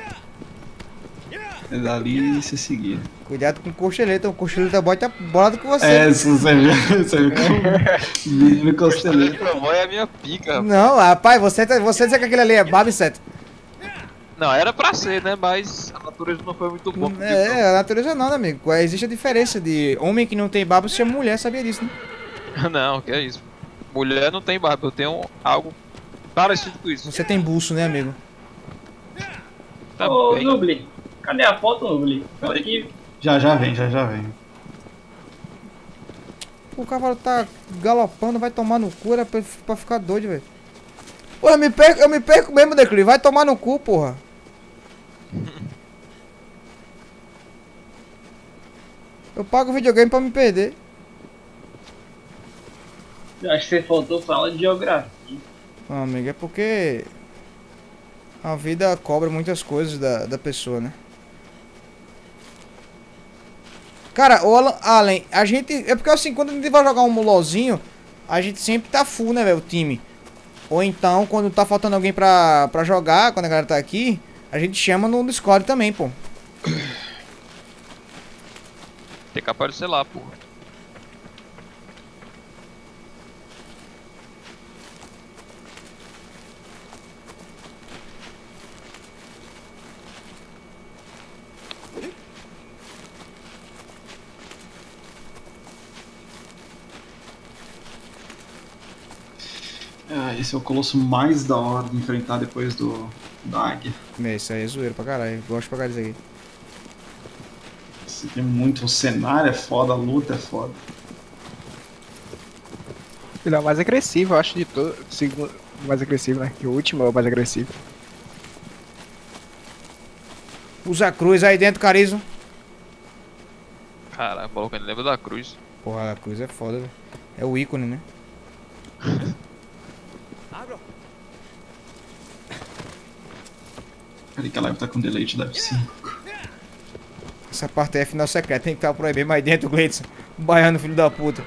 É dali você seguir. Cuidado com o coxeleta, o coxeleta bota bolado com você. É, se você viu, você viu que o menino coxeleta. É a minha pica, rapaz. Não, rapaz, você, você dizer que aquele ali é Babicet. Não, era pra ser, né? Mas a natureza não foi muito boa. É, a natureza não, né, amigo? Existe a diferença de homem que não tem barba se chama mulher, sabia disso, né? Não, que é isso. Mulher não tem barba, eu tenho algo parecido com isso. Você tem buço, né, amigo? Tá Ô, bem. Nubli, cadê a foto, Nubli? Aqui. Já, já vem, já, já vem. O cavalo tá galopando, vai tomar no cu, era pra, pra ficar doido, velho. Pô, eu me perco, eu me perco mesmo, Decli, vai tomar no cu, porra. Eu pago o videogame pra me perder. Eu acho que você faltou falar de geografia. Não, amigo, é porque a vida cobra muitas coisas da, da pessoa, né? Cara, o Alan, Allen, a gente... É porque assim, quando a gente vai jogar um mulozinho, a gente sempre tá full, né, velho, o time. Ou então, quando tá faltando alguém pra, pra jogar, quando a galera tá aqui, a gente chama no Discord também, pô. Tem que aparecer lá, porra. esse é o colosso mais da hora de enfrentar depois do da águia. É, isso aí é zoeiro pra caralho. Eu gosto pra caralho disso aqui. Esse aqui é muito. O cenário é foda, a luta é foda. Ele é o mais agressivo, eu acho, de todo. O segundo mais agressivo, né? Que o último é o mais agressivo. Usa a cruz aí dentro, Carizo. Caralho, o maluco ainda lembra da cruz. Porra, a cruz é foda, velho. É o ícone, né? Peraí que a live tá com delay de F cinco. Essa parte é final secreta, tem que estar por aí bem mais dentro, Gleidson. O baiano, filho da puta.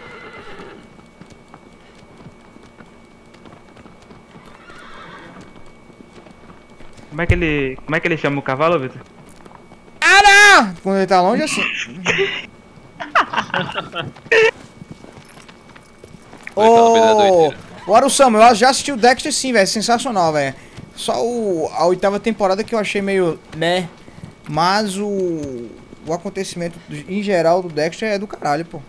Como é que ele. Como é que ele chama o cavalo, Vitor? Ah, não! Quando ele tá longe, assim. Ô, o Arusama, eu já assisti o Dexter sim, velho. Sensacional, velho. Só o, a oitava temporada que eu achei meio, né? Mas o, o acontecimento do, em geral do Dexter é do caralho, pô.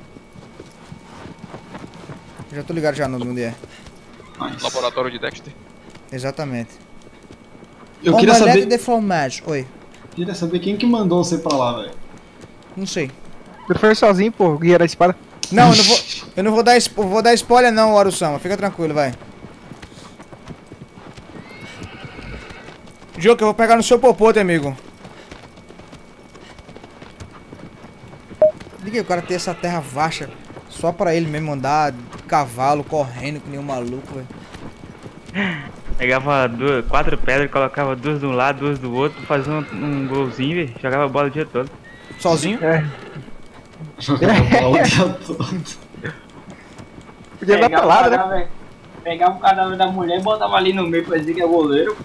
Já tô ligado já no onde é. Laboratório de Dexter. Exatamente. Eu queria saber. De fromage. Oi. Queria saber quem que mandou você pra lá, velho. Não sei. Ele foi sozinho, pô, guia da espada. Não, eu não vou, eu não vou dar, eu vou dar spoiler não, Arusama. Fica tranquilo, vai. Jogo que eu vou pegar no seu popote, amigo. Liga aí, o cara tem essa terra vasta só pra ele mesmo andar de cavalo, correndo que nem um maluco, velho. Pegava duas, quatro pedras, colocava duas de um lado, duas do outro, fazia um, um golzinho, velho. Jogava bola o dia todo. Sozinho? É. Jogava bola o dia todo. Podia dar pelada, né? Cadáver, pegava o cadáver da mulher e botava ali no meio pra dizer que é goleiro.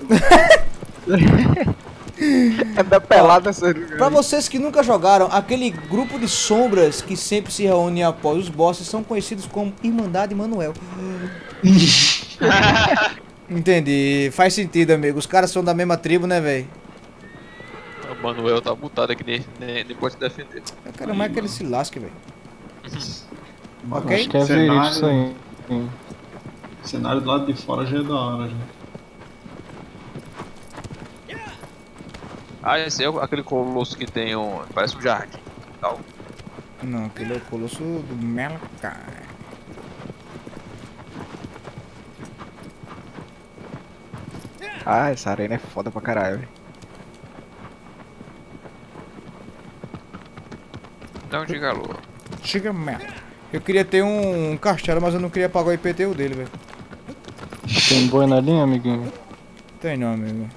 É da pelada, pra vocês que nunca jogaram, aquele grupo de sombras que sempre se reúne após os bosses são conhecidos como Irmandade Manuel. Entendi, faz sentido, amigo. Os caras são da mesma tribo, né, velho? O Manuel tá mutado aqui, nem, nem, nem pode se defender. Eu quero mais que ele se lasque, velho. Ok? Acho que é verídico isso aí. O cenário do lado de fora já é da hora, já. Ah, esse é aquele colosso que tem um. Parece um jardim. Tal. Não, aquele é o colosso do Malakai. Ah, essa arena é foda pra caralho, velho. Não diga alô. Chega mesmo. Eu queria ter um, um castelo, mas eu não queria pagar o I P T U dele, velho. Tem boi na linha, amiguinho? Tem não, amigo.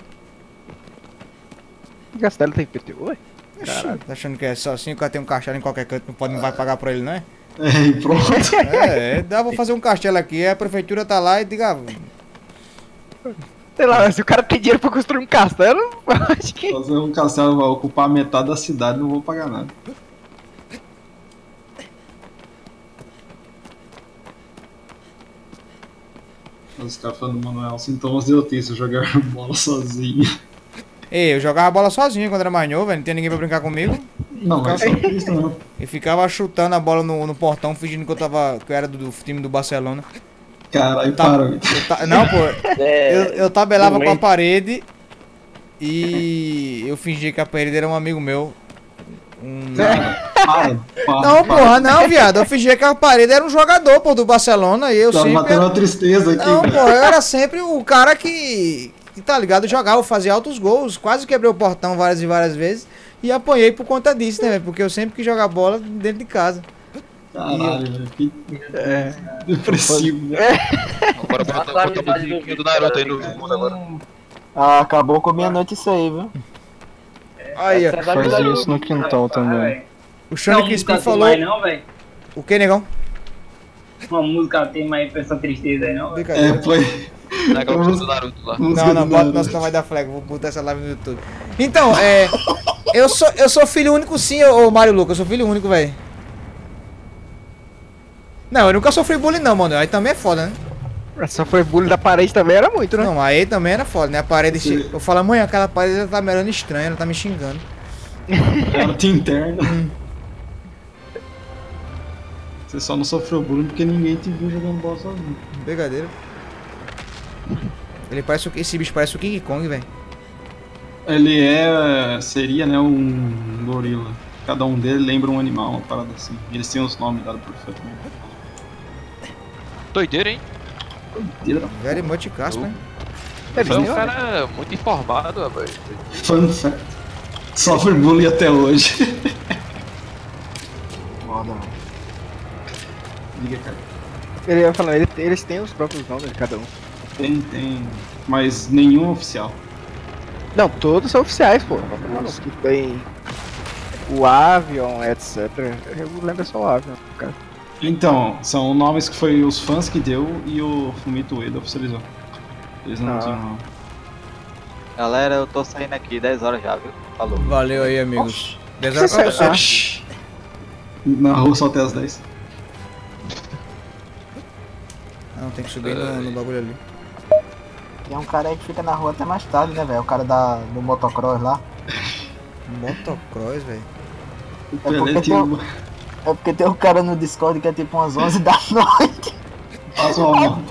O castelo tem I P T U, ué? Caralho. Tá achando que é só assim, o cara tem um castelo em qualquer canto, não, pode, não vai pagar pra ele, não é? É, e pronto. É, dá pra fazer um castelo aqui, a prefeitura tá lá e diga... Sei lá, se o cara tem dinheiro pra construir um castelo, acho que... Fazer um castelo vai ocupar metade da cidade, não vou pagar nada. Os caras falando, Manuel, sintomas de autismo, jogar bola sozinho. Ei, eu jogava bola sozinho quando era mais novo, velho, não tinha ninguém pra brincar comigo. Não, mas é autista não. E ficava chutando a bola no, no portão, fingindo que eu tava, que eu era do, do time do Barcelona. Caralho, Ta- para, eu ta- Não, pô, eu, eu tabelava com a parede e eu fingia que a parede era um amigo meu. Um... Para, para, Não, porra, não, viado. Eu fingia que a parede era um jogador, pô, do Barcelona e eu Tá sempre... batendo uma tristeza aqui. Não, pô, eu era sempre o cara que, que tá ligado, jogava, fazia altos gols, quase quebrei o portão várias e várias vezes e apanhei por conta disso, né, velho? Porque eu sempre quis jogar bola dentro de casa. Caralho, velho, que é. depressivo. Agora bota, bota a musiquinha do Naruto aí no fundo agora. Ah, acabou com a minha noite isso aí, viu? Aí, ó. Fazia isso no quintal também. O Xande Crispim falou... Tem mais não, velho? O que, negão? Uma música tem mais pra essa tristeza aí, não? Brincadeira. É, foi. Não é aquela música do Naruto lá. Não, não, bota, nossa, não vai dar flag, vou botar essa live no YouTube. Então, é... Eu sou, eu sou filho único sim, ô Mário Lucas, eu sou filho único, velho. Não, eu nunca sofri bullying não, mano, aí também é foda, né? Só foi bullying da parede também, era muito, né? Não, aí também era foda, né? A parede... Che... Eu falo, mãe, aquela parede ela tá me olhando estranha, ela tá me xingando. Ela tem interna. Você só não sofreu bullying porque ninguém te viu jogando bola sozinho. Brincadeira. Ele parece o... Esse bicho parece o King Kong, velho. Ele é. Seria, né, um gorila. Cada um deles lembra um animal, uma parada assim. Eles têm os nomes dados por fã também. Doideira, hein? Doideira. Very much caspa, hein? É um cara muito informado, rapaz. Fun fact. Sofre bullying até hoje. Foda, velho. Liga, cara. Ele ia falando, ele- eles têm os próprios nomes de cada um. Tem, tem. Mas nenhum oficial. Não, todos são oficiais, pô. Os que tem o Avion, etcétera. Eu lembro só o Avion, cara. Então, são nomes que foi os fãs que deu e o Fumito Ueda oficializou. Eles não Ah. tinham nome. Galera, eu tô saindo aqui, dez horas já, viu? Falou. Valeu aí, amigos. dez Você horas pra saiu- você. Na rua só até as dez. Não, tem que subir no, no bagulho ali. Tem um cara aí que fica na rua até mais tarde, né, velho? O cara da, do motocross lá. Motocross, velho. É porque, tem, um- é porque tem um cara no Discord que é tipo umas onze da noite. Passa uma moto.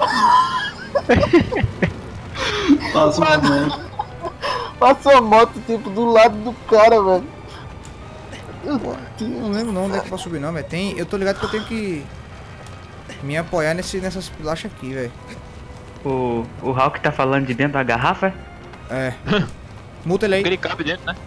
Passa uma moto. Passa uma moto, tipo, do lado do cara, velho. Eu não lembro não onde é que eu posso subir não, velho. Tem. Eu tô ligado que eu tenho que me apoiar nesse, nessas pilachas aqui, velho. O, o Hulk tá falando de dentro da garrafa? É. Multa ele aí. Ele cabe dentro, né?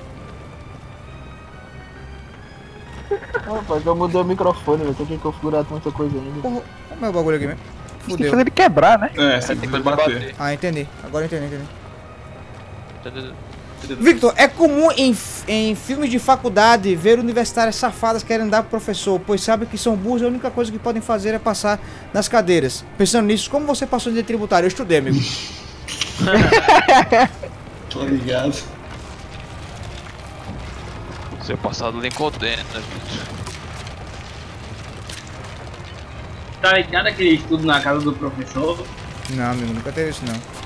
Rapaz, eu mudei o microfone, velho. Tem que configurar muita coisa ainda. Como é o bagulho aqui mesmo? Tem que fazer ele quebrar, né? É, você tem que bater. Ah, entendi. Agora eu entendi, entendi. Victor, é comum em, em filmes de faculdade ver universitárias safadas querendo dar pro professor, pois sabem que são burros e a única coisa que podem fazer é passar nas cadeiras. Pensando nisso, como você passou de tributário? Eu estudei, amigo. Tô ligado. Seu passado lhe condena, bicho. Tá ligado aquele estudo na casa do professor? Não, amigo, nunca teve isso não.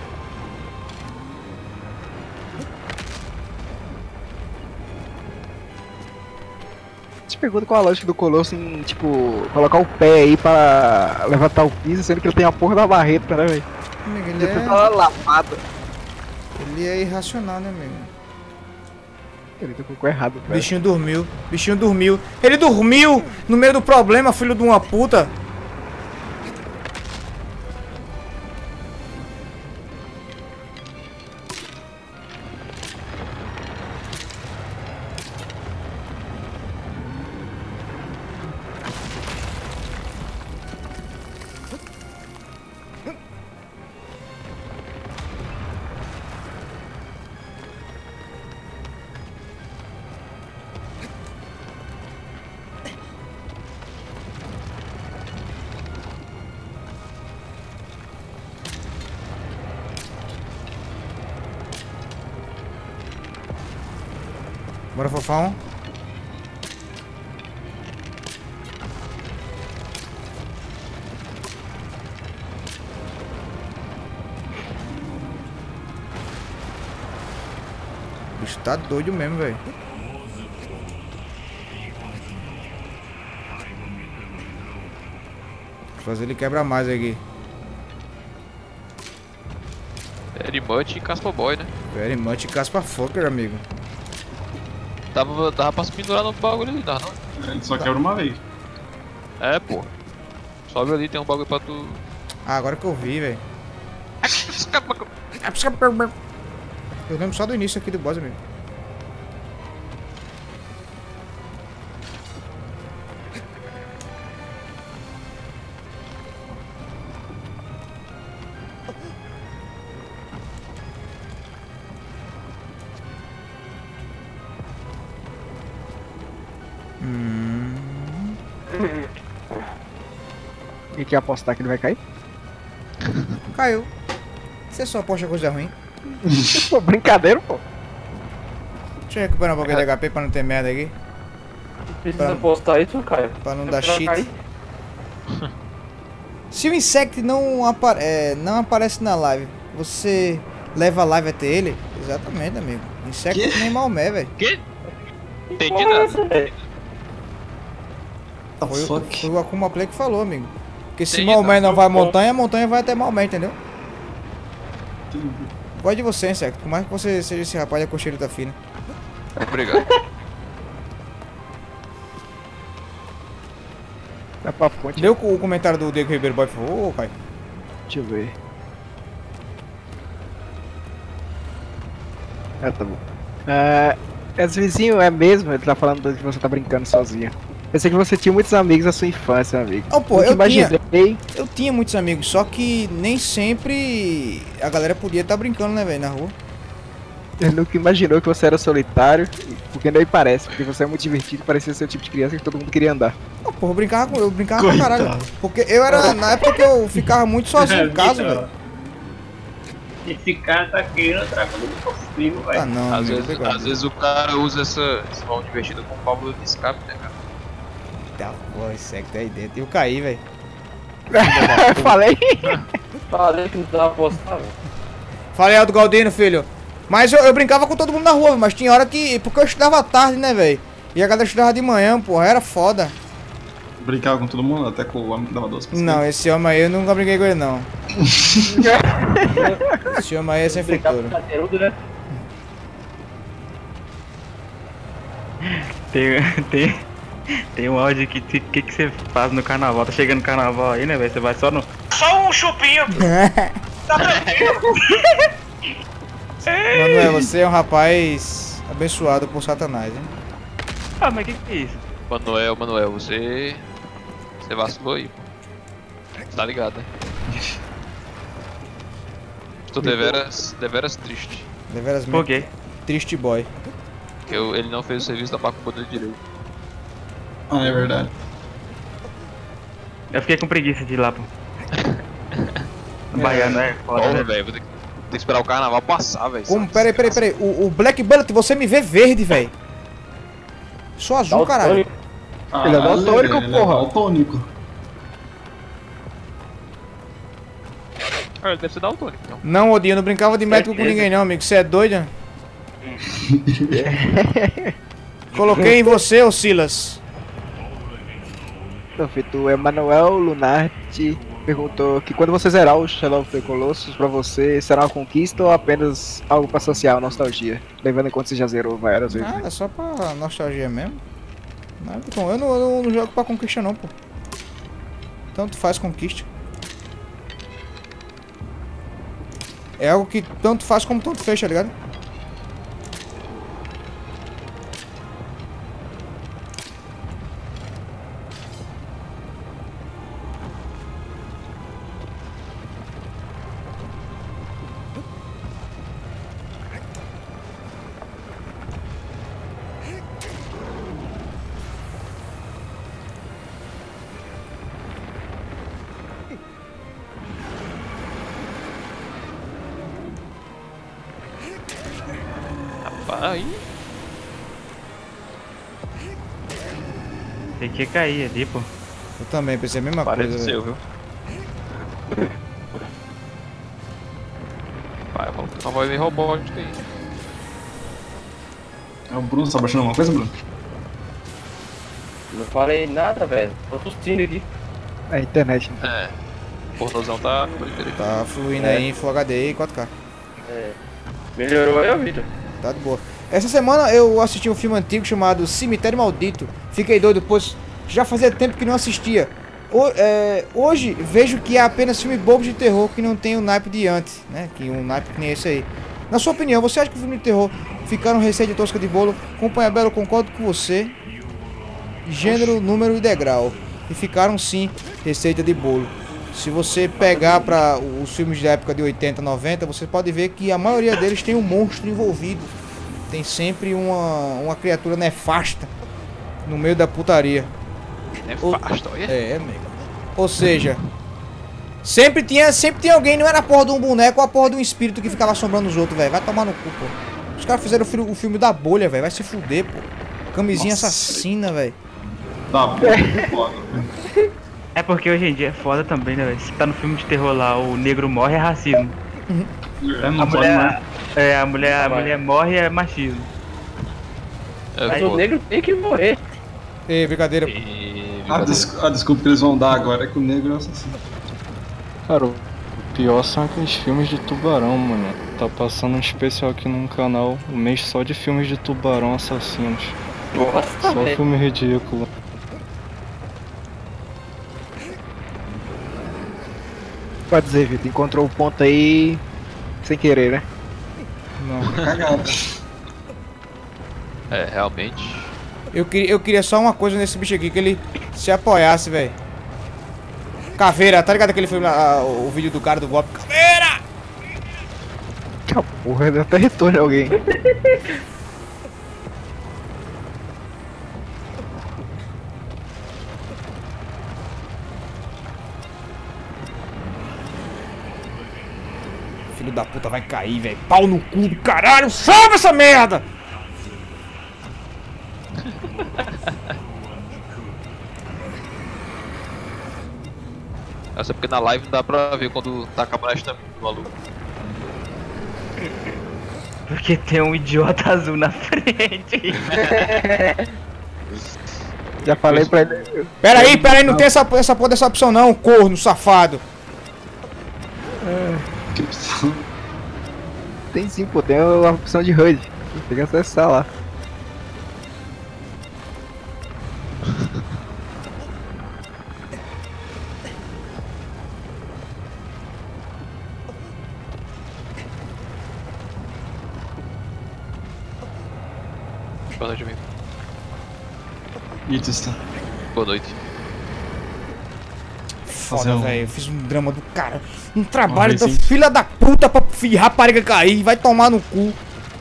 Te pergunto qual a lógica do Colosso em, tipo, colocar o pé aí pra levantar o piso, sendo que ele tem a porra da barreta, né, velho? Amigo, ele Ele é... tá lapada. Ele é irracional, né, amigo? Ele tá com o cu errado, velho. Bichinho dormiu, bichinho dormiu. Ele dormiu no meio do problema, filho de uma puta. Bora, fofão. O bicho tá doido mesmo, velho. Vou fazer ele quebrar mais aqui. Very much e Caspa Boy, né? Very much caspa fucker, amigo. Dava, dava pra se pendurar no bagulho ali, dava não? Ele só quebra uma vez. É, pô. Sobe ali, tem um bagulho pra tu. Ah, agora que eu vi, velho. Eu lembro só do início aqui do boss, amigo. Hum. E quer apostar que ele vai cair? Caiu. Você só aposta coisa ruim. Pô, brincadeira, pô. Deixa eu recuperar um pouquinho de H P pra não ter merda aqui. Precisa postar isso, Caio? Pra não dar Pra cheat. cair? Se o Insect não, apa é, não aparece na live, você leva a live até ele? Exatamente, amigo. Insect que nem Maomé, velho. Que? Entendi nada. Foi, o- foi o Akuma Play que falou, amigo. Porque se Entendi Maomé nada. não vai à montanha, a montanha vai até Maomé, entendeu? Gosto de você, Insecto. Por mais que você seja esse rapaz da cocheira da fina. Obrigado. Dá pra fonte. Lê o, o comentário do Diego Ribeiro Boy, por favor, ô, Caio. Deixa eu ver. Ah, tá bom. Ah, esse vizinho é mesmo, ele tá falando que você tá brincando sozinho. Pensei que você tinha muitos amigos na sua infância, meu amigo. Oh, pô, Nunca eu imaginei. tinha, eu tinha muitos amigos, só que nem sempre a galera podia estar brincando, né, velho, na rua. Ele nunca imaginou que você era solitário, porque nem parece, porque você é muito divertido, parecia ser o tipo de criança que todo mundo queria andar. Oh, pô, eu brincava, com, eu brincava pra caralho. Porque eu era, na época que eu ficava muito sozinho em casa, velho. Esse cara tá querendo trabalhar comigo, velho. Ah, não, às, amigo, vezes, às vezes o cara usa essa, esse mal divertido como válvula de escape, né, cara? Tá, pô, esse é que tá aí dentro. Eu caí, velho. Falei? Falei que não dava pra postar, velho. Falei, Aldo Galdino, filho. Mas eu, eu brincava com todo mundo na rua, mas tinha hora que... Porque eu estudava à tarde, né, velho? E a galera estudava de manhã, porra, era foda. Brincava com todo mundo, até com o homem que dava doce. Não, esse homem aí eu nunca brinquei com ele, não. Esse homem aí é sem futuro. Né? Tem, tem, tem um áudio que que, que que você faz no carnaval? Tá chegando no carnaval aí, né, velho? Você vai só no... Só um chupinho. Tá tranquilo. Manuel, você é um rapaz abençoado por Satanás, hein? Ah, mas que que é isso? Manuel, Manuel, você... Você vacilou aí, pô. Tá ligado, né? Estou deveras, deveras triste. Deveras Por quê? Triste boy. Porque eu, ele não fez o serviço da macumba do direito. Ah, é verdade. Eu fiquei com preguiça de ir lá, pô. Baiano é foda, Porra, né? velho, vou ter que, ter que esperar o carnaval passar, velho. Como? Peraí, peraí, peraí. O, o Black Bullet, você me vê verde, velho. Sou azul, caralho. Ah, Ele é daltônico, ele é porra. daltônico. Ah, ele deve ser daltônico, então. Não, Odinho, eu não brincava de médico com ninguém não, amigo. Você é doido, né? Coloquei em você, ô Silas. Então, feito, o Emanuel Lunardi perguntou que quando você zerar o Shadow of the Colossus, pra você será uma conquista ou apenas algo pra saciar nostalgia? Levando em conta que você já zerou várias vezes. Ah, é só pra nostalgia mesmo. Nada, bom, eu, não, eu não jogo pra conquista não, pô. Tanto faz conquista. É algo que tanto faz como tanto fez, tá ligado? Aí. Tem que cair ali, pô. Eu também pensei a mesma Parece coisa. seu, viu? Vai, uma voz meio robótica aí. É o Bruno, você tá baixando alguma coisa, Bruno? Não falei nada, velho. Tô tossindo aqui. É a internet. É. O pornozão tá... Tá fluindo É. aí em Full H D e quatro K. É. Melhorou aí, Vitor? Tá de boa. Essa semana eu assisti um filme antigo chamado Cemitério Maldito. Fiquei doido, pois já fazia tempo que não assistia. O, é, hoje vejo que é apenas filme bobo de terror que não tem o naipe de antes, né? Que um naipe que nem esse aí. Na sua opinião, você acha que o filme de terror ficaram receita de tosca de bolo? Companhia Bela, eu concordo com você. Gênero, número e degrau. E ficaram sim receita de bolo. Se você pegar para os filmes da época de oitenta, noventa, você pode ver que a maioria deles tem um monstro envolvido. Tem sempre uma, uma criatura nefasta no meio da putaria. Nefasta, olha. É, amigo. Ou seja, sempre tinha, sempre tinha alguém, não era a porra de um boneco ou a porra de um espírito que ficava assombrando os outros, velho. Vai tomar no cu, pô. Os caras fizeram o filme, o filme da bolha, velho. Vai se fuder, pô. Camisinha Nossa. assassina, velho. Tá bom, foda. É porque hoje em dia é foda também, né, velho? Se tá no filme de terror lá, o negro morre, é racismo. É, A não pode mulher, mais. é, a mulher, a mulher morre, é machismo. É, O negro tem que morrer. Ei, brincadeira. E... A, des a desculpa que eles vão dar agora é que o negro é assassino. Cara, o pior são aqueles filmes de tubarão, mano. Tá passando um especial aqui num canal, um mês só de filmes de tubarão assassinos. Nossa, só velho. filme ridículo. Pode dizer, Vitor, encontrou o ponto aí sem querer, né? Não. Cagada. É, realmente. Eu queria, eu queria só uma coisa nesse bicho aqui, que ele se apoiasse, velho. Caveira, tá ligado aquele filme, ah, o vídeo do cara do golpe? Caveira! Que porra, deu até retorno a alguém. Filho da puta vai cair, velho. Pau no cu do caralho, salva essa merda! Essa é porque na live não dá pra ver quando tá acabando a estamina do maluco. Porque tem um idiota azul na frente. Já falei pra ele. Pera aí, pera aí, não tem essa, essa porra dessa opção não, corno, safado. Que opção? Tem sim, pô, tem a opção de H U D. Tem que acessar lá. Boa noite, amigo. E tu está? Boa noite. Foda, um- velho, eu fiz um drama do cara. Um trabalho Uma da vez, hein? filha da puta pra fi- rapariga cair, vai tomar no cu.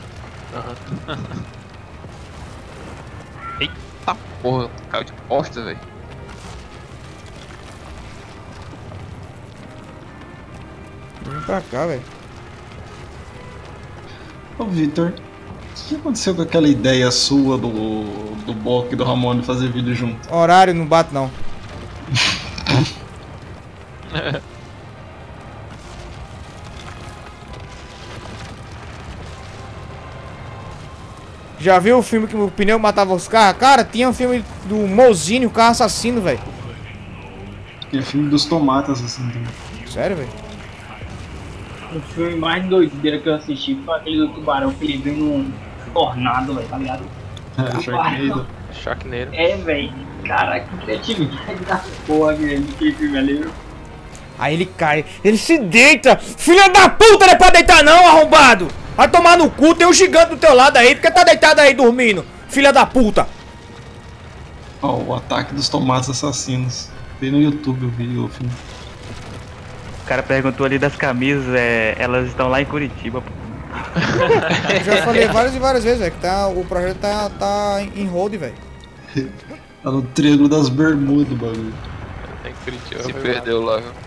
Eita porra, caiu de costa, velho. Vem pra cá, velho. Ô Vitor, o que aconteceu com aquela ideia sua do, do Bock e do Ramone fazer vídeo junto? Horário não bate não. Já viu o filme que o pneu matava os carros? Cara, tinha um filme do Mozinho, o carro assassino, velho. Aquele filme dos tomates, assim, também. Sério, velho? O filme mais doideira que eu assisti foi aquele do tubarão que ele vem num tornado, velho, tá ligado? É, Sharknado. Sharknado. É, velho. Caraca, que criatividade da porra, velho, aquele filme ali, viu? Aí ele cai, ele se deita. Filha da puta, não é pra deitar não, arrombado. Vai tomar no cu, tem um gigante do teu lado aí. Porque tá deitado aí dormindo, filha da puta. Ó, o ataque dos tomates assassinos. Tem no YouTube, eu vi o filme. O cara perguntou ali das camisas, é, elas estão lá em Curitiba, pô. Eu já falei várias e várias vezes, velho, que tá, o projeto tá, tá em hold, velho. Tá no Triângulo das Bermudas o bagulho. Tem Curitiba. Se perdeu lá, viu?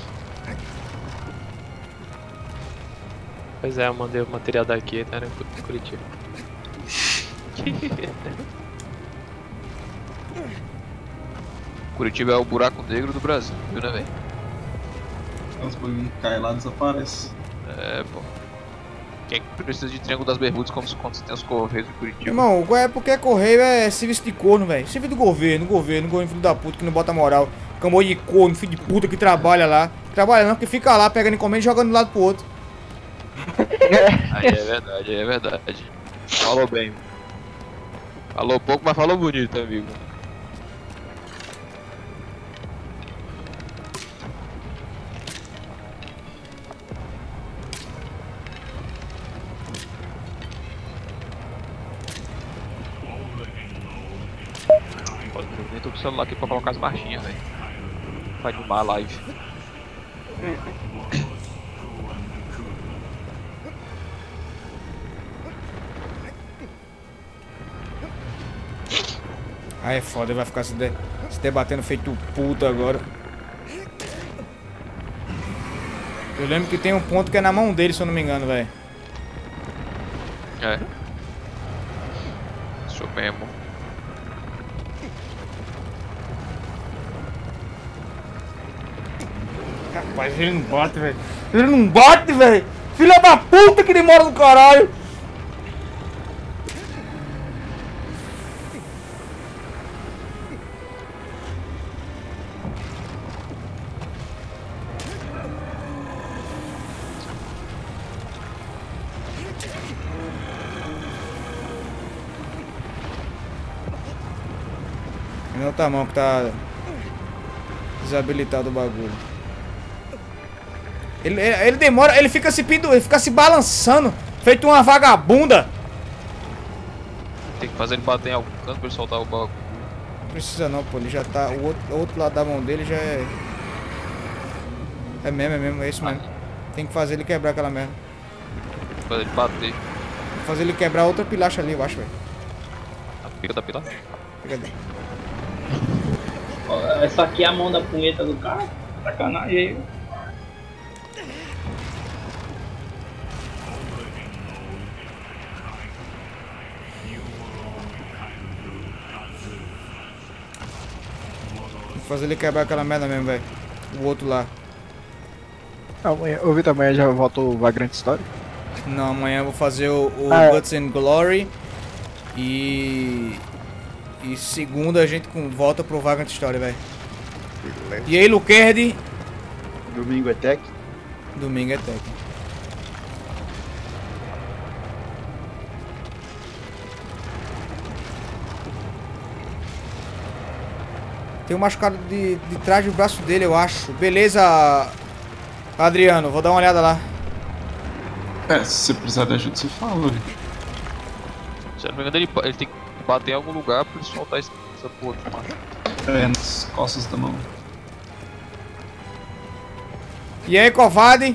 Pois é, eu mandei o material daqui, tá em Curitiba. Curitiba é o buraco negro do Brasil, viu, né, velho? Os bagulhos caem lá e desaparecem. É, pô. Quem precisa de Triângulo das Bermudas como se quando você tem os Correios de Curitiba? Irmão, é porque correio é serviço de corno, velho. Serviço do governo, governo, governo filho da puta que não bota moral. Camô de corno, filho de puta que trabalha lá. Trabalha não, que fica lá pegando encomenda e jogando de um lado pro outro. Aí é verdade, aí é verdade. Falou bem. Falou pouco, mas falou bonito, amigo. Pode eu nem tô com o celular aqui pra colocar as marchinhas, velho. Vai animar a live. Aí é foda, ele vai ficar se, de, se debatendo feito puta agora. Eu lembro que tem um ponto que é na mão dele, se eu não me engano, velho. É. Isso mesmo. Rapaz, ele não bate, velho. Ele não bate, velho. Filha da puta que demora do caralho. Na outra mão que tá desabilitado o bagulho. Ele, ele, ele demora, ele fica se pendu, ele fica se balançando, feito uma vagabunda. Tem que fazer ele bater em algum canto pra ele soltar o bagulho. Não precisa não, pô, ele já tá, o outro, o outro lado da mão dele já é... É mesmo, é mesmo, é isso mesmo. Tem que fazer ele quebrar aquela merda. Fazer ele bater. Tem que fazer ele quebrar outra pilacha ali, eu acho, velho. A pica da pilacha? Pica dele. Essa aqui é a mão da punheta do cara. Sacanagem aí. Tem que fazer ele quebrar aquela merda mesmo, velho. O outro lá. Amanhã, ô Vitor, amanhã já volta o Vagrant Story? Não, amanhã eu vou fazer o, o Ah, é. Guts and Glory. E... E segunda a gente com, volta pro Vagrant Story, velho. E aí, Luquerd? Domingo é tech? Domingo é tech. Tem um machucado de, de trás do braço dele, eu acho. Beleza, Adriano, vou dar uma olhada lá. É, se você precisar de ajuda, você fala, velho. Se eu não me engano, ele, ele tem que bater em algum lugar pra ele soltar esse- essa porra aqui, mano. É, nas costas da mão. E aí, covarde?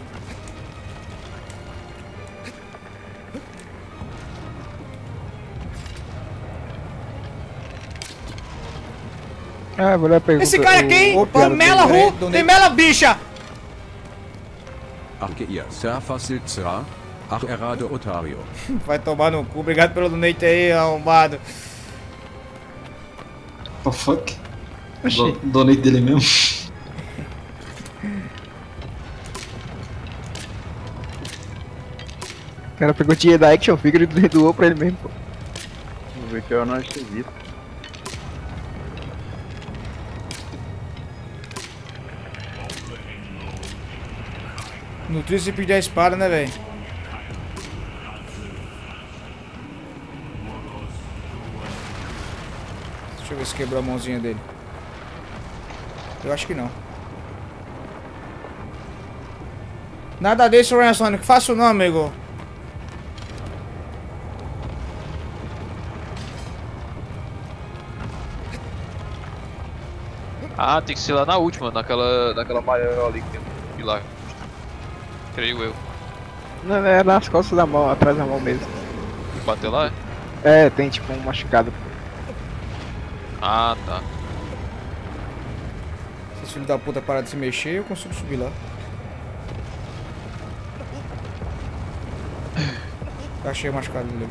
Ah, vou lá perguntar. Esse cara aqui, hein? o piada Pamela dele. Ru, tem mela bicha! Ach, ihr Surfer Silzra. Ach, errado Otário. Vai tomar no cu, obrigado pelo donate aí, arrombado. What the fuck? Do, donate dele mesmo. O cara pegou dinheiro da Action Figure e doou pra ele mesmo, pô. Vamos ver que eu não esquisito. No tríceps da espada, né, velho? Deixa eu ver se quebrou a mãozinha dele. Eu acho que não. Nada disso, Ryan Sonic. Faço não, amigo. Ah, tem que ser lá na última, naquela, naquela maior ali que tem um pilar. Creio eu. Não, é nas costas da mão, atrás da mão mesmo. Bateu lá? É, tem tipo um machucado. Ah, tá. Se esse filho da puta parar de se mexer, eu consigo subir lá. Achei o machucado dele.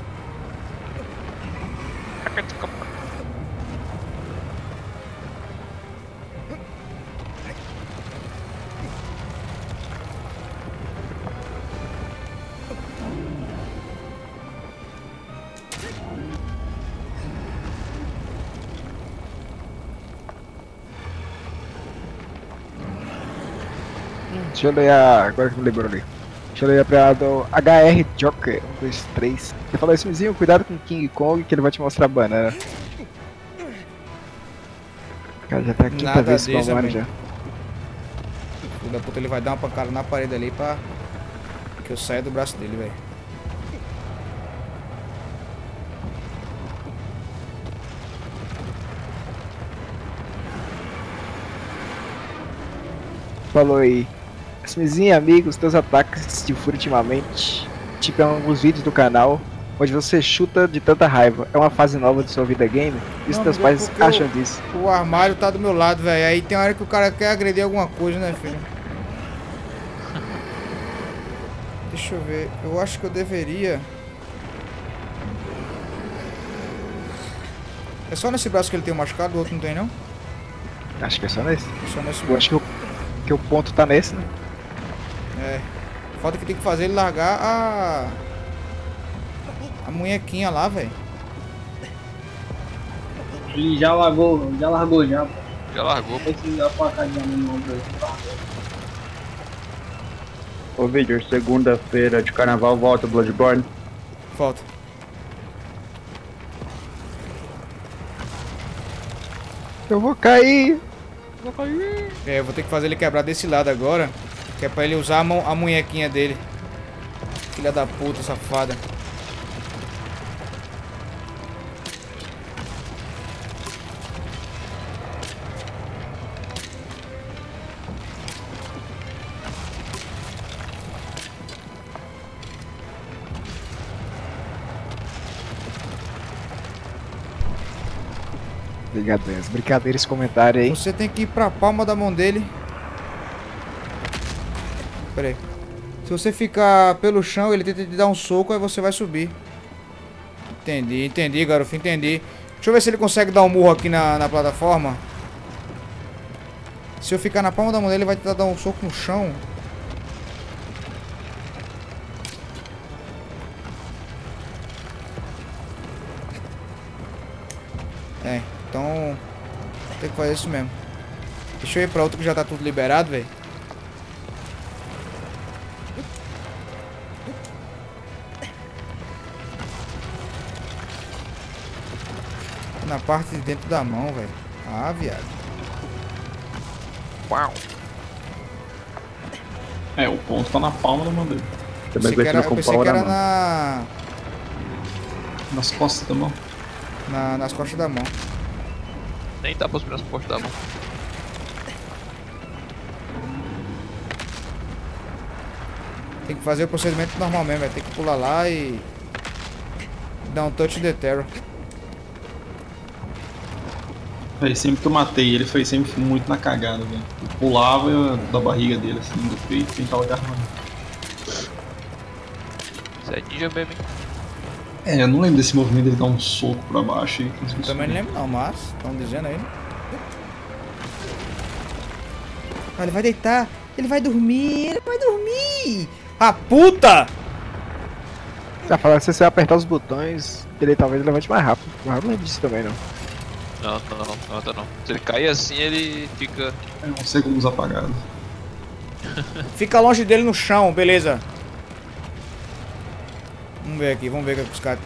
Deixa eu ler a. Agora que me lembrou ali. Deixa eu ler a pra do H R Joker um, dois, três. Ele falou assim, vizinho, cuidado com King Kong que ele vai te mostrar a banana. Cara, já tá a quinta Nada vez com disso, o Mario amigo. já. Filho da puta, ele vai dar uma pancada na parede ali pra que eu saia do braço dele, velho. Falou aí. Smizinho, amigos, teus ataques de fúria ultimamente. Tipo, em alguns vídeos do canal, onde você chuta de tanta raiva. É uma fase nova de sua vida game? E os Não, teus amigo, pais porque acham o- disso? O armário tá do meu lado, velho. Aí tem hora que o cara quer agredir alguma coisa, né, filho? Deixa eu ver. Eu acho que eu deveria... É só nesse braço que ele tem um machucado, o outro não tem, não? Acho que é só nesse. É só nesse Eu acho que o, que o ponto tá nesse, né? É. Falta que tem que fazer ele largar a... A munhequinha lá, velho. Ele já largou, já largou já. Já largou. Esse a facadinha no ombro aí. Ô Victor, segunda-feira de carnaval volta Bloodborne. Falta. Eu vou cair. Vou cair. É, eu vou ter que fazer ele quebrar desse lado agora. Que é pra ele usar a, mão, a munhequinha dele. Filha da puta, safada. Brincadeiras, brincadeiras esse comentário aí. Você tem que ir pra palma da mão dele. Pera aí. Se você ficar pelo chão, ele tenta te dar um soco, aí você vai subir. Entendi, entendi, garoto, entendi. Deixa eu ver se ele consegue dar um murro aqui na, na plataforma. Se eu ficar na palma da mão dele, ele vai tentar dar um soco no chão. É, então tem que fazer isso mesmo. Deixa eu ir pra outro que já tá tudo liberado, velho. Na parte de dentro da mão, velho. Ah, viado. Uau. É, o ponto tá na palma da mão dele. Eu pensei que era, eu pensei que era na... Nas costas da mão. Na, nas costas da mão. Nem tá possível nas costas da mão. Tem que fazer o procedimento normal mesmo, vai ter que pular lá e... dar um touch de terror. Véi, sempre que eu matei ele, foi sempre muito na cagada, velho. Eu pulava eu, da barriga dele, assim, do peito, e tentava agarrando. Isso é ninja mesmo, hein? É, eu não lembro desse movimento dele dar um soco pra baixo e Eu também não lembro não, mas estão dizendo aí. Ah, ele vai deitar, ele vai dormir, ele vai dormir! A puta! Tá falando que se você apertar os botões, ele talvez levante mais rápido. Mas eu não lembro disso também não. Não, não, não, não, não, não. Se ele cair assim, ele fica... É uns segundos apagados. Fica longe dele no chão, beleza. Vamos ver aqui, vamos ver o que os caras...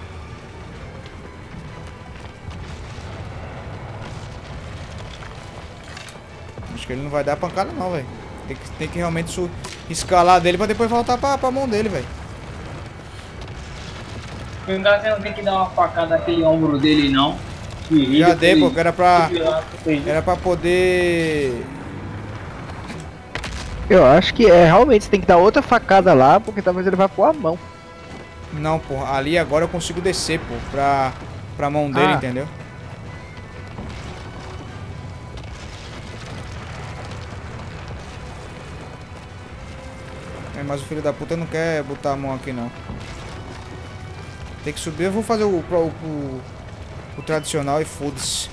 Acho que ele não vai dar pancada não, velho. Tem que, tem que realmente su escalar dele pra depois voltar pra, pra mão dele, velho. Não dá, você não tem que dar uma facada naquele ombro dele, não. E Já dei, ele- pô, que era pra... ele- Era pra poder... Eu acho que é, realmente você tem que dar outra facada lá, porque talvez ele vá pôr a mão. Não, pô, ali agora eu consigo descer, pô, pra, pra mão dele, Ah. entendeu? É, mas o filho da puta não quer botar a mão aqui, não. Tem que subir, eu vou fazer o, o, o, o tradicional e foda-se.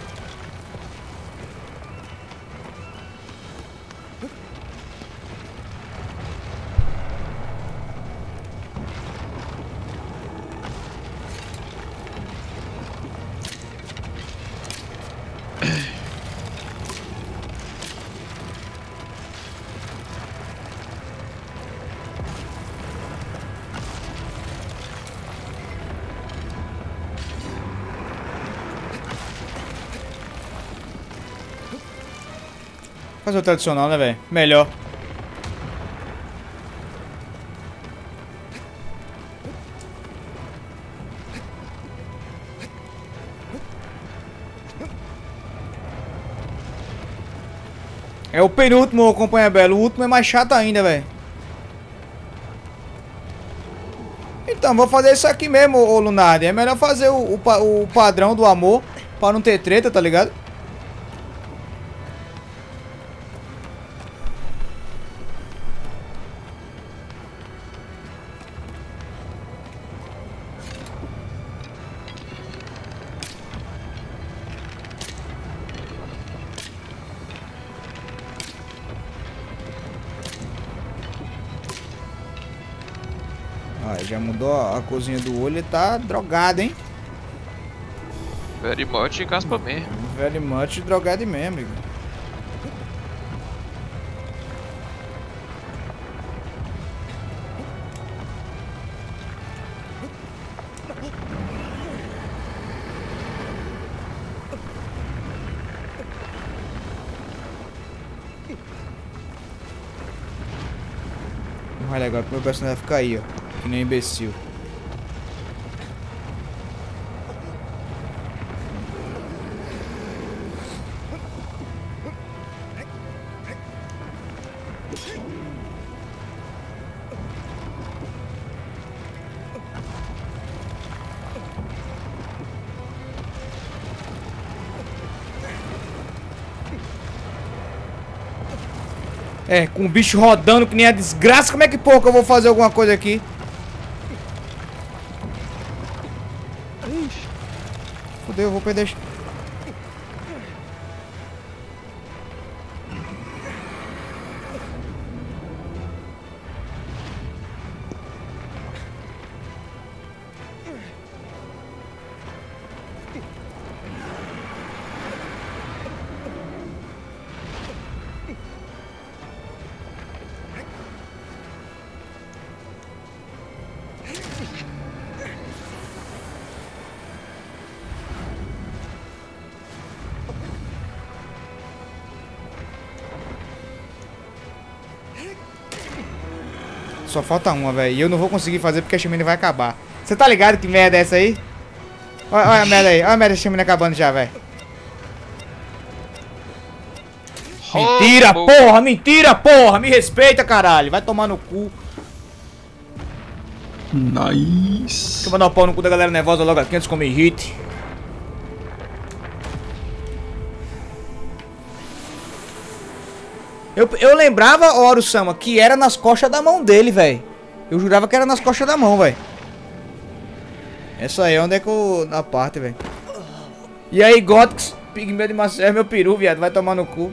Fazer o tradicional, né, velho? Melhor. É o penúltimo, companheiro Belo. O último é mais chato ainda, velho. Então, vou fazer isso aqui mesmo, ô Lunardi. É melhor fazer o, o, pa- o padrão do amor pra não ter treta, tá ligado? Ah, já mudou a, a cozinha do olho e tá drogado, hein? Very much caspa bem. Very much drogado mesmo, amigo. mais legal, porque meu personagem vai ficar aí, ó. Que nem um imbecil. É, com o bicho rodando que nem a desgraça, como é que pouco eu vou fazer alguma coisa aqui? Ixi. Fudeu, eu vou perder... Só falta uma, velho. E eu não vou conseguir fazer porque a chaminé vai acabar. Você tá ligado que merda é essa aí? Olha, olha a merda aí. Olha a merda da chaminé acabando já, velho. Mentira, oh, porra! Mentira, porra! Me respeita, caralho! Vai tomar no cu. Nice. Deixa eu mandar o pau no cu da galera nervosa logo aqui antes que eu me irrite. Eu, eu lembrava, Oro-sama, que era nas costas da mão dele, velho. Eu jurava que era nas costas da mão, velho. Essa aí é onde é que eu... na parte, velho. E aí, Gotix, pigmeu de Marcelo, meu peru, viado. Vai tomar no cu.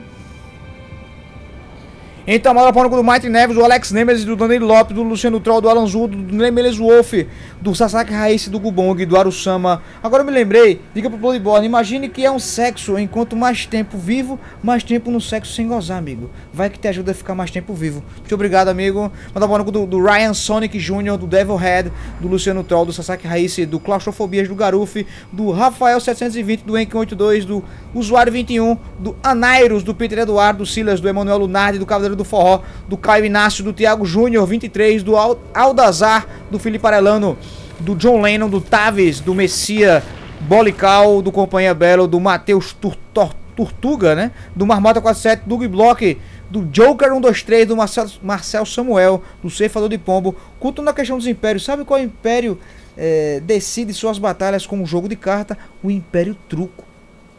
Então, manda para o do Mighty Neves, do Alex Nemesis, do Danilo Lopes, do Luciano Troll, do Alan Zul, do Nemeles Wolf, do Sasaki Raice, do Gubong, do Arusama. Agora eu me lembrei, diga pro Bloodborne, imagine que é um sexo, enquanto mais tempo vivo, mais tempo no sexo sem gozar, amigo. Vai que te ajuda a ficar mais tempo vivo. Muito obrigado, amigo. Manda para o do, do Ryan Sonic Júnior, do Devil Head, do Luciano Troll, do Sasaki Raice, do Claustrofobias, do Garuf, do Rafael setecentos e vinte, do Enk oitenta e dois, do Usuário vinte e um, do Anairos, do Peter Eduardo, do Silas, do Emanuel Lunardi, do Cavaleiro do Forró, do Caio Inácio, do Thiago Júnior, vinte e três, do Aldazar, do Felipe Arellano, do John Lennon, do Taves, do Messia Bolical, do Companhia Belo, do Matheus Tortuga, né? Do Marmota quarenta e sete, do Gui Block, do Joker cento e vinte e três, do Marcel, Marcel Samuel, do Ceifador de Pombo. Culto na questão dos impérios. Sabe qual império é, decide suas batalhas com um jogo de carta? O Império Truco.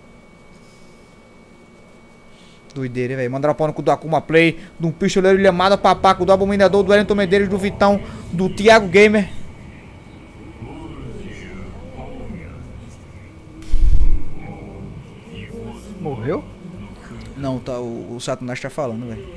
Doideira, velho. Mandaram pau no cu do Akuma Play, do Pistoleiro Ilhamada Papaco, do Abominador, do Wellington Medeiros, do Vitão, do Thiago Gamer. Morreu? Não, tá, o, o Satanás tá falando, velho.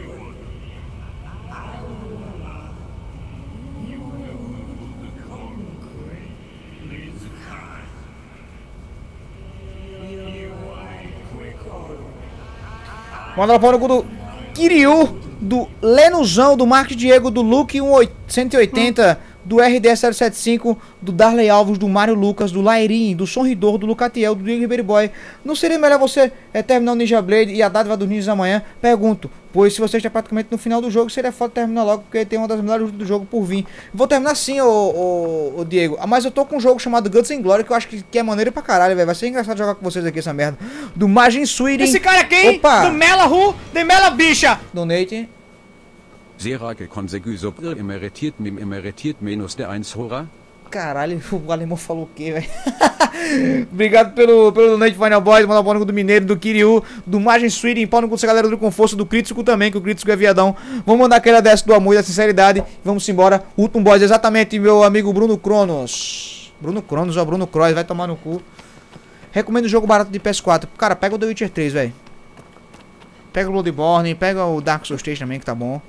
Manda pau no cu do Kiryu, do Lenuzão, do Marcos Diego, do Luke cento e oitenta, do R D S zero sete cinco, do Darley Alves, do Mário Lucas, do Lairim, do Sonridor, do Lucatiel, do Diego Ribeiro Boy. Não seria melhor você é, terminar o Ninja Blade e a dádiva dos ninjas amanhã? Pergunto, pois se você está praticamente no final do jogo, seria foda terminar logo, porque tem uma das melhores lutas do jogo por vir. Vou terminar sim, ô, ô, ô Diego. Ah, mas eu tô com um jogo chamado Guts and Glory, que eu acho que, que é maneiro pra caralho, velho. Vai ser engraçado jogar com vocês aqui essa merda. Do Magin Sweden. Esse cara aqui, opa, do Mela Ru, de Mela Bicha. Donate. Serake conseguiu emeritiert mim emeritiert menos de eins hora. Caralho, o alemão falou o quê, velho? Obrigado pelo, pelo donate Final Boys, manda pau no cu do Mineiro, do Kiryu, do Magin Sweden, pau no cu dessa galera do Conforto, do Crítico também, que o Crítico é viadão. Vamos mandar aquela dessa do amor e da sinceridade. Vamos embora. Último boss, exatamente, meu amigo Bruno Cronos. Bruno Cronos, ó, Bruno Cross, vai tomar no cu. Recomendo o jogo barato de P S quatro. Cara, pega o The Witcher três, velho. Pega o Bloodborne, pega o Dark Souls três também, que tá bom.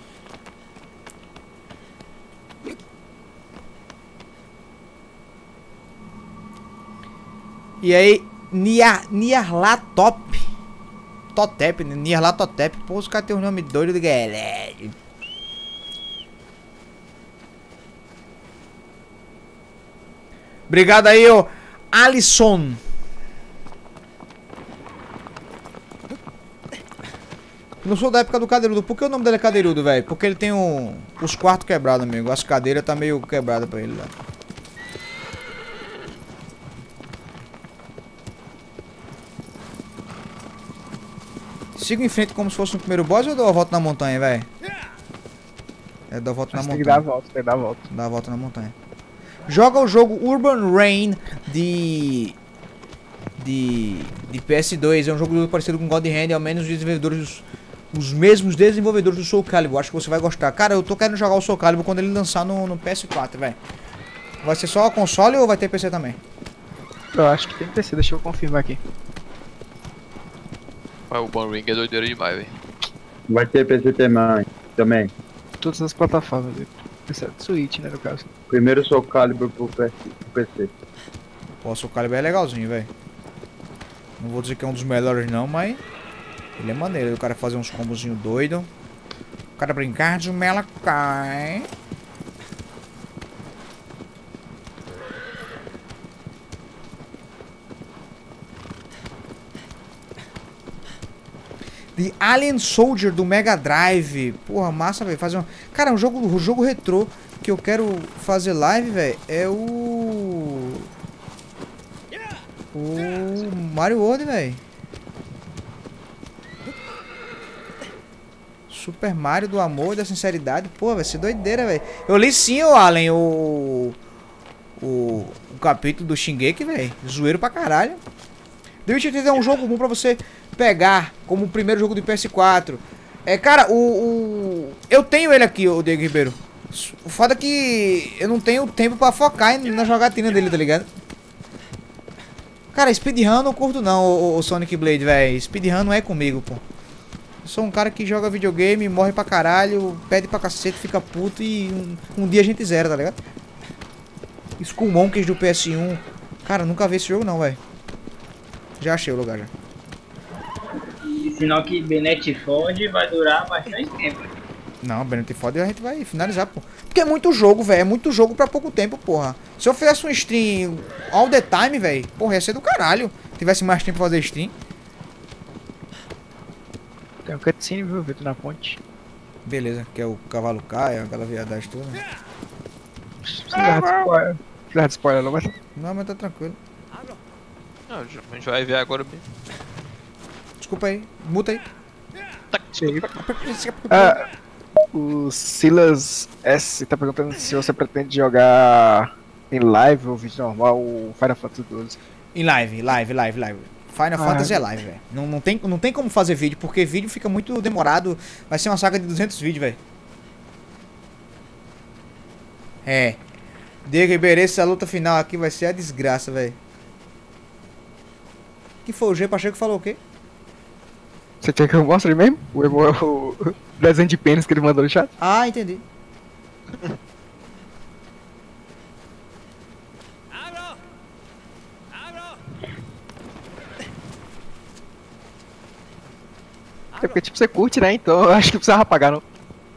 E aí, Niarlatop. Totep, né? Niarlatotep. Pô, os caras tem um nome doido do galera. Obrigado aí, ô Alisson. Não sou da época do cadeirudo. Por que o nome dele é cadeirudo, velho? Porque ele tem um, os quartos quebrados, amigo. As cadeiras tá meio quebrada pra ele lá. Sigo em frente como se fosse no primeiro boss ou eu dou a volta na montanha, velho? É, dou a volta Mas na tem montanha. que dar a volta, tem que dar a volta. Dá a volta na montanha. Joga o jogo Urban Reign de... De... De P S dois. É um jogo parecido com God Hand. Ao menos os desenvolvedores... Os mesmos desenvolvedores do Soul Calibur. Acho que você vai gostar. Cara, eu tô querendo jogar o Soul Calibur quando ele lançar no, no P S quatro, velho. Vai ser só console ou vai ter P C também? Eu acho que tem P C, deixa eu confirmar aqui. Mas o Bon Ring é doideira demais, velho. Vai ter P C também. também. Todas as plataformas, exceto Switch, né, no caso. Primeiro Soul Calibur pro P C. Pô, o Soul Calibur é legalzinho, velho. Não vou dizer que é um dos melhores não, mas... Ele é maneiro, o cara fazer uns combozinhos doidos. O cara brincar de mela cai. The Alien Soldier do Mega Drive. Porra, massa, velho. Fazer um... Cara, um jogo, um jogo retrô que eu quero fazer live, velho, é o... O Mario World, velho. Super Mario do amor e da sinceridade. Pô, vai ser doideira, velho. Eu li sim, ô Allen, o... O, o capítulo do Shingeki, velho. Zoeiro pra caralho. The Witcher três é um jogo bom pra você pegar como o primeiro jogo do P S quatro. É, cara, o, o... Eu tenho ele aqui, o Diego Ribeiro. O foda é que eu não tenho tempo pra focar na jogatina dele, tá ligado? Cara, speedrun eu não curto não, o, o Sonic Blade, velho. Speedrun não é comigo, pô. Eu sou um cara que joga videogame, morre pra caralho, pede pra cacete, fica puto e um, um dia a gente zera, tá ligado? Skull Monkeys do P S um. Cara, nunca vi esse jogo não, velho. Já achei o lugar, já. E sinal que Bennett Ford vai durar bastante tempo. Não, Bennett Ford a gente vai finalizar, pô. Porque é muito jogo, velho. É muito jogo pra pouco tempo, porra. Se eu fizesse um stream all the time, velho, porra, ia ser do caralho. Tivesse mais tempo pra fazer stream. Tem um cutscene, viu, Vitor, na ponte. Beleza, que é o cavalo cai, aquela viadagem toda. Precisa de spoiler. Precisa de spoiler, não, mas... Não, mas tá tranquilo. Não, a gente vai ver agora mesmo. Desculpa aí, muta aí. Ah, o Silas S tá perguntando se você pretende jogar em live ou vídeo normal o Final Fantasy doze. Em live, live, live, live. Final ah, Fantasy é live, velho. Não, não, tem, não tem como fazer vídeo, porque vídeo fica muito demorado. Vai ser uma saga de duzentos vídeos, velho. É. Diego Ribeiro, essa luta final aqui vai ser a desgraça, velho. Que foi o G Pacheco que falou o quê? Você quer que eu mostre mesmo? O, o, o desenho de pênis que ele mandou no chat? Ah, entendi. É porque tipo, você curte, né? Então eu acho que não precisava apagar, não.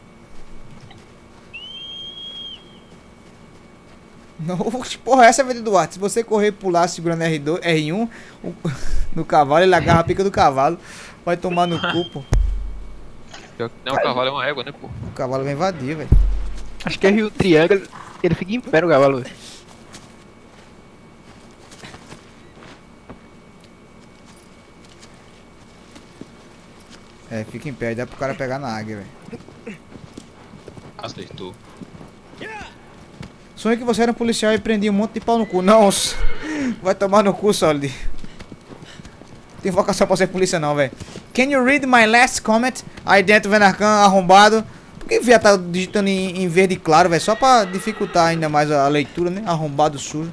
Não, porra, essa é a vida do arte. Se você correr e pular segurando R dois, R um o, no cavalo, ele agarra a pica do cavalo. Vai tomar no cu, pô. Não, o cavalo é uma égua, né, pô? O cavalo vem invadir, velho. Acho que é o triângulo, ele fica em pé no cavalo. É, fica em pé, dá pro cara pegar na águia, velho. Aceitou. Sonhei que você era um policial e prendia um monte de pau no cu. Não, vai tomar no cu, Solid. Tem vocação pra ser polícia não, velho. Can you read my last comment? Aí dentro, Venarcan, arrombado. Por que devia estar digitando em, em verde claro, velho? Só pra dificultar ainda mais a leitura, né? Arrombado sujo.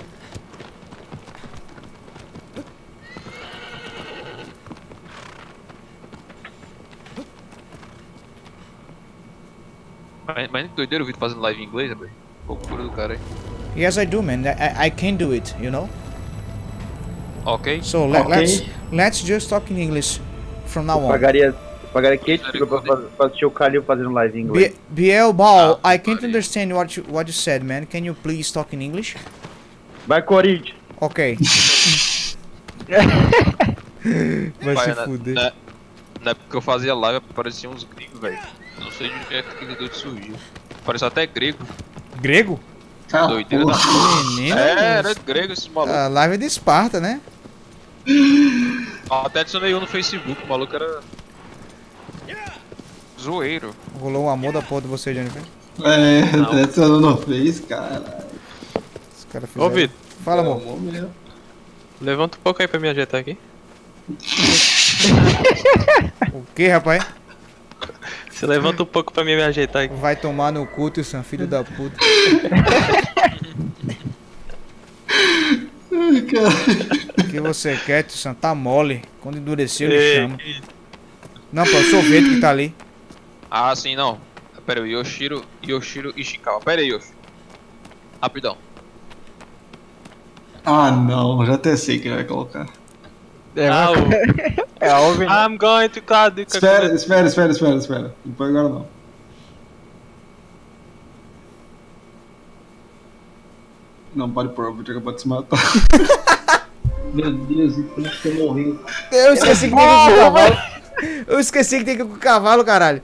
Mas, mas que doideira o Vitor fazendo live em inglês, velho. Loucura do cara aí. Yes, I do, man. I, I can do it, you know? Ok. So, let, Okay. let's, let's just talk in English from now Eu on. pagaria, eu pagaria quinhentos pra, pra, pra assistir o Calil fazendo live em inglês. B Biel Ball, I can't understand what you, what you said, man. Can you please talk in English? Vai, Corinthians! Ok. Vai se fuder. Na época que eu fazia live, apareciam uns gringos, velho. Não sei de onde é que aquele doido surgiu. Parecia até grego. Grego? Ah, Doideira da porra. porra. Menino, É, moço. era grego esse maluco. A live é de Esparta, né? Até adicionei um no Facebook, o maluco era. Zoeiro. Rolou um amor da porra de você, Jennifer. É, Não. adicionou no Face, cara. Os caras Ô, Vitor. Fala, amor. Levanta um pouco aí pra me ajeitar aqui. O que, rapaz? Você levanta um pouco pra mim me ajeitar aqui. Vai tomar no cu, Tissan, filho da puta. Ai, cara. O que você quer, Tissan? Tá mole. Quando endurecer, eu Ei. lhe chamo. Não, pô, é o sorvete que tá ali. Ah, sim, não. Pera aí, Yoshiro, Yoshiro Ishikawa. Pera aí, Yoshi. Rapidão. Ah, não, já até sei que ele vai colocar. É, Ah, o... é óbvio. I'm going to God. Espera, espera, espera, espera, espera. Não põe agora não. Não, pode pôr, o Vitor acabou de se matar. Meu Deus, como que você morreu? Eu esqueci que tem que ir com o cavalo. Eu esqueci que tem que ir com o cavalo, caralho.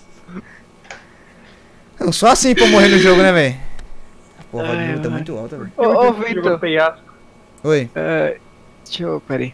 Não, só assim pra morrer no jogo, né, velho? Porra, a nível tá muito alta, velho. Ô, ô Vitor. Oi. É, deixa eu. Peraí.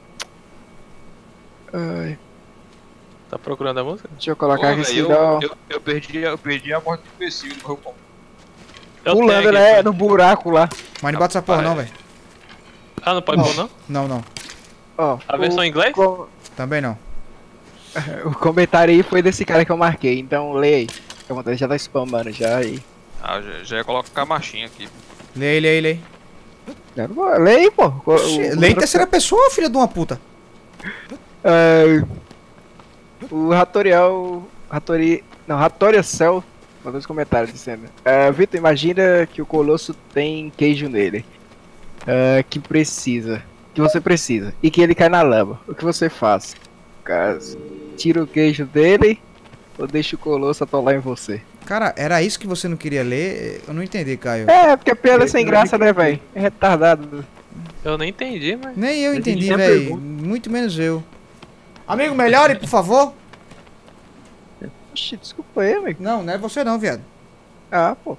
Ai, Tá procurando a música? deixa eu colocar Pô, aqui véio, se eu, dá. eu, eu, perdi, eu perdi a morte do imbecil do meu combo. Eu Pulando, tenho né? aqui. No buraco lá. Mas não bota essa porra, não, velho. Ah, não pode pôr não? Não, não. Ó, A versão o em inglês? com- Também não. O comentário aí foi desse cara que eu marquei, então leia aí. Fica à vontade, já tá spamando já aí. Ah, já, já ia colocar a marchinha aqui. Lê aí, lê aí, lê aí. Já não vou- Leia aí, pô. O- Oxi, o- Lê em terceira pessoa, filha de uma puta. É, o Ratorial. Ratori. Não, Ratoria Cell mandou os comentários dizendo: é, Vitor, imagina que o Colosso tem queijo nele. É, que precisa. Que você precisa. E que ele cai na lama. O que você faz? Caso tira o queijo dele ou deixa o Colosso atolar em você? Cara, era isso que você não queria ler? Eu não entendi, Caio. É, porque a piada é sem graça, né, velho? É retardado. Eu nem entendi, mas... Nem eu entendi entendi, a velho. pergunta. Muito menos eu. Amigo, melhore, por favor. Oxi, desculpa aí, amigo. Não, não é você não, viado. Ah, pô.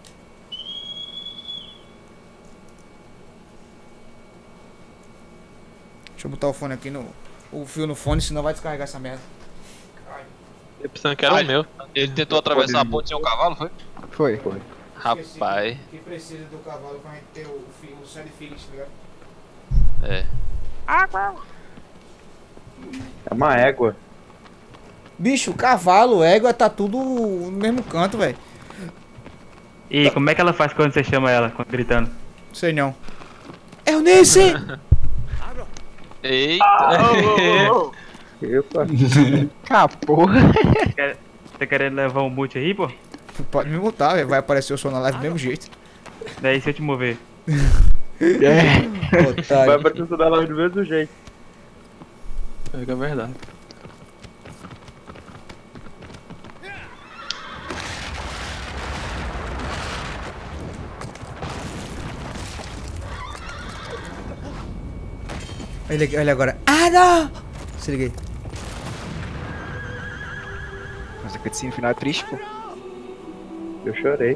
Deixa eu botar o fone aqui no... O fio no fone, senão vai descarregar essa merda. Eu pensando que era Ah, o meu. Ele tentou atravessar a ponte sem um cavalo, foi? Foi. Foi. Rapaz. Que precisa do cavalo pra gente ter o, fio, o Sand Felix, tá ligado? É. É uma égua. Bicho, cavalo, égua, tá tudo no mesmo canto, velho. E como é que ela faz quando você chama ela, quando- gritando? Sei não. Eunice! Eita! Epa. Ah, porra. Quer- Você querendo levar um boot aí, pô? Pode me botar, velho. Vai aparecer o som na live do mesmo jeito. Daí se eu te mover. É. Vai aparecer da live do mesmo jeito. É que é verdade. Olha, ele- olha agora. Ah, não! Se liguei. Mas a cutscene final é triste, pô. Eu chorei.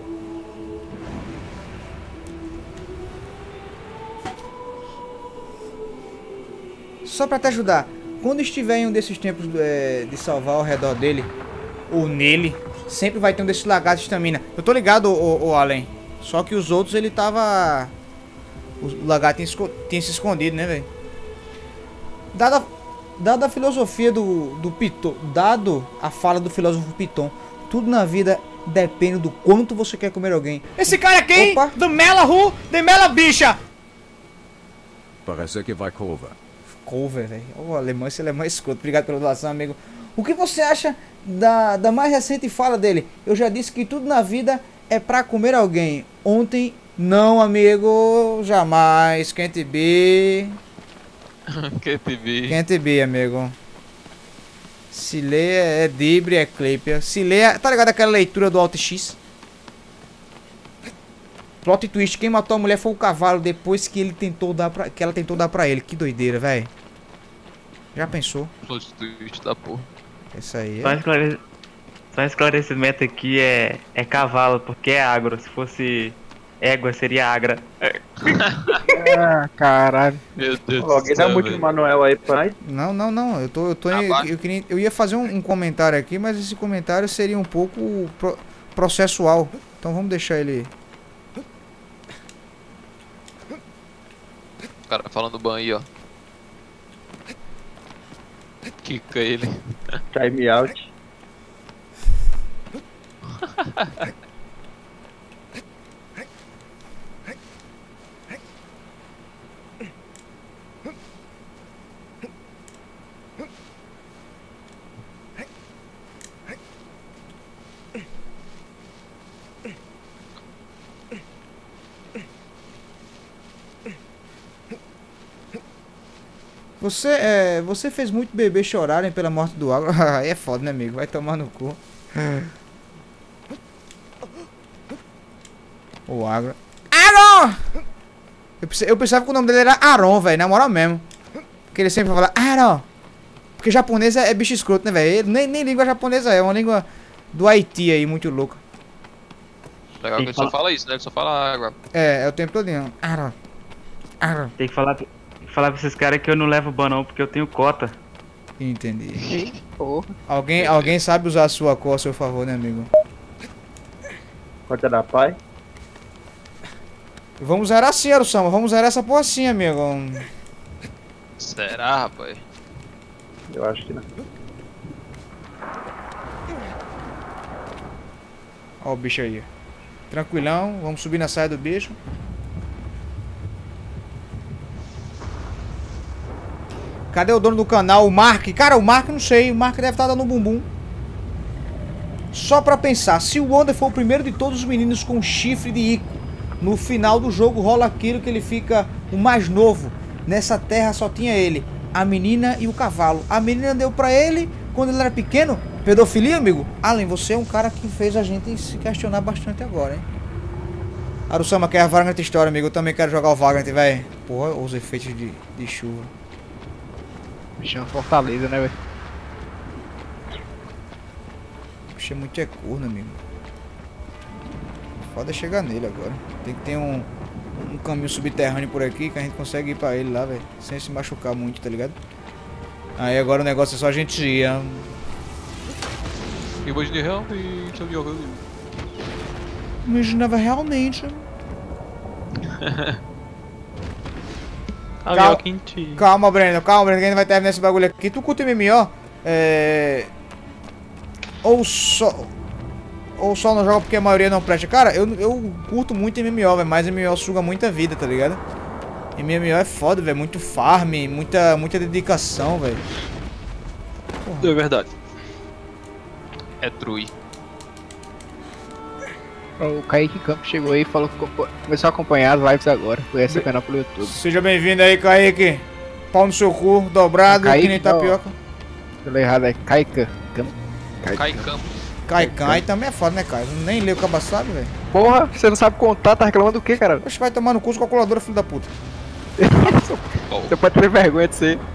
Só pra te ajudar. Quando estiver em um desses tempos é, de salvar ao redor dele, ou nele, sempre vai ter um desses lagartos de estamina. Eu tô ligado, o, o Allen. Só que os outros ele tava... O lagarto tinha, esco- tinha se escondido, né, velho? Dada, dada a filosofia do, do Piton, dado a fala do filósofo Piton, tudo na vida depende do quanto você quer comer alguém. Esse cara aqui, Opa. do Mela Ru, de Mela Bicha. Parece que vai cover. Cover, velho. O alemão, esse alemão é escroto. Obrigado pela doação, amigo. O que você acha da, da mais recente fala dele? Eu já disse que tudo na vida é pra comer alguém. Ontem, não, amigo. Jamais. Can't be. Can't be. Can't be, amigo. Se lê é Dibre, é Clipper. Se lê, é- tá ligado aquela leitura do Alt X? Plot twist, quem matou a mulher foi o cavalo depois que ele tentou dar pra, que ela tentou dar pra ele. Que doideira, velho. Já pensou? Plot twist da porra. Isso aí Só, é. esclare... Só esclarecimento aqui é, é cavalo, porque é agro. Se fosse égua, seria agra. Ah, caralho. Meu Deus Ó, alguém dá muito Manuel aí, pai. Não, não, não. Eu tô. Eu, tô eu, eu, queria, eu ia fazer um, um comentário aqui, mas esse comentário seria um pouco pro, processual. Então vamos deixar ele. O cara falando do ban aí, ó. Kika ele. Time out. Você, é, você fez muito bebê chorarem pela morte do Agro. Aí é foda, né, amigo? Vai tomar no cu. O Agro. Aron! Eu, eu pensava que o nome dele era Aron, velho. Na moral mesmo. Porque ele sempre fala Aron. Porque japonês é, é bicho escroto, né, velho? Nem, nem língua japonesa é. É uma língua do Haiti aí, muito louca. Legal que ele só fala isso, né? Ele só fala água. É, é o tempo todinho. Aron. Aron. Tem que falar, falar pra esses caras que eu não levo ban não, porque eu tenho cota. Entendi. Porra. Alguém, alguém sabe usar a sua cor a seu favor, né, amigo? Corta da pai. Vamos zerar assim, Arusama. Vamos zerar essa porra assim, amigo. Será, rapaz? Eu acho que não. Ó o bicho aí. Tranquilão. Vamos subir na saia do bicho. Cadê o dono do canal? O Mark? Cara, o Mark não sei. O Mark deve estar dando um bumbum. Só pra pensar. Se o Wonder for o primeiro de todos os meninos com chifre de Ico, no final do jogo rola aquilo que ele fica o mais novo. Nessa terra só tinha ele. A menina e o cavalo. A menina deu pra ele quando ele era pequeno. Pedofilia, amigo? Allen, você é um cara que fez a gente se questionar bastante agora, hein? Arusama quer a Vagrant Story, amigo. Eu também quero jogar o Vagrant, velho. Porra, os efeitos de, de chuva. Bichão Fortaleza, né, velho? Bicho é muito é corno, amigo. Foda chegar nele agora. Tem que ter um, um caminho subterrâneo por aqui que a gente consegue ir pra ele lá, velho. Sem se machucar muito, tá ligado? Aí agora o negócio é só a gente ir. Imaginei realmente eu jogando. Imaginava realmente. Calma, calma, Breno, calma, Breno, que a gente vai terminar esse bagulho aqui. Tu curte M M O? É... Ou só... Ou só não joga porque a maioria não presta? Cara, eu, eu curto muito M M O, velho, mas M M O suga muita vida, tá ligado? M M O é foda, velho, muito farm, muita, muita dedicação, velho. É verdade. É true. O Kaique Campos chegou aí e falou que começou a acompanhar as lives agora. Conhece o canal pelo YouTube. Seja bem-vindo aí, Kaique. Pau no seu cu, dobrado, Kaique, que nem tapioca. Falei errado, é Kaique Campos. Kaique Campos. Kaikan aí também é foda, né, Caio? Nem leu o cabaçado, velho. Porra, você não sabe contar, tá reclamando do que, cara? Oxe, vai tomar no curso calculadora, filho da puta. Você pode ter vergonha de ser.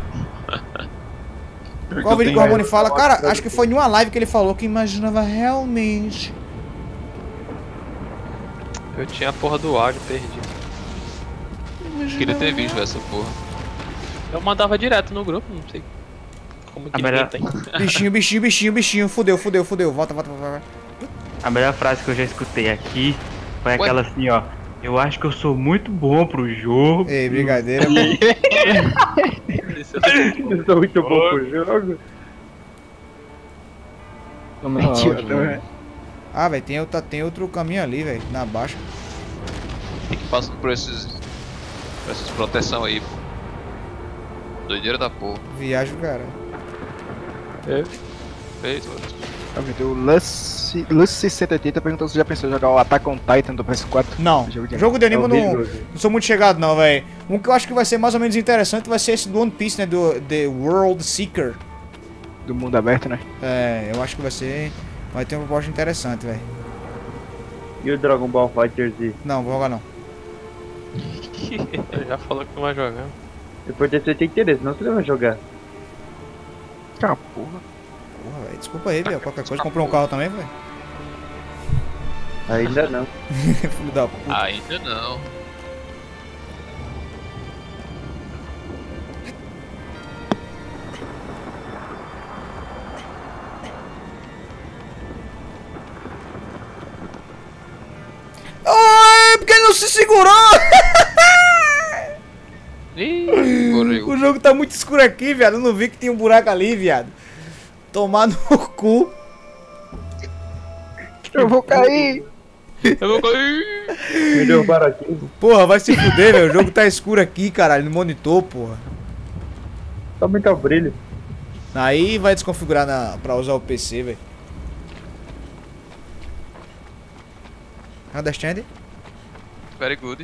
Qual o vídeo que o Ramone fala? Cara, acho que foi em uma live que ele falou que imaginava realmente. Eu tinha a porra do áudio perdido. Queria ter visto essa porra. Eu mandava direto no grupo, não sei como que ninguém tem. Bichinho, bichinho, bichinho, bichinho. Fudeu, fudeu, fudeu. Volta, volta, volta. A melhor frase que eu já escutei aqui foi aquela assim, ó. Eu acho que eu sou muito bom pro jogo. Ei, brincadeira. Eu sou muito bom pro jogo. Ah, velho, tem, tem outro caminho ali, velho, na baixa. Tem que passar por esses. Por essas proteção aí, pô. Doideira da porra. Viagem, cara. É. Feito, O Lucy sessenta e oitenta perguntou se já pensou em jogar o Attack on Titan do P S quatro. Não, jogo de, jogo de anime eu não, não sou muito chegado não, velho. Um que eu acho que vai ser mais ou menos interessante vai ser esse do One Piece, né, do The World Seeker. Do mundo aberto, né? É, eu acho que vai ser, vai ter uma proposta interessante, velho. E o Dragon Ball Fighter Z? Não, vou jogar não. Ele já falou que não vai jogar. Depois de você ter interesse, não você vai jogar. Ah, porra. Porra, velho. Desculpa aí, velho. Qualquer coisa. Comprou um carro também, velho? Ainda não. Filho da puta. Ainda não. Ai, porque ele não se segurou! Ih, morreu. O jogo tá muito escuro aqui, viado. Eu não vi que tinha um buraco ali, viado. Tomar no cu. Eu vou cair. Eu vou cair. Me derrubaram aqui. Porra, vai se fuder, velho. O jogo tá escuro aqui, caralho. No monitor, porra. Tá muito brilho. Aí vai desconfigurar na, pra usar o P C, velho. Understand? Very good.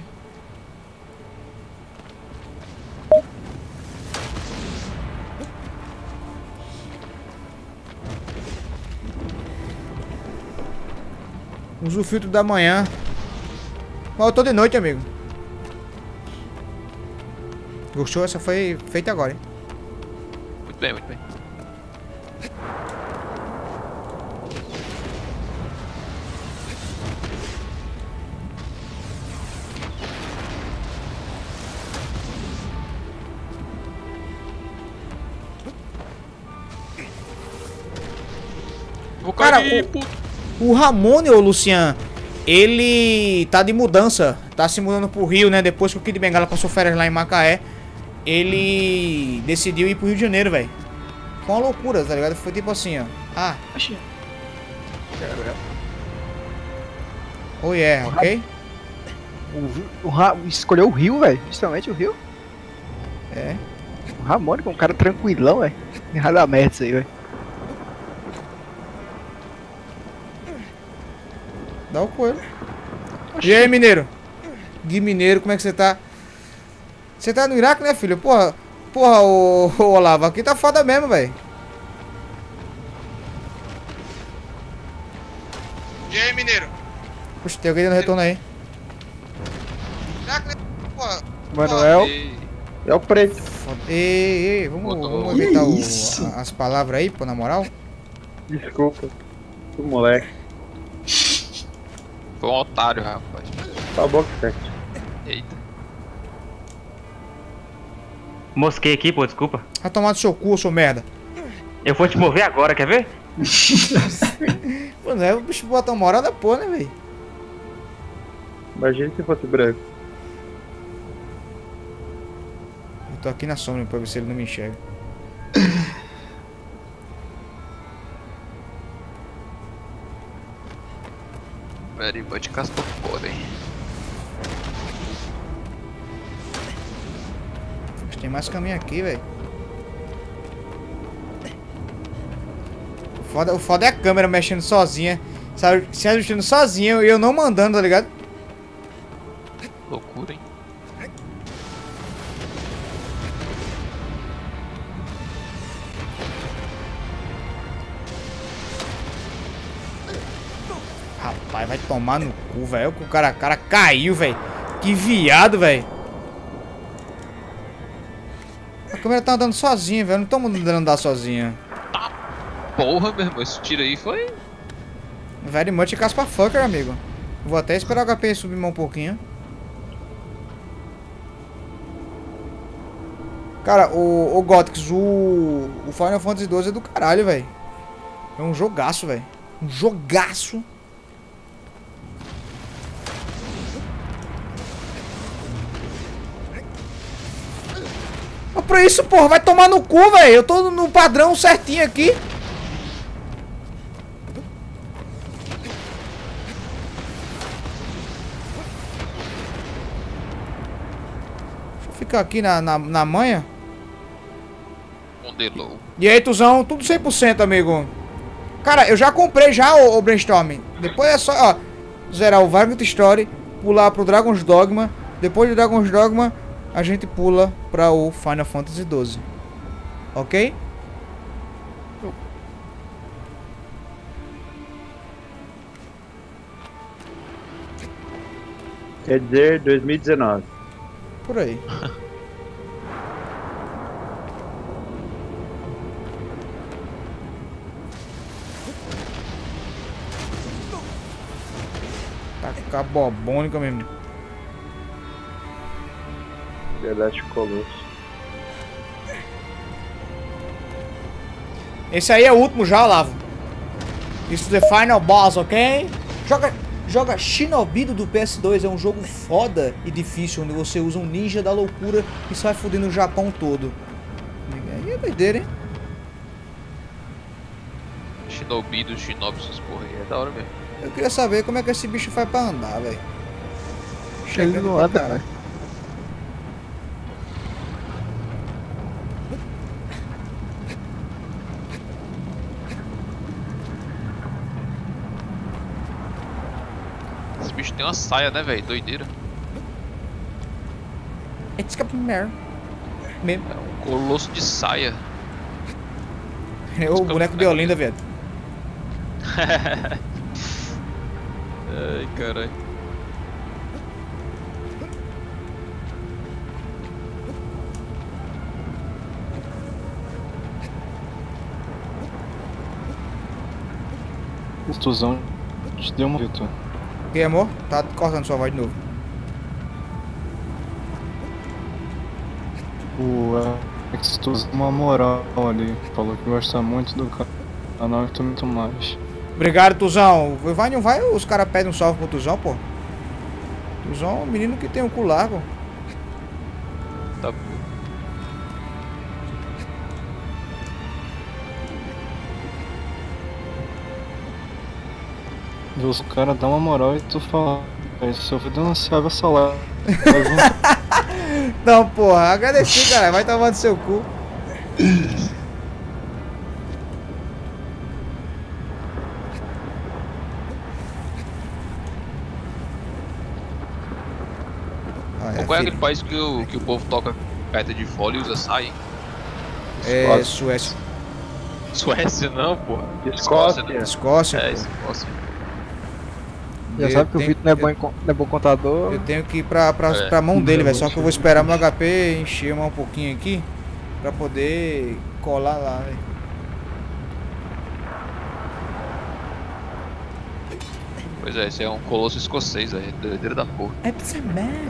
Usa o filtro da manhã. Mas eu tô de noite, amigo. Gostou? Essa foi feita agora, hein? Muito bem, muito bem. Vou Cara, cair, o, puto. o Ramone, ô Lucian, ele tá de mudança. Tá se mudando pro Rio, né? Depois que o Kid Bengala passou férias lá em Macaé, ele decidiu ir pro Rio de Janeiro, velho. Foi uma loucura, tá ligado? Foi tipo assim, ó. Ah. Oh yeah, ok? O, o, Ra- escolheu o Rio, velho. Justamente o Rio. É. O Ramone, que é um cara tranquilão, velho. Errado a merda isso aí, velho. Dá o coelho. E aí, mineiro? Gui Mineiro, como é que você tá? Você tá no Iraque, né, filho? Porra, porra, ô, ô Olavo, aqui tá foda mesmo, velho. E aí, mineiro? Puxa, tem alguém dando retorno aí. Iraque, né? Porra. Manuel. É o preto. Ei, ei, vamos, vamos evitar o, a- as palavras aí, pô, na moral. Desculpa. O moleque. Foi um otário, rapaz. Tá bom que certo. Eita. Mosquei aqui, pô, desculpa. Vai tomar do seu cu, seu merda. Eu vou te mover agora, quer ver? Pô, não é o bicho botar uma moral da porra, né, velho? Imagina se fosse branco. Eu tô aqui na sombra pra ver se ele não me enxerga. Very much casco podem. Mas tem mais caminho aqui, velho. O foda, o foda é a câmera mexendo sozinha. Sabe, se ajustando sozinha e eu não mandando, tá ligado? Loucura, hein? Rapaz, vai tomar no cu, velho. O cara, cara caiu, velho. Que viado, velho. A câmera tá andando sozinha, velho. Não tô mandando andar sozinha. Porra, meu irmão, esse tiro aí foi. Very much caspa fucker, amigo. Vou até esperar o H P subir mais um pouquinho. Cara, o, o Gothics, o, o Final Fantasy doze é do caralho, velho. É um jogaço, velho. Um jogaço. Mas pra isso, porra, vai tomar no cu, velho. Eu tô no padrão certinho aqui. Deixa eu ficar aqui na, na, na manha. Condelou. E aí, Tuzão, tudo cem por cento, amigo. Cara, eu já comprei já o, o Brainstorm. Depois é só, ó, zerar o Vagrant Story, pular pro Dragon's Dogma. Depois do Dragon's Dogma, a gente pula pra o Final Fantasy doze. Ok? Quer dizer, dois mil e dezenove. Por aí. Ficar bobônica mesmo. Verdade, Colosso. Esse aí é o último já, Olavo. Isso é the final boss, ok? Joga, joga Shinobi do P S dois. É um jogo foda e difícil, onde você usa um ninja da loucura e sai fodendo o Japão todo. Aí é doideira, hein? Shinobi do Shinobi, essas porra aí. É da hora mesmo. Eu queria saber como é que esse bicho faz pra andar, velho. Ele não anda, né? Esse bicho tem uma saia, né, velho? Doideira. It's mesmo. É um colosso de saia. É o boneco de Olinda, velho. Ai, caralho. O Tuzão te deu uma Vitor. O que, amor? Tá cortando sua voz de novo. O Alex Tuzão uma moral ali. Falou que gosta muito do canal e tu muito mais. Obrigado, Tuzão. Vai, não vai, os caras pedem um salve pro Tuzão, pô. Tuzão é um menino que tem um cu largo. Tá. Os caras dão uma moral e tu fala. Se eu for denunciar, vai salar. Não, porra, agradeci, cara. Vai tomar no seu cu. Qual é aquele país que o, que o povo toca gaita de fole e usa saia? É, Suécia. Suécia não, porra. Escócia. Né? Escócia. É, Escócia. Já sabe que o Vitor não é bom, em, não é bom contador. Eu tenho que ir pra, pra, É. pra mão dele, velho. Só que eu vou esperar meu H P encher mais um pouquinho aqui. Pra poder colar lá, velho. Pois é, esse é um colosso escocês, aí, doideira da porra. É pra ser man.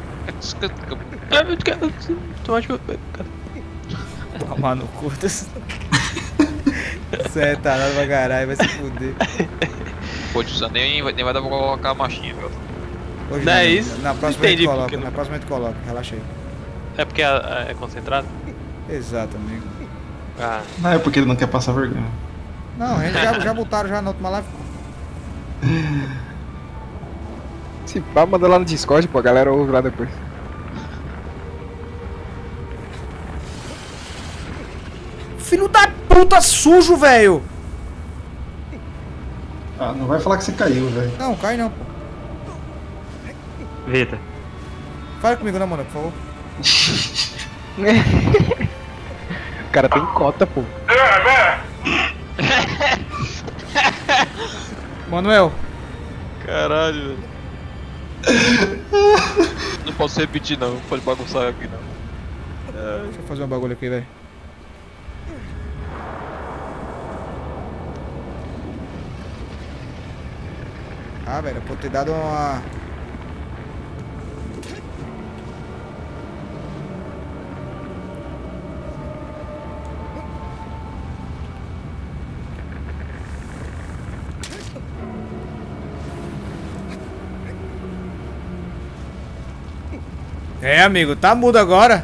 Tomar no cu. Você é tarado pra caralho, vai se fuder. Pô, tio, nem, nem vai dar pra colocar a machinha, velho. Hoje Não não, é isso? Na próxima a gente Entendi coloca, porque na não- próxima a gente coloca, relaxa aí. É porque é, é concentrado? Exato, amigo. Ah. Não, é porque ele não quer passar vergonha. Não, a gente já, já botaram já na última live. Se pá, manda lá no Discord, pô, a galera ouve lá depois. Filho da puta sujo, velho! Ah, não vai falar que você caiu, velho. Não, cai não, pô. Vitor. Fala comigo, né, mano, por favor. O cara tem cota, pô. Manuel. Caralho, velho. Não posso repetir não, não pode bagunçar aqui não. Deixa eu fazer um bagulho aqui, velho. Ah, velho, pode ter dado uma... É, amigo, tá mudo agora.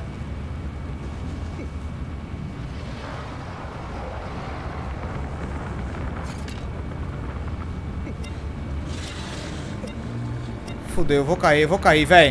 Fudeu, eu vou cair, eu vou cair, velho.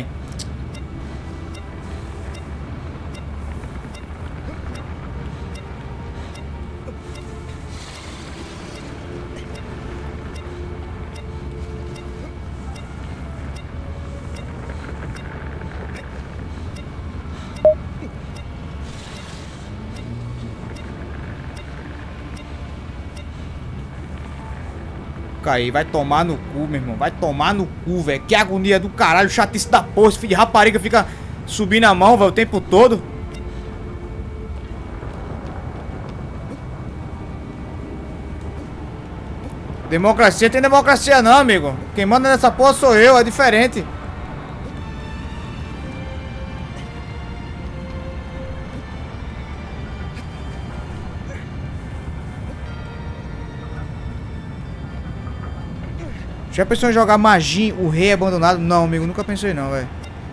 Cair, vai tomar no cu, meu irmão. Vai tomar no cu, velho. Que agonia do caralho, chatice da porra. Esse filho de rapariga fica subindo a mão, velho, o tempo todo. Democracia tem democracia não, amigo. Quem manda nessa porra sou eu, é diferente. Já pensou em jogar Magin, o rei abandonado? Não, amigo, nunca pensei não, velho.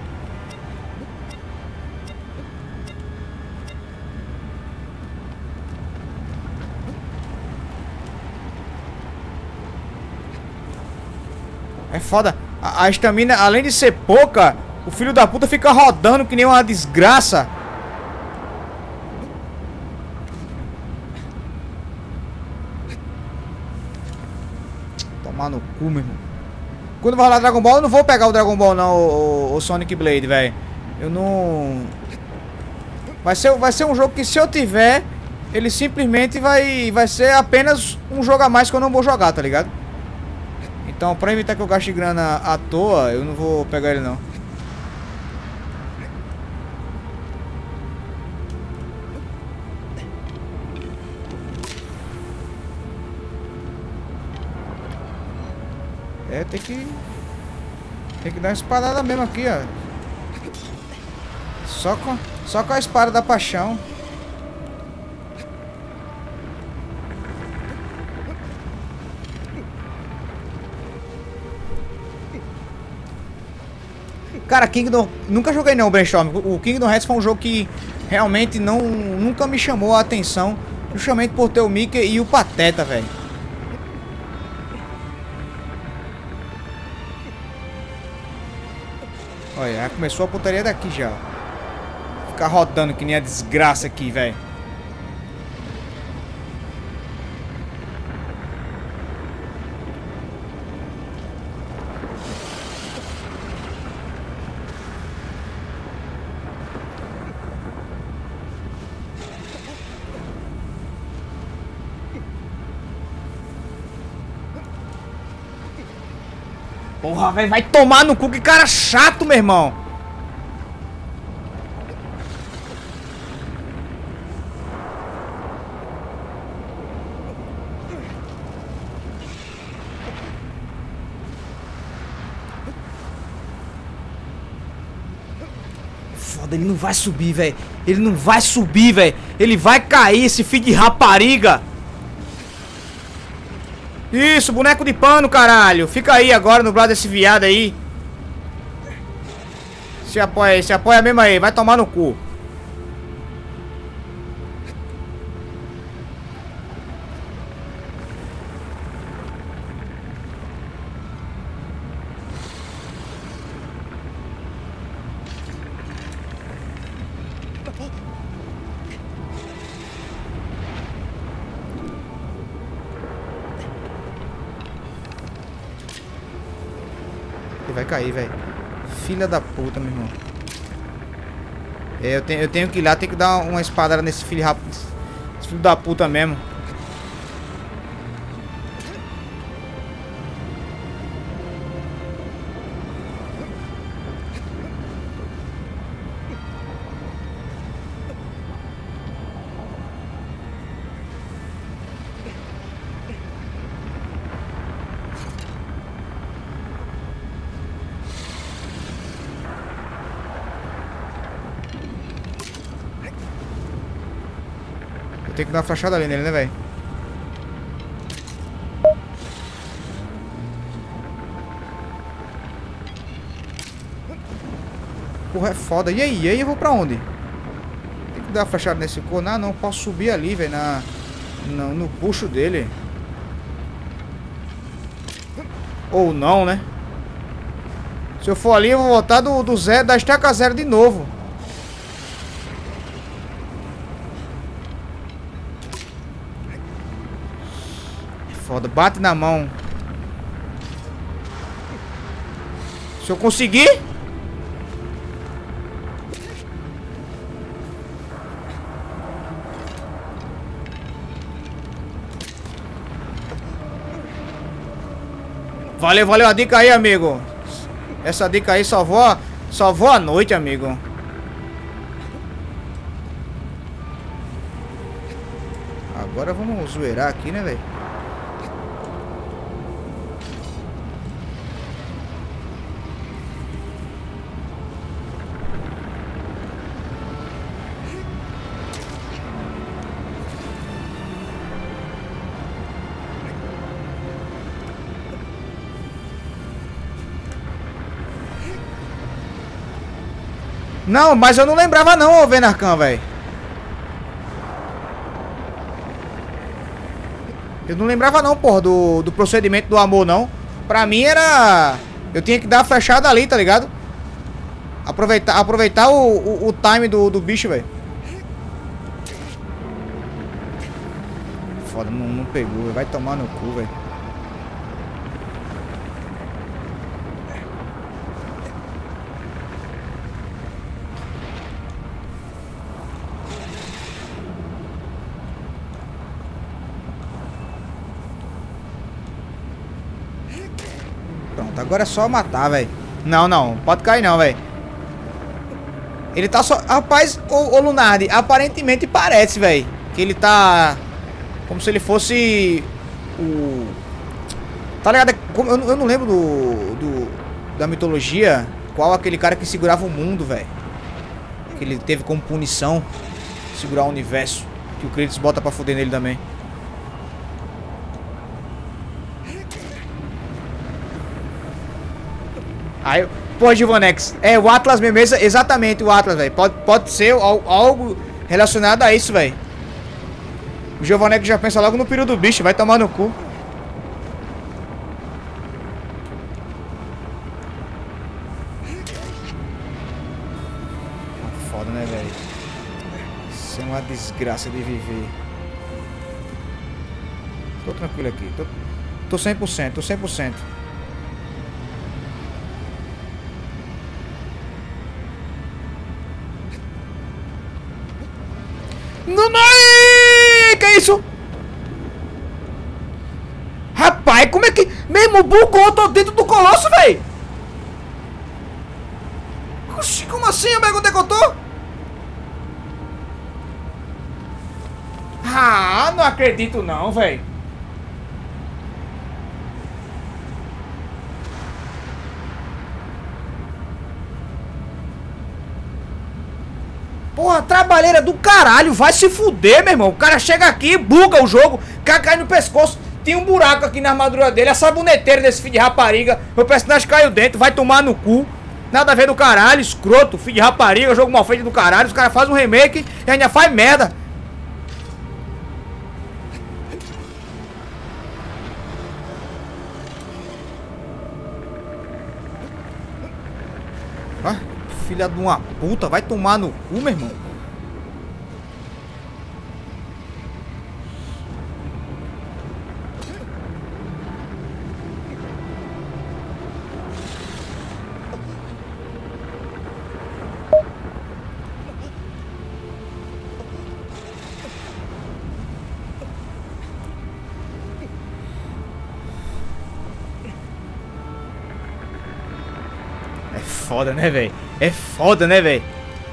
É foda. A estamina, além de ser pouca, o filho da puta fica rodando que nem uma desgraça. Tomar no cu, meu irmão. Quando vai rolar Dragon Ball, eu não vou pegar o Dragon Ball não, o, o, o Sonic Blade, velho. Eu não... Vai ser, vai ser um jogo que se eu tiver, ele simplesmente vai, vai ser apenas um jogo a mais que eu não vou jogar, tá ligado? Então, pra evitar que eu gaste grana à toa, eu não vou pegar ele não. É, tem que... Tem que dar uma espadada mesmo aqui, ó. Só com, só com a espada da paixão. Cara, Kingdom... Nunca joguei não, Brainstorm. O Kingdom Hearts foi um jogo que realmente não, nunca me chamou a atenção. Justamente por ter o Mickey e o Pateta, velho. Olha, já começou a putaria daqui já. Ficar rodando que nem a desgraça aqui, velho. Porra, velho, vai tomar no cu, que cara chato, meu irmão. Foda, ele não vai subir, velho. Ele não vai subir, velho. Ele vai cair, esse filho de rapariga. Isso, boneco de pano, caralho. Fica aí agora no lado desse viado aí. Se apoia aí, se apoia mesmo aí. Vai tomar no cu. Vai cair, velho. Filha da puta, meu irmão. É, eu tenho, eu tenho que ir lá, tem que dar uma espadada nesse filho, rap... Esse filho da puta mesmo. Tem que dar uma flechada ali nele, né, velho? Porra, é foda. E aí? E aí eu vou pra onde? Tem que dar uma flechada nesse corno. Ah, não. Posso subir ali, velho. Na... No, no puxo dele. Ou não, né? Se eu for ali, eu vou voltar do, do zero, da estaca zero de novo. Foda, bate na mão. Se eu conseguir. Valeu, valeu a dica aí, amigo. Essa dica aí salvou, salvou a noite, amigo. Agora vamos zoeirar aqui, né, velho? Não, mas eu não lembrava não, ô Venarcan, velho. Eu não lembrava não, porra, do, do procedimento do amor, não. Pra mim era... Eu tinha que dar a flechada ali, tá ligado? Aproveitar, aproveitar o, o, o time do, do bicho, velho. Foda, não, não pegou, vai tomar no cu, velho. Pronto, agora é só matar, velho. Não, não, pode cair não, velho. Ele tá só... Rapaz, ô, ô Lunardi, aparentemente parece, velho, que ele tá... Como se ele fosse... O... Tá ligado? Eu, eu não lembro do, do... Da mitologia. Qual aquele cara que segurava o mundo, velho. Que ele teve como punição segurar o universo. Que o Kratos bota pra foder nele também. Aí, pô, Givanex, é o Atlas mesmo, exatamente o Atlas, velho. Pode, pode ser algo relacionado a isso, velho. O Givanex já pensa logo no peru do bicho, vai tomar no cu. Foda, né, velho? Isso é uma desgraça de viver. Tô tranquilo aqui, tô, tô cem por cento, tô cem por cento. Não, não! Que é isso? Rapaz, como é que... Mesmo bugou, eu tô dentro do colosso, velho! Como assim, amigo? Onde é que eu tô? Ah, não acredito não, velho. Porra, trabalheira do caralho, vai se fuder, meu irmão. O cara chega aqui, buga o jogo, o cara cai no pescoço. Tem um buraco aqui na armadura dele, a saboneteira desse filho de rapariga. O personagem caiu dentro, vai tomar no cu. Nada a ver do caralho, escroto, filho de rapariga, jogo mal feito do caralho. Os caras fazem um remake e ainda faz merda. Ah, filha de uma puta, vai tomar no cu, meu irmão. É foda, né, velho? É foda, né, velho?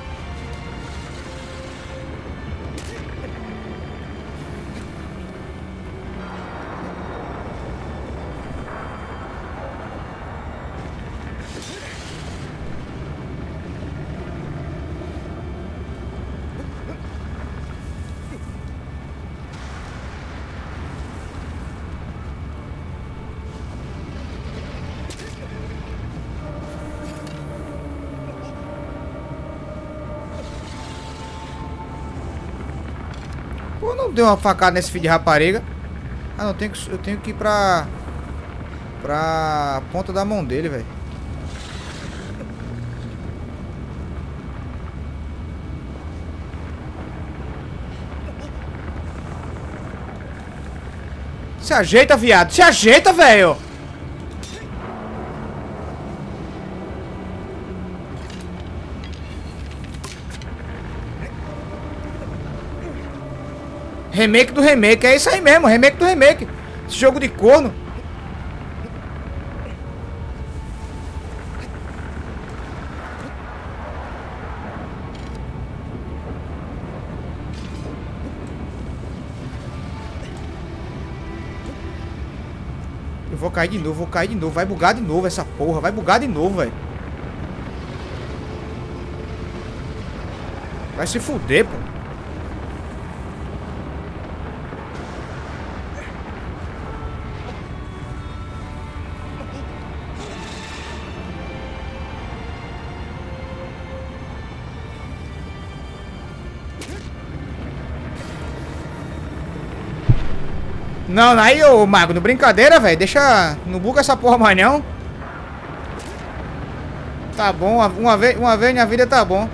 Pô, não deu uma facada nesse filho de rapariga. Ah, não, tenho que, eu tenho que ir pra... Pra ponta da mão dele, velho. Se ajeita, viado. Se ajeita, velho. Remake do remake, é isso aí mesmo, remake do remake. Esse jogo de corno. Eu vou cair de novo, vou cair de novo, vai bugar de novo essa porra, vai bugar de novo, velho. Vai se fuder, pô. Não, aí, ô Magno, brincadeira, velho. Deixa. Não buga essa porra mais não. Tá bom, uma, uma vez, uma vez na vida tá bom.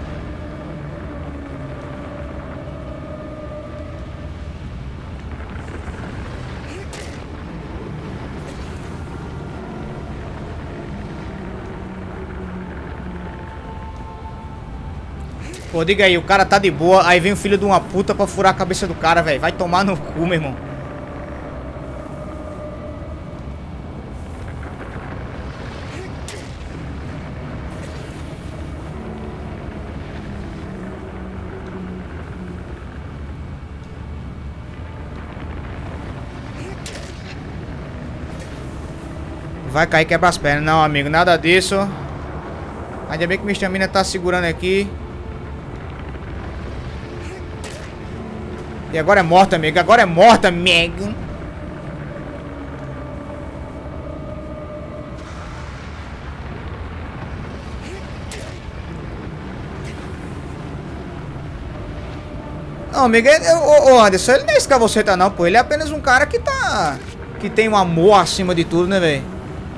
Pô, diga aí, o cara tá de boa, aí vem o filho de uma puta pra furar a cabeça do cara, velho. Vai tomar no cu, meu irmão. Vai cair, quebra as pernas. Não, amigo, nada disso. Ainda bem que minha estamina tá segurando aqui. E agora é morta, amigo. Agora é morta, amigo. Não, amigo, ô Anderson, ele não é escravoceta não, pô. Ele é apenas um cara que tá... Que tem um amor acima de tudo, né, velho?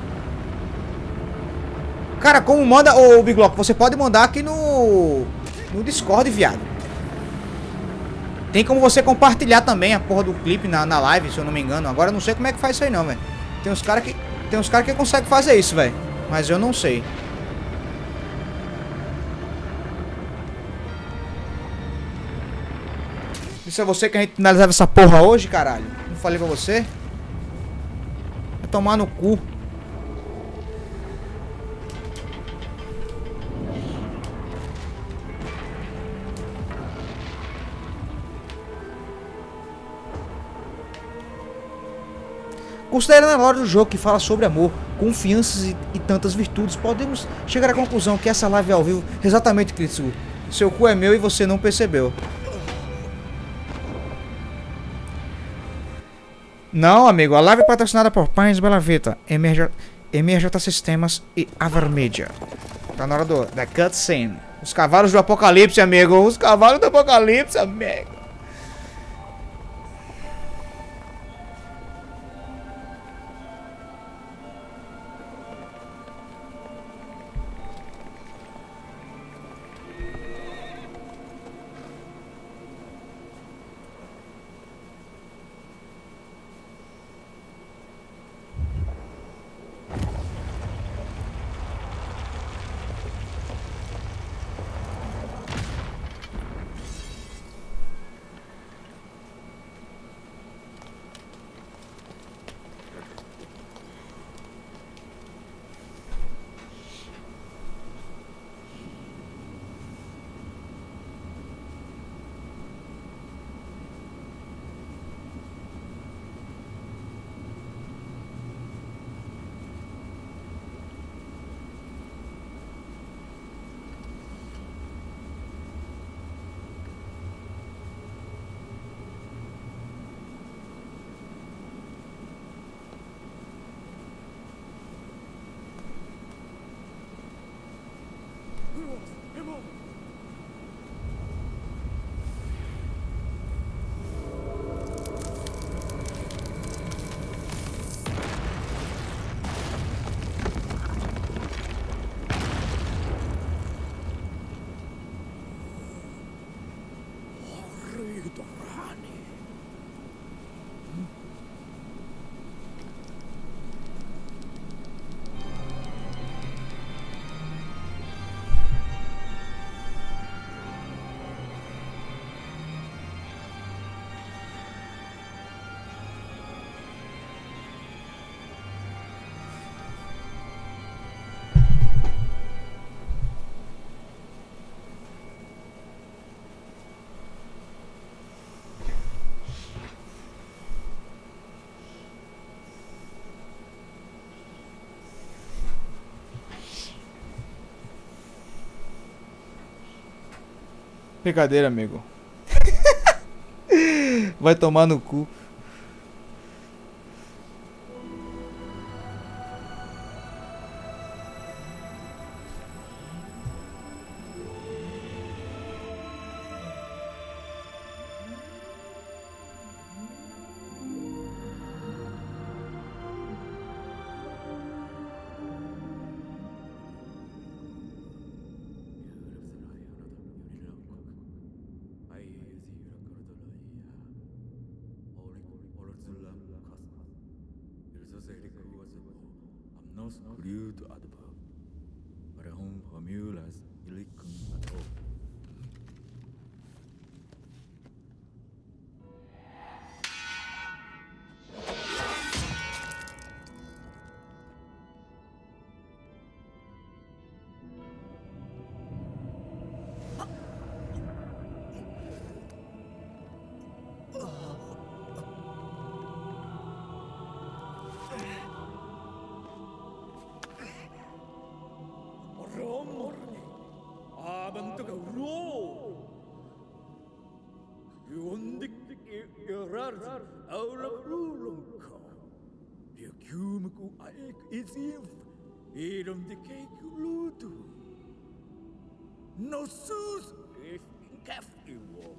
Cara, como manda... Ô, Big Lock, você pode mandar aqui no... No Discord, viado. Tem como você compartilhar também a porra do clipe na, na live, se eu não me engano. Agora eu não sei como é que faz isso aí não, velho. Tem uns caras que... Tem uns caras que conseguem fazer isso, velho. Mas eu não sei. Isso é você que a gente finalizava essa porra hoje, caralho? Não falei pra você? Vai tomar no cu. Considerando a lore do jogo que fala sobre amor, confianças e, e tantas virtudes, podemos chegar à conclusão que essa live é ao vivo exatamente, Kitsu. Seu cu é meu e você não percebeu. Não, amigo, a live é patrocinada por Pães Bela Vita, M R J Sistemas e Avermedia. Tá na hora do, da cutscene. Os cavalos do apocalipse, amigo. Os cavalos do apocalipse, amigo. Brincadeira, amigo. Vai tomar no cu. nos crude adverb. Parehong formulas ilikung atau. Irom de cake ludo. No sus if café wo.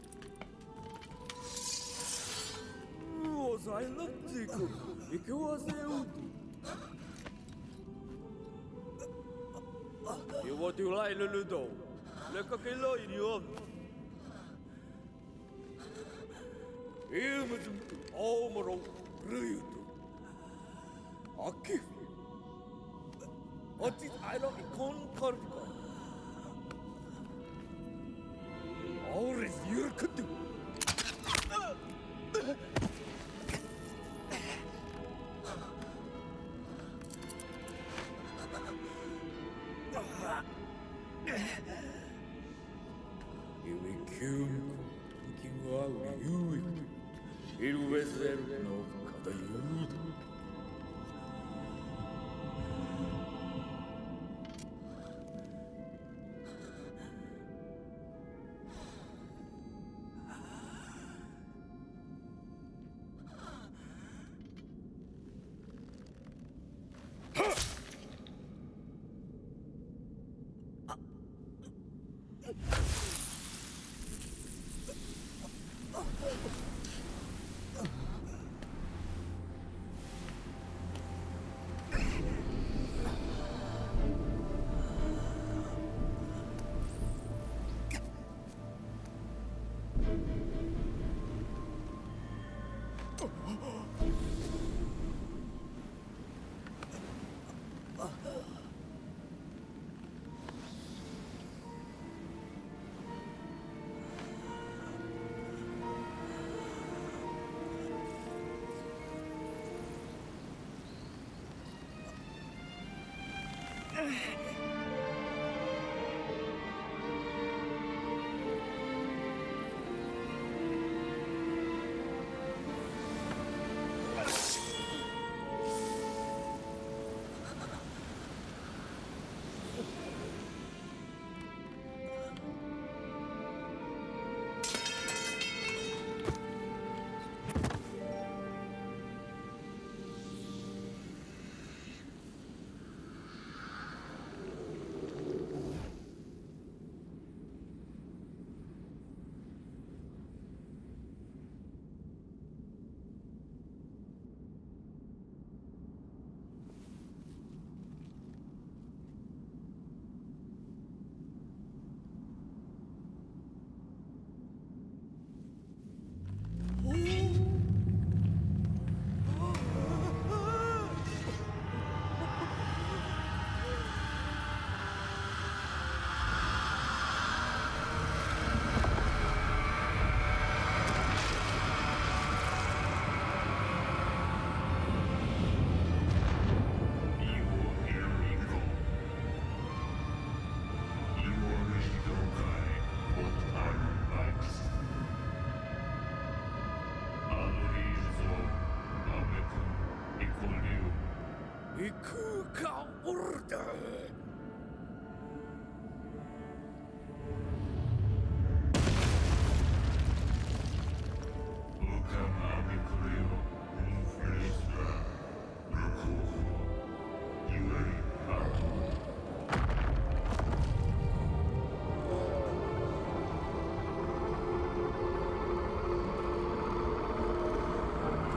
Was I latico? E que was eu? Eu vou te lá ele ludo. Leca que lá idiom. Eu mesmo omro ruido. Aqui. 어찌 알아 이건 거리고 어레스 유르크도 이위 키우고 키우고 유위 이루에서 노 가다 유도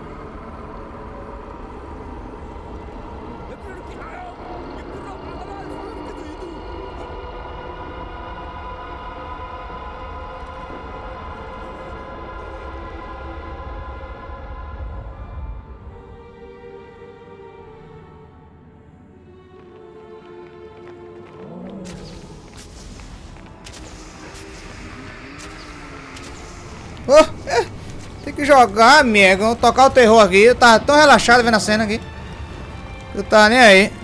Look at the que jogar, amigo. Tocar o terror aqui. Eu tava tão relaxado vendo a cena aqui. Eu tava nem aí.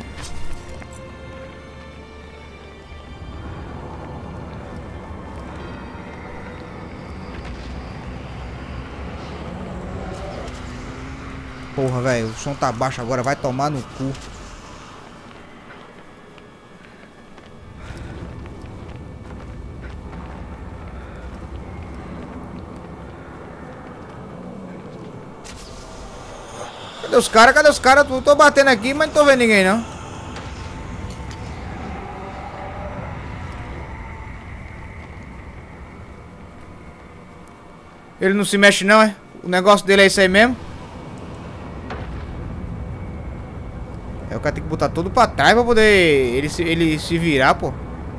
Porra, velho. O som tá baixo agora. Vai tomar no cu. Cadê os caras? Cadê os caras? Tô batendo aqui, mas não tô vendo ninguém, não. Ele não se mexe, não, é? O negócio dele é isso aí mesmo? É, o cara tem que botar tudo pra trás pra poder ele se, ele se virar, pô.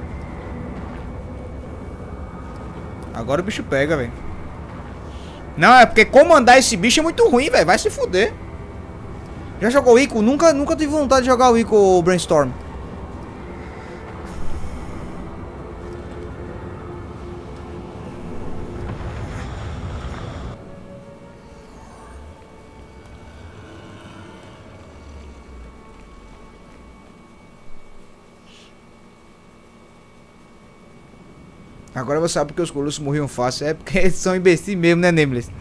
Agora o bicho pega, velho. Não, é porque comandar esse bicho é muito ruim, velho. Vai se fuder. Já jogou o Ico? Nunca, nunca tive vontade de jogar o Ico ou Brainstorm. Agora você sabe porque os colossos morriam fácil. É porque eles são imbecis mesmo, né, Nameless?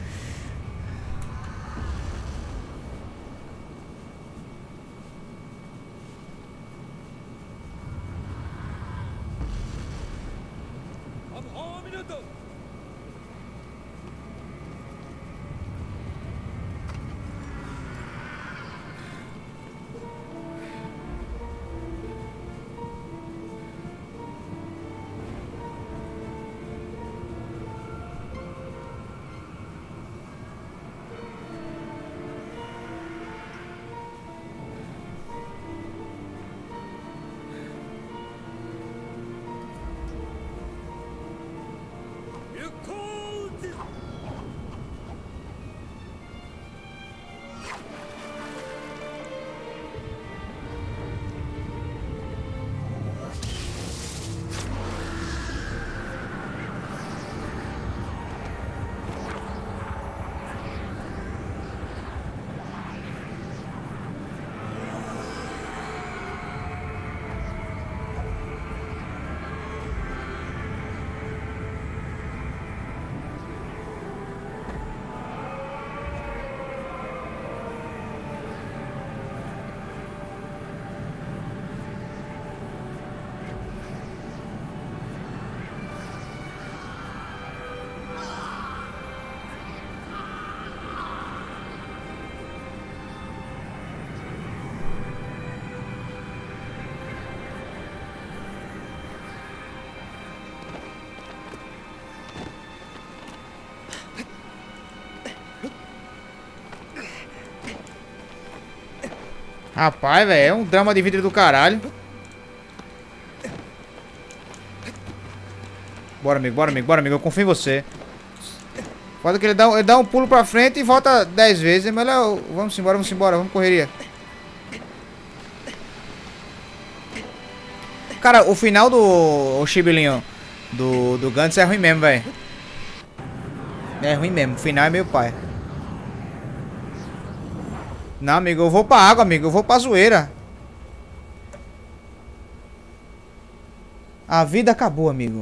Rapaz, velho, é um drama de vidro do caralho. Bora, amigo, bora, amigo, bora, amigo. Eu confio em você. Foda que ele dá, ele dá um pulo pra frente e volta dez vezes. É melhor. Vamos embora, vamos embora, vamos correria. Cara, o final do o Chibilinho do, do Gantz é ruim mesmo, velho. É ruim mesmo, o final é meio pai. Não, amigo, eu vou pra água, amigo. Eu vou pra zoeira. A vida acabou, amigo.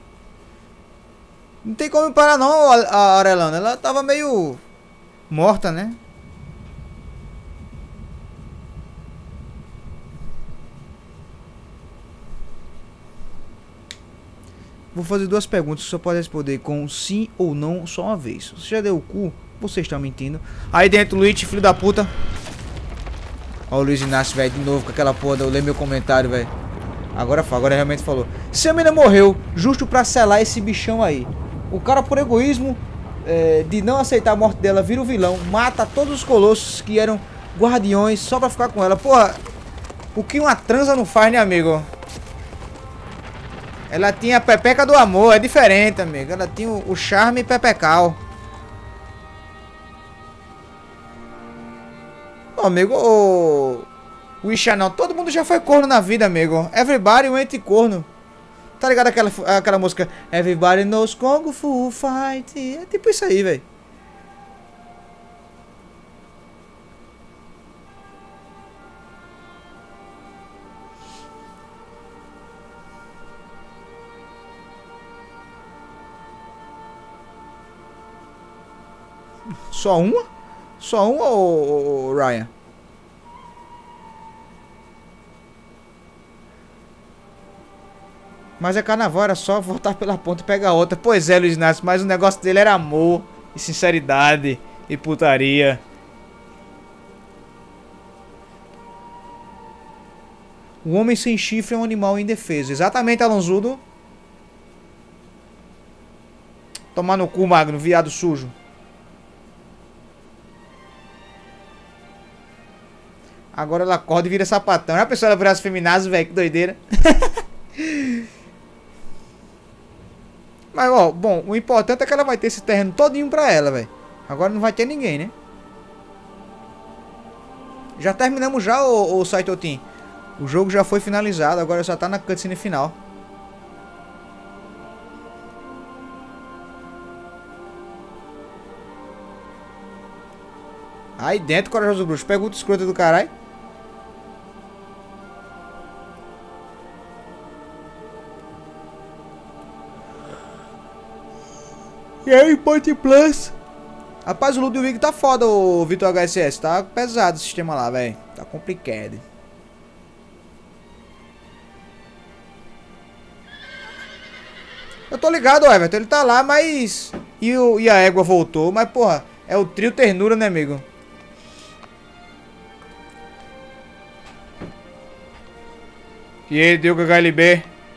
Não tem como parar não, a Aurelana. Ela tava meio morta, né? Vou fazer duas perguntas que só pode responder com sim ou não só uma vez. Se você já deu o cu, você está mentindo. Aí dentro, Luiz, filho da puta. Ó o Luiz Inácio, velho, de novo com aquela porra. Eu leio meu comentário, velho. Agora, agora realmente falou. Se a menina morreu, justo pra selar esse bichão aí. O cara, por egoísmo é, de não aceitar a morte dela, vira o vilão. Mata todos os colossos que eram guardiões só pra ficar com ela. Porra, o que uma transa não faz, né, amigo? Ela tinha a pepeca do amor, é diferente, amigo. Ela tinha o, o charme pepecal. Ô, amigo, o... o Isha não. Todo mundo já foi corno na vida, amigo. Everybody went corno. Tá ligado aquela, aquela música? Everybody knows Kung Fu Fight. É tipo isso aí, velho. Só uma? Só uma, ô, ô, Ryan? Mas é carnaval, era só voltar pela ponta e pegar outra. Pois é, Luiz Inácio, mas o negócio dele era amor e sinceridade e putaria. O homem sem chifre é um animal indefeso. Exatamente, Alonzudo. Tomar no cu, Magno, viado sujo. Agora ela acorda e vira sapatão. Já pensou ela virar as feminazes, velho? Que doideira. Mas, ó, bom, o importante é que ela vai ter esse terreno todinho pra ela, velho. Agora não vai ter ninguém, né? Já terminamos já, ô, ô Saitotin. O jogo já foi finalizado, agora só tá na cutscene final. Aí dentro, corajoso bruxo. Pergunta escrota do caralho. E aí, Point Plus? Rapaz, o Ludwig tá foda, o Vitor H S S. Tá pesado o sistema lá, velho. Tá complicado. Eu tô ligado, Everton. Ele tá lá, mas... E, o, e a égua voltou. Mas, porra, é o trio ternura, né, amigo? E ele deu com H L B.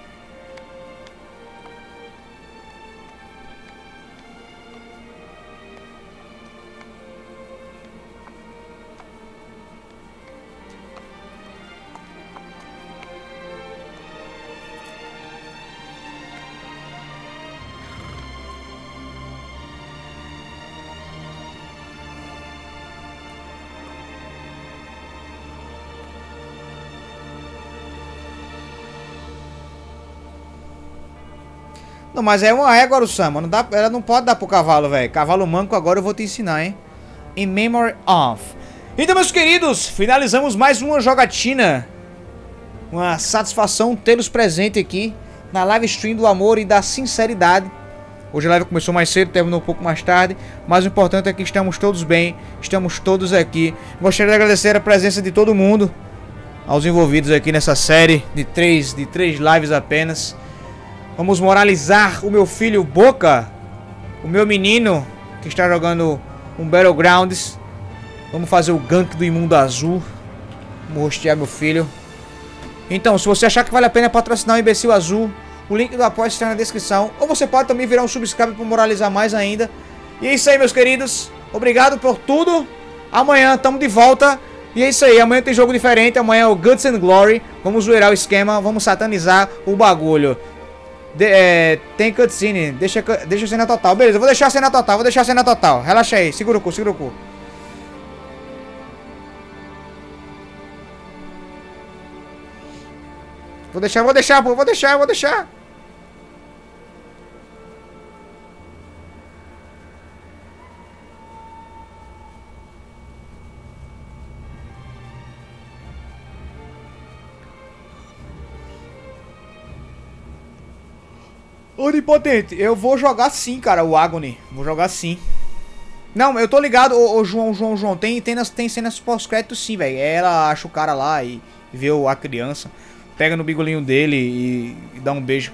Não, mas é uma égua, o Sam. Não dá, ela não pode dar pro cavalo, velho. Cavalo manco agora eu vou te ensinar, hein. In memory of. Então, meus queridos, finalizamos mais uma jogatina. Uma satisfação tê-los presente aqui na live stream do amor e da sinceridade. Hoje a live começou mais cedo, terminou um pouco mais tarde. Mas o importante é que estamos todos bem. Estamos todos aqui. Gostaria de agradecer a presença de todo mundo. Aos envolvidos aqui nessa série de três, de três lives apenas. Vamos moralizar o meu filho Boca, o meu menino que está jogando um Battlegrounds. Vamos fazer o gank do Imundo Azul. Vamos rostear meu filho. Então, se você achar que vale a pena patrocinar o Imbecil Azul, o link do apoio está na descrição. Ou você pode também virar um subscribe para moralizar mais ainda. E é isso aí, meus queridos. Obrigado por tudo. Amanhã estamos de volta. E é isso aí, amanhã tem jogo diferente. Amanhã é o Guts and Glory. Vamos zoeirar o esquema, vamos satanizar o bagulho. De, é, tem cutscene, deixa, deixa a cena total. Beleza, eu vou deixar a cena total, vou deixar a cena total. Relaxa aí, segura o cu, segura o cu. Vou deixar, vou deixar, pô, vou deixar, vou deixar. Onipotente, eu vou jogar sim, cara, o Agony. Vou jogar sim. Não, eu tô ligado, ô, ô João, João, João. Tem, tem, nas, tem cenas pós-crédito sim, velho. Ela acha o cara lá e, e vê a criança. Pega no bigolinho dele e, e dá um beijo.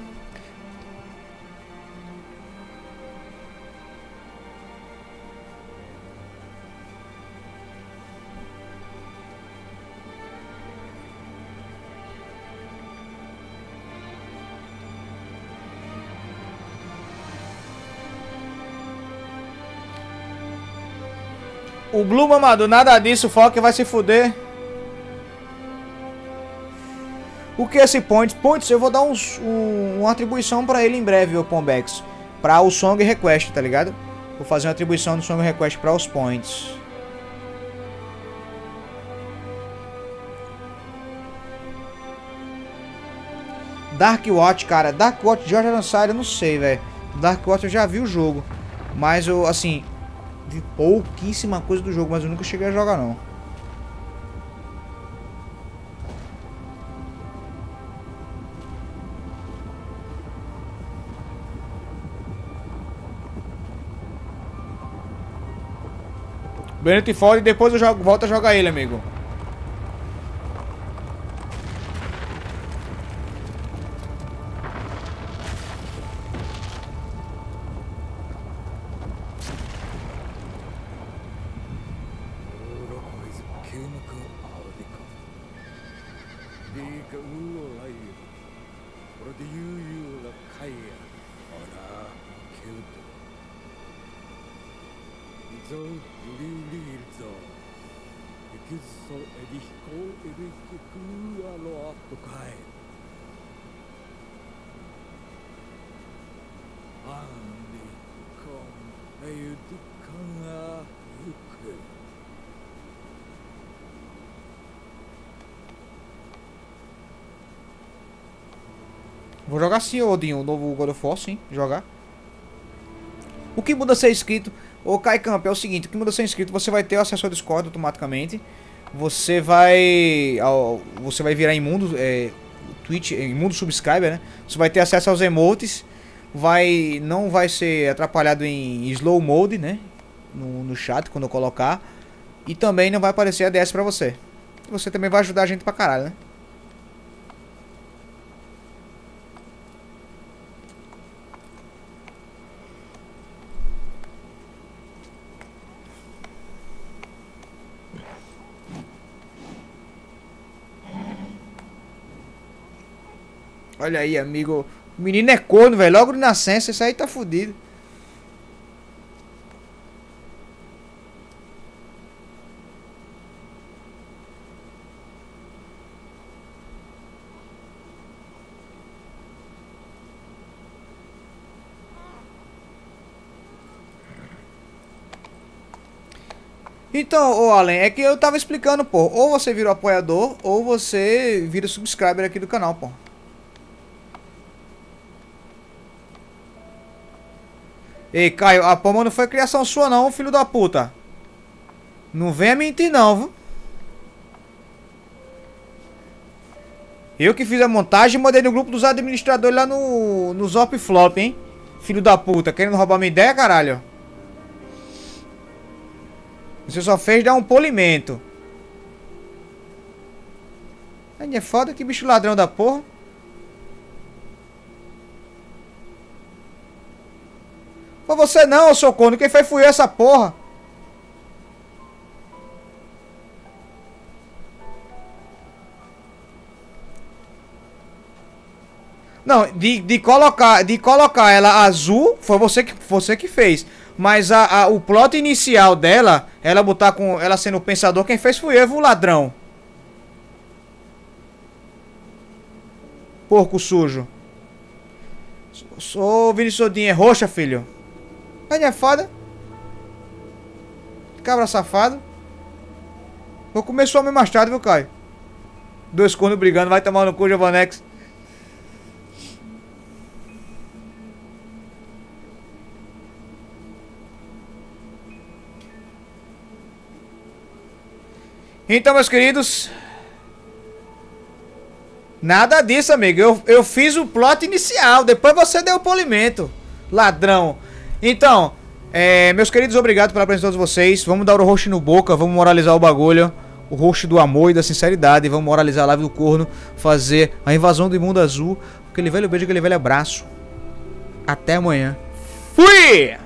O Blue Mamador, nada disso, Foca vai se fuder. O que é esse Points? Points, eu vou dar uns, um, uma atribuição pra ele em breve, o Pombex. Pra o Song Request, tá ligado? Vou fazer uma atribuição do Song Request pra os Points. Dark Watch, cara. Dark Watch já lançaram, eu não sei, velho. Dark Watch eu já vi o jogo. Mas eu, assim... vi pouquíssima coisa do jogo, mas eu nunca cheguei a jogar não. Benito fora e depois eu jogo, volto a jogar ele, amigo. Vou jogar sim, Odin, o novo God of War, sim, jogar. O que muda ser inscrito, ô Kaikamp, é o seguinte, o que muda ser inscrito, você vai ter o acesso ao Discord automaticamente. Você vai, ao, você vai virar imundo, é, Twitch, imundo subscriber, né? Você vai ter acesso aos emotes, vai, não vai ser atrapalhado em slow mode, né? No, no chat, quando eu colocar. E também não vai aparecer A D S pra você. Você também vai ajudar a gente pra caralho, né? Olha aí, amigo. O menino é corno, velho. Logo de nascença, isso aí tá fudido. Então, ô Allen, é que eu tava explicando, pô. Ou você vira apoiador, ou você vira subscriber aqui do canal, pô. Ei, Caio, a pomba não foi criação sua não, filho da puta. Não venha mentir não, viu? Eu que fiz a montagem e mandei no grupo dos administradores lá no, no Zop Flop, hein? Filho da puta, querendo roubar minha ideia, caralho? Você só fez dar um polimento. Aí é foda, que bicho ladrão da porra. Foi você não, seu corno. Quem foi fui eu, essa porra. Não, de, de, colocar, de colocar ela azul, foi você que, você que fez. Mas a, a, o plot inicial dela, ela botar com ela sendo o pensador, quem fez fui eu, o ladrão. Porco sujo. Sou Vinícius Odin, é roxa, filho. Aí é foda. Cabra safado. Vou comer sua mãe mais tarde, viu, Caio? Dois cornos brigando, vai tomar no cu, Giovanex. Então, meus queridos, nada disso, amigo. Eu, eu fiz o plot inicial. Depois você deu o polimento. Ladrão. Então, é, meus queridos, obrigado pela presença de todos vocês. Vamos dar o roxo no boca. Vamos moralizar o bagulho. O roxo do amor e da sinceridade. Vamos moralizar a live do corno. Fazer a invasão do mundo azul. Aquele velho beijo, aquele velho abraço. Até amanhã. Fui!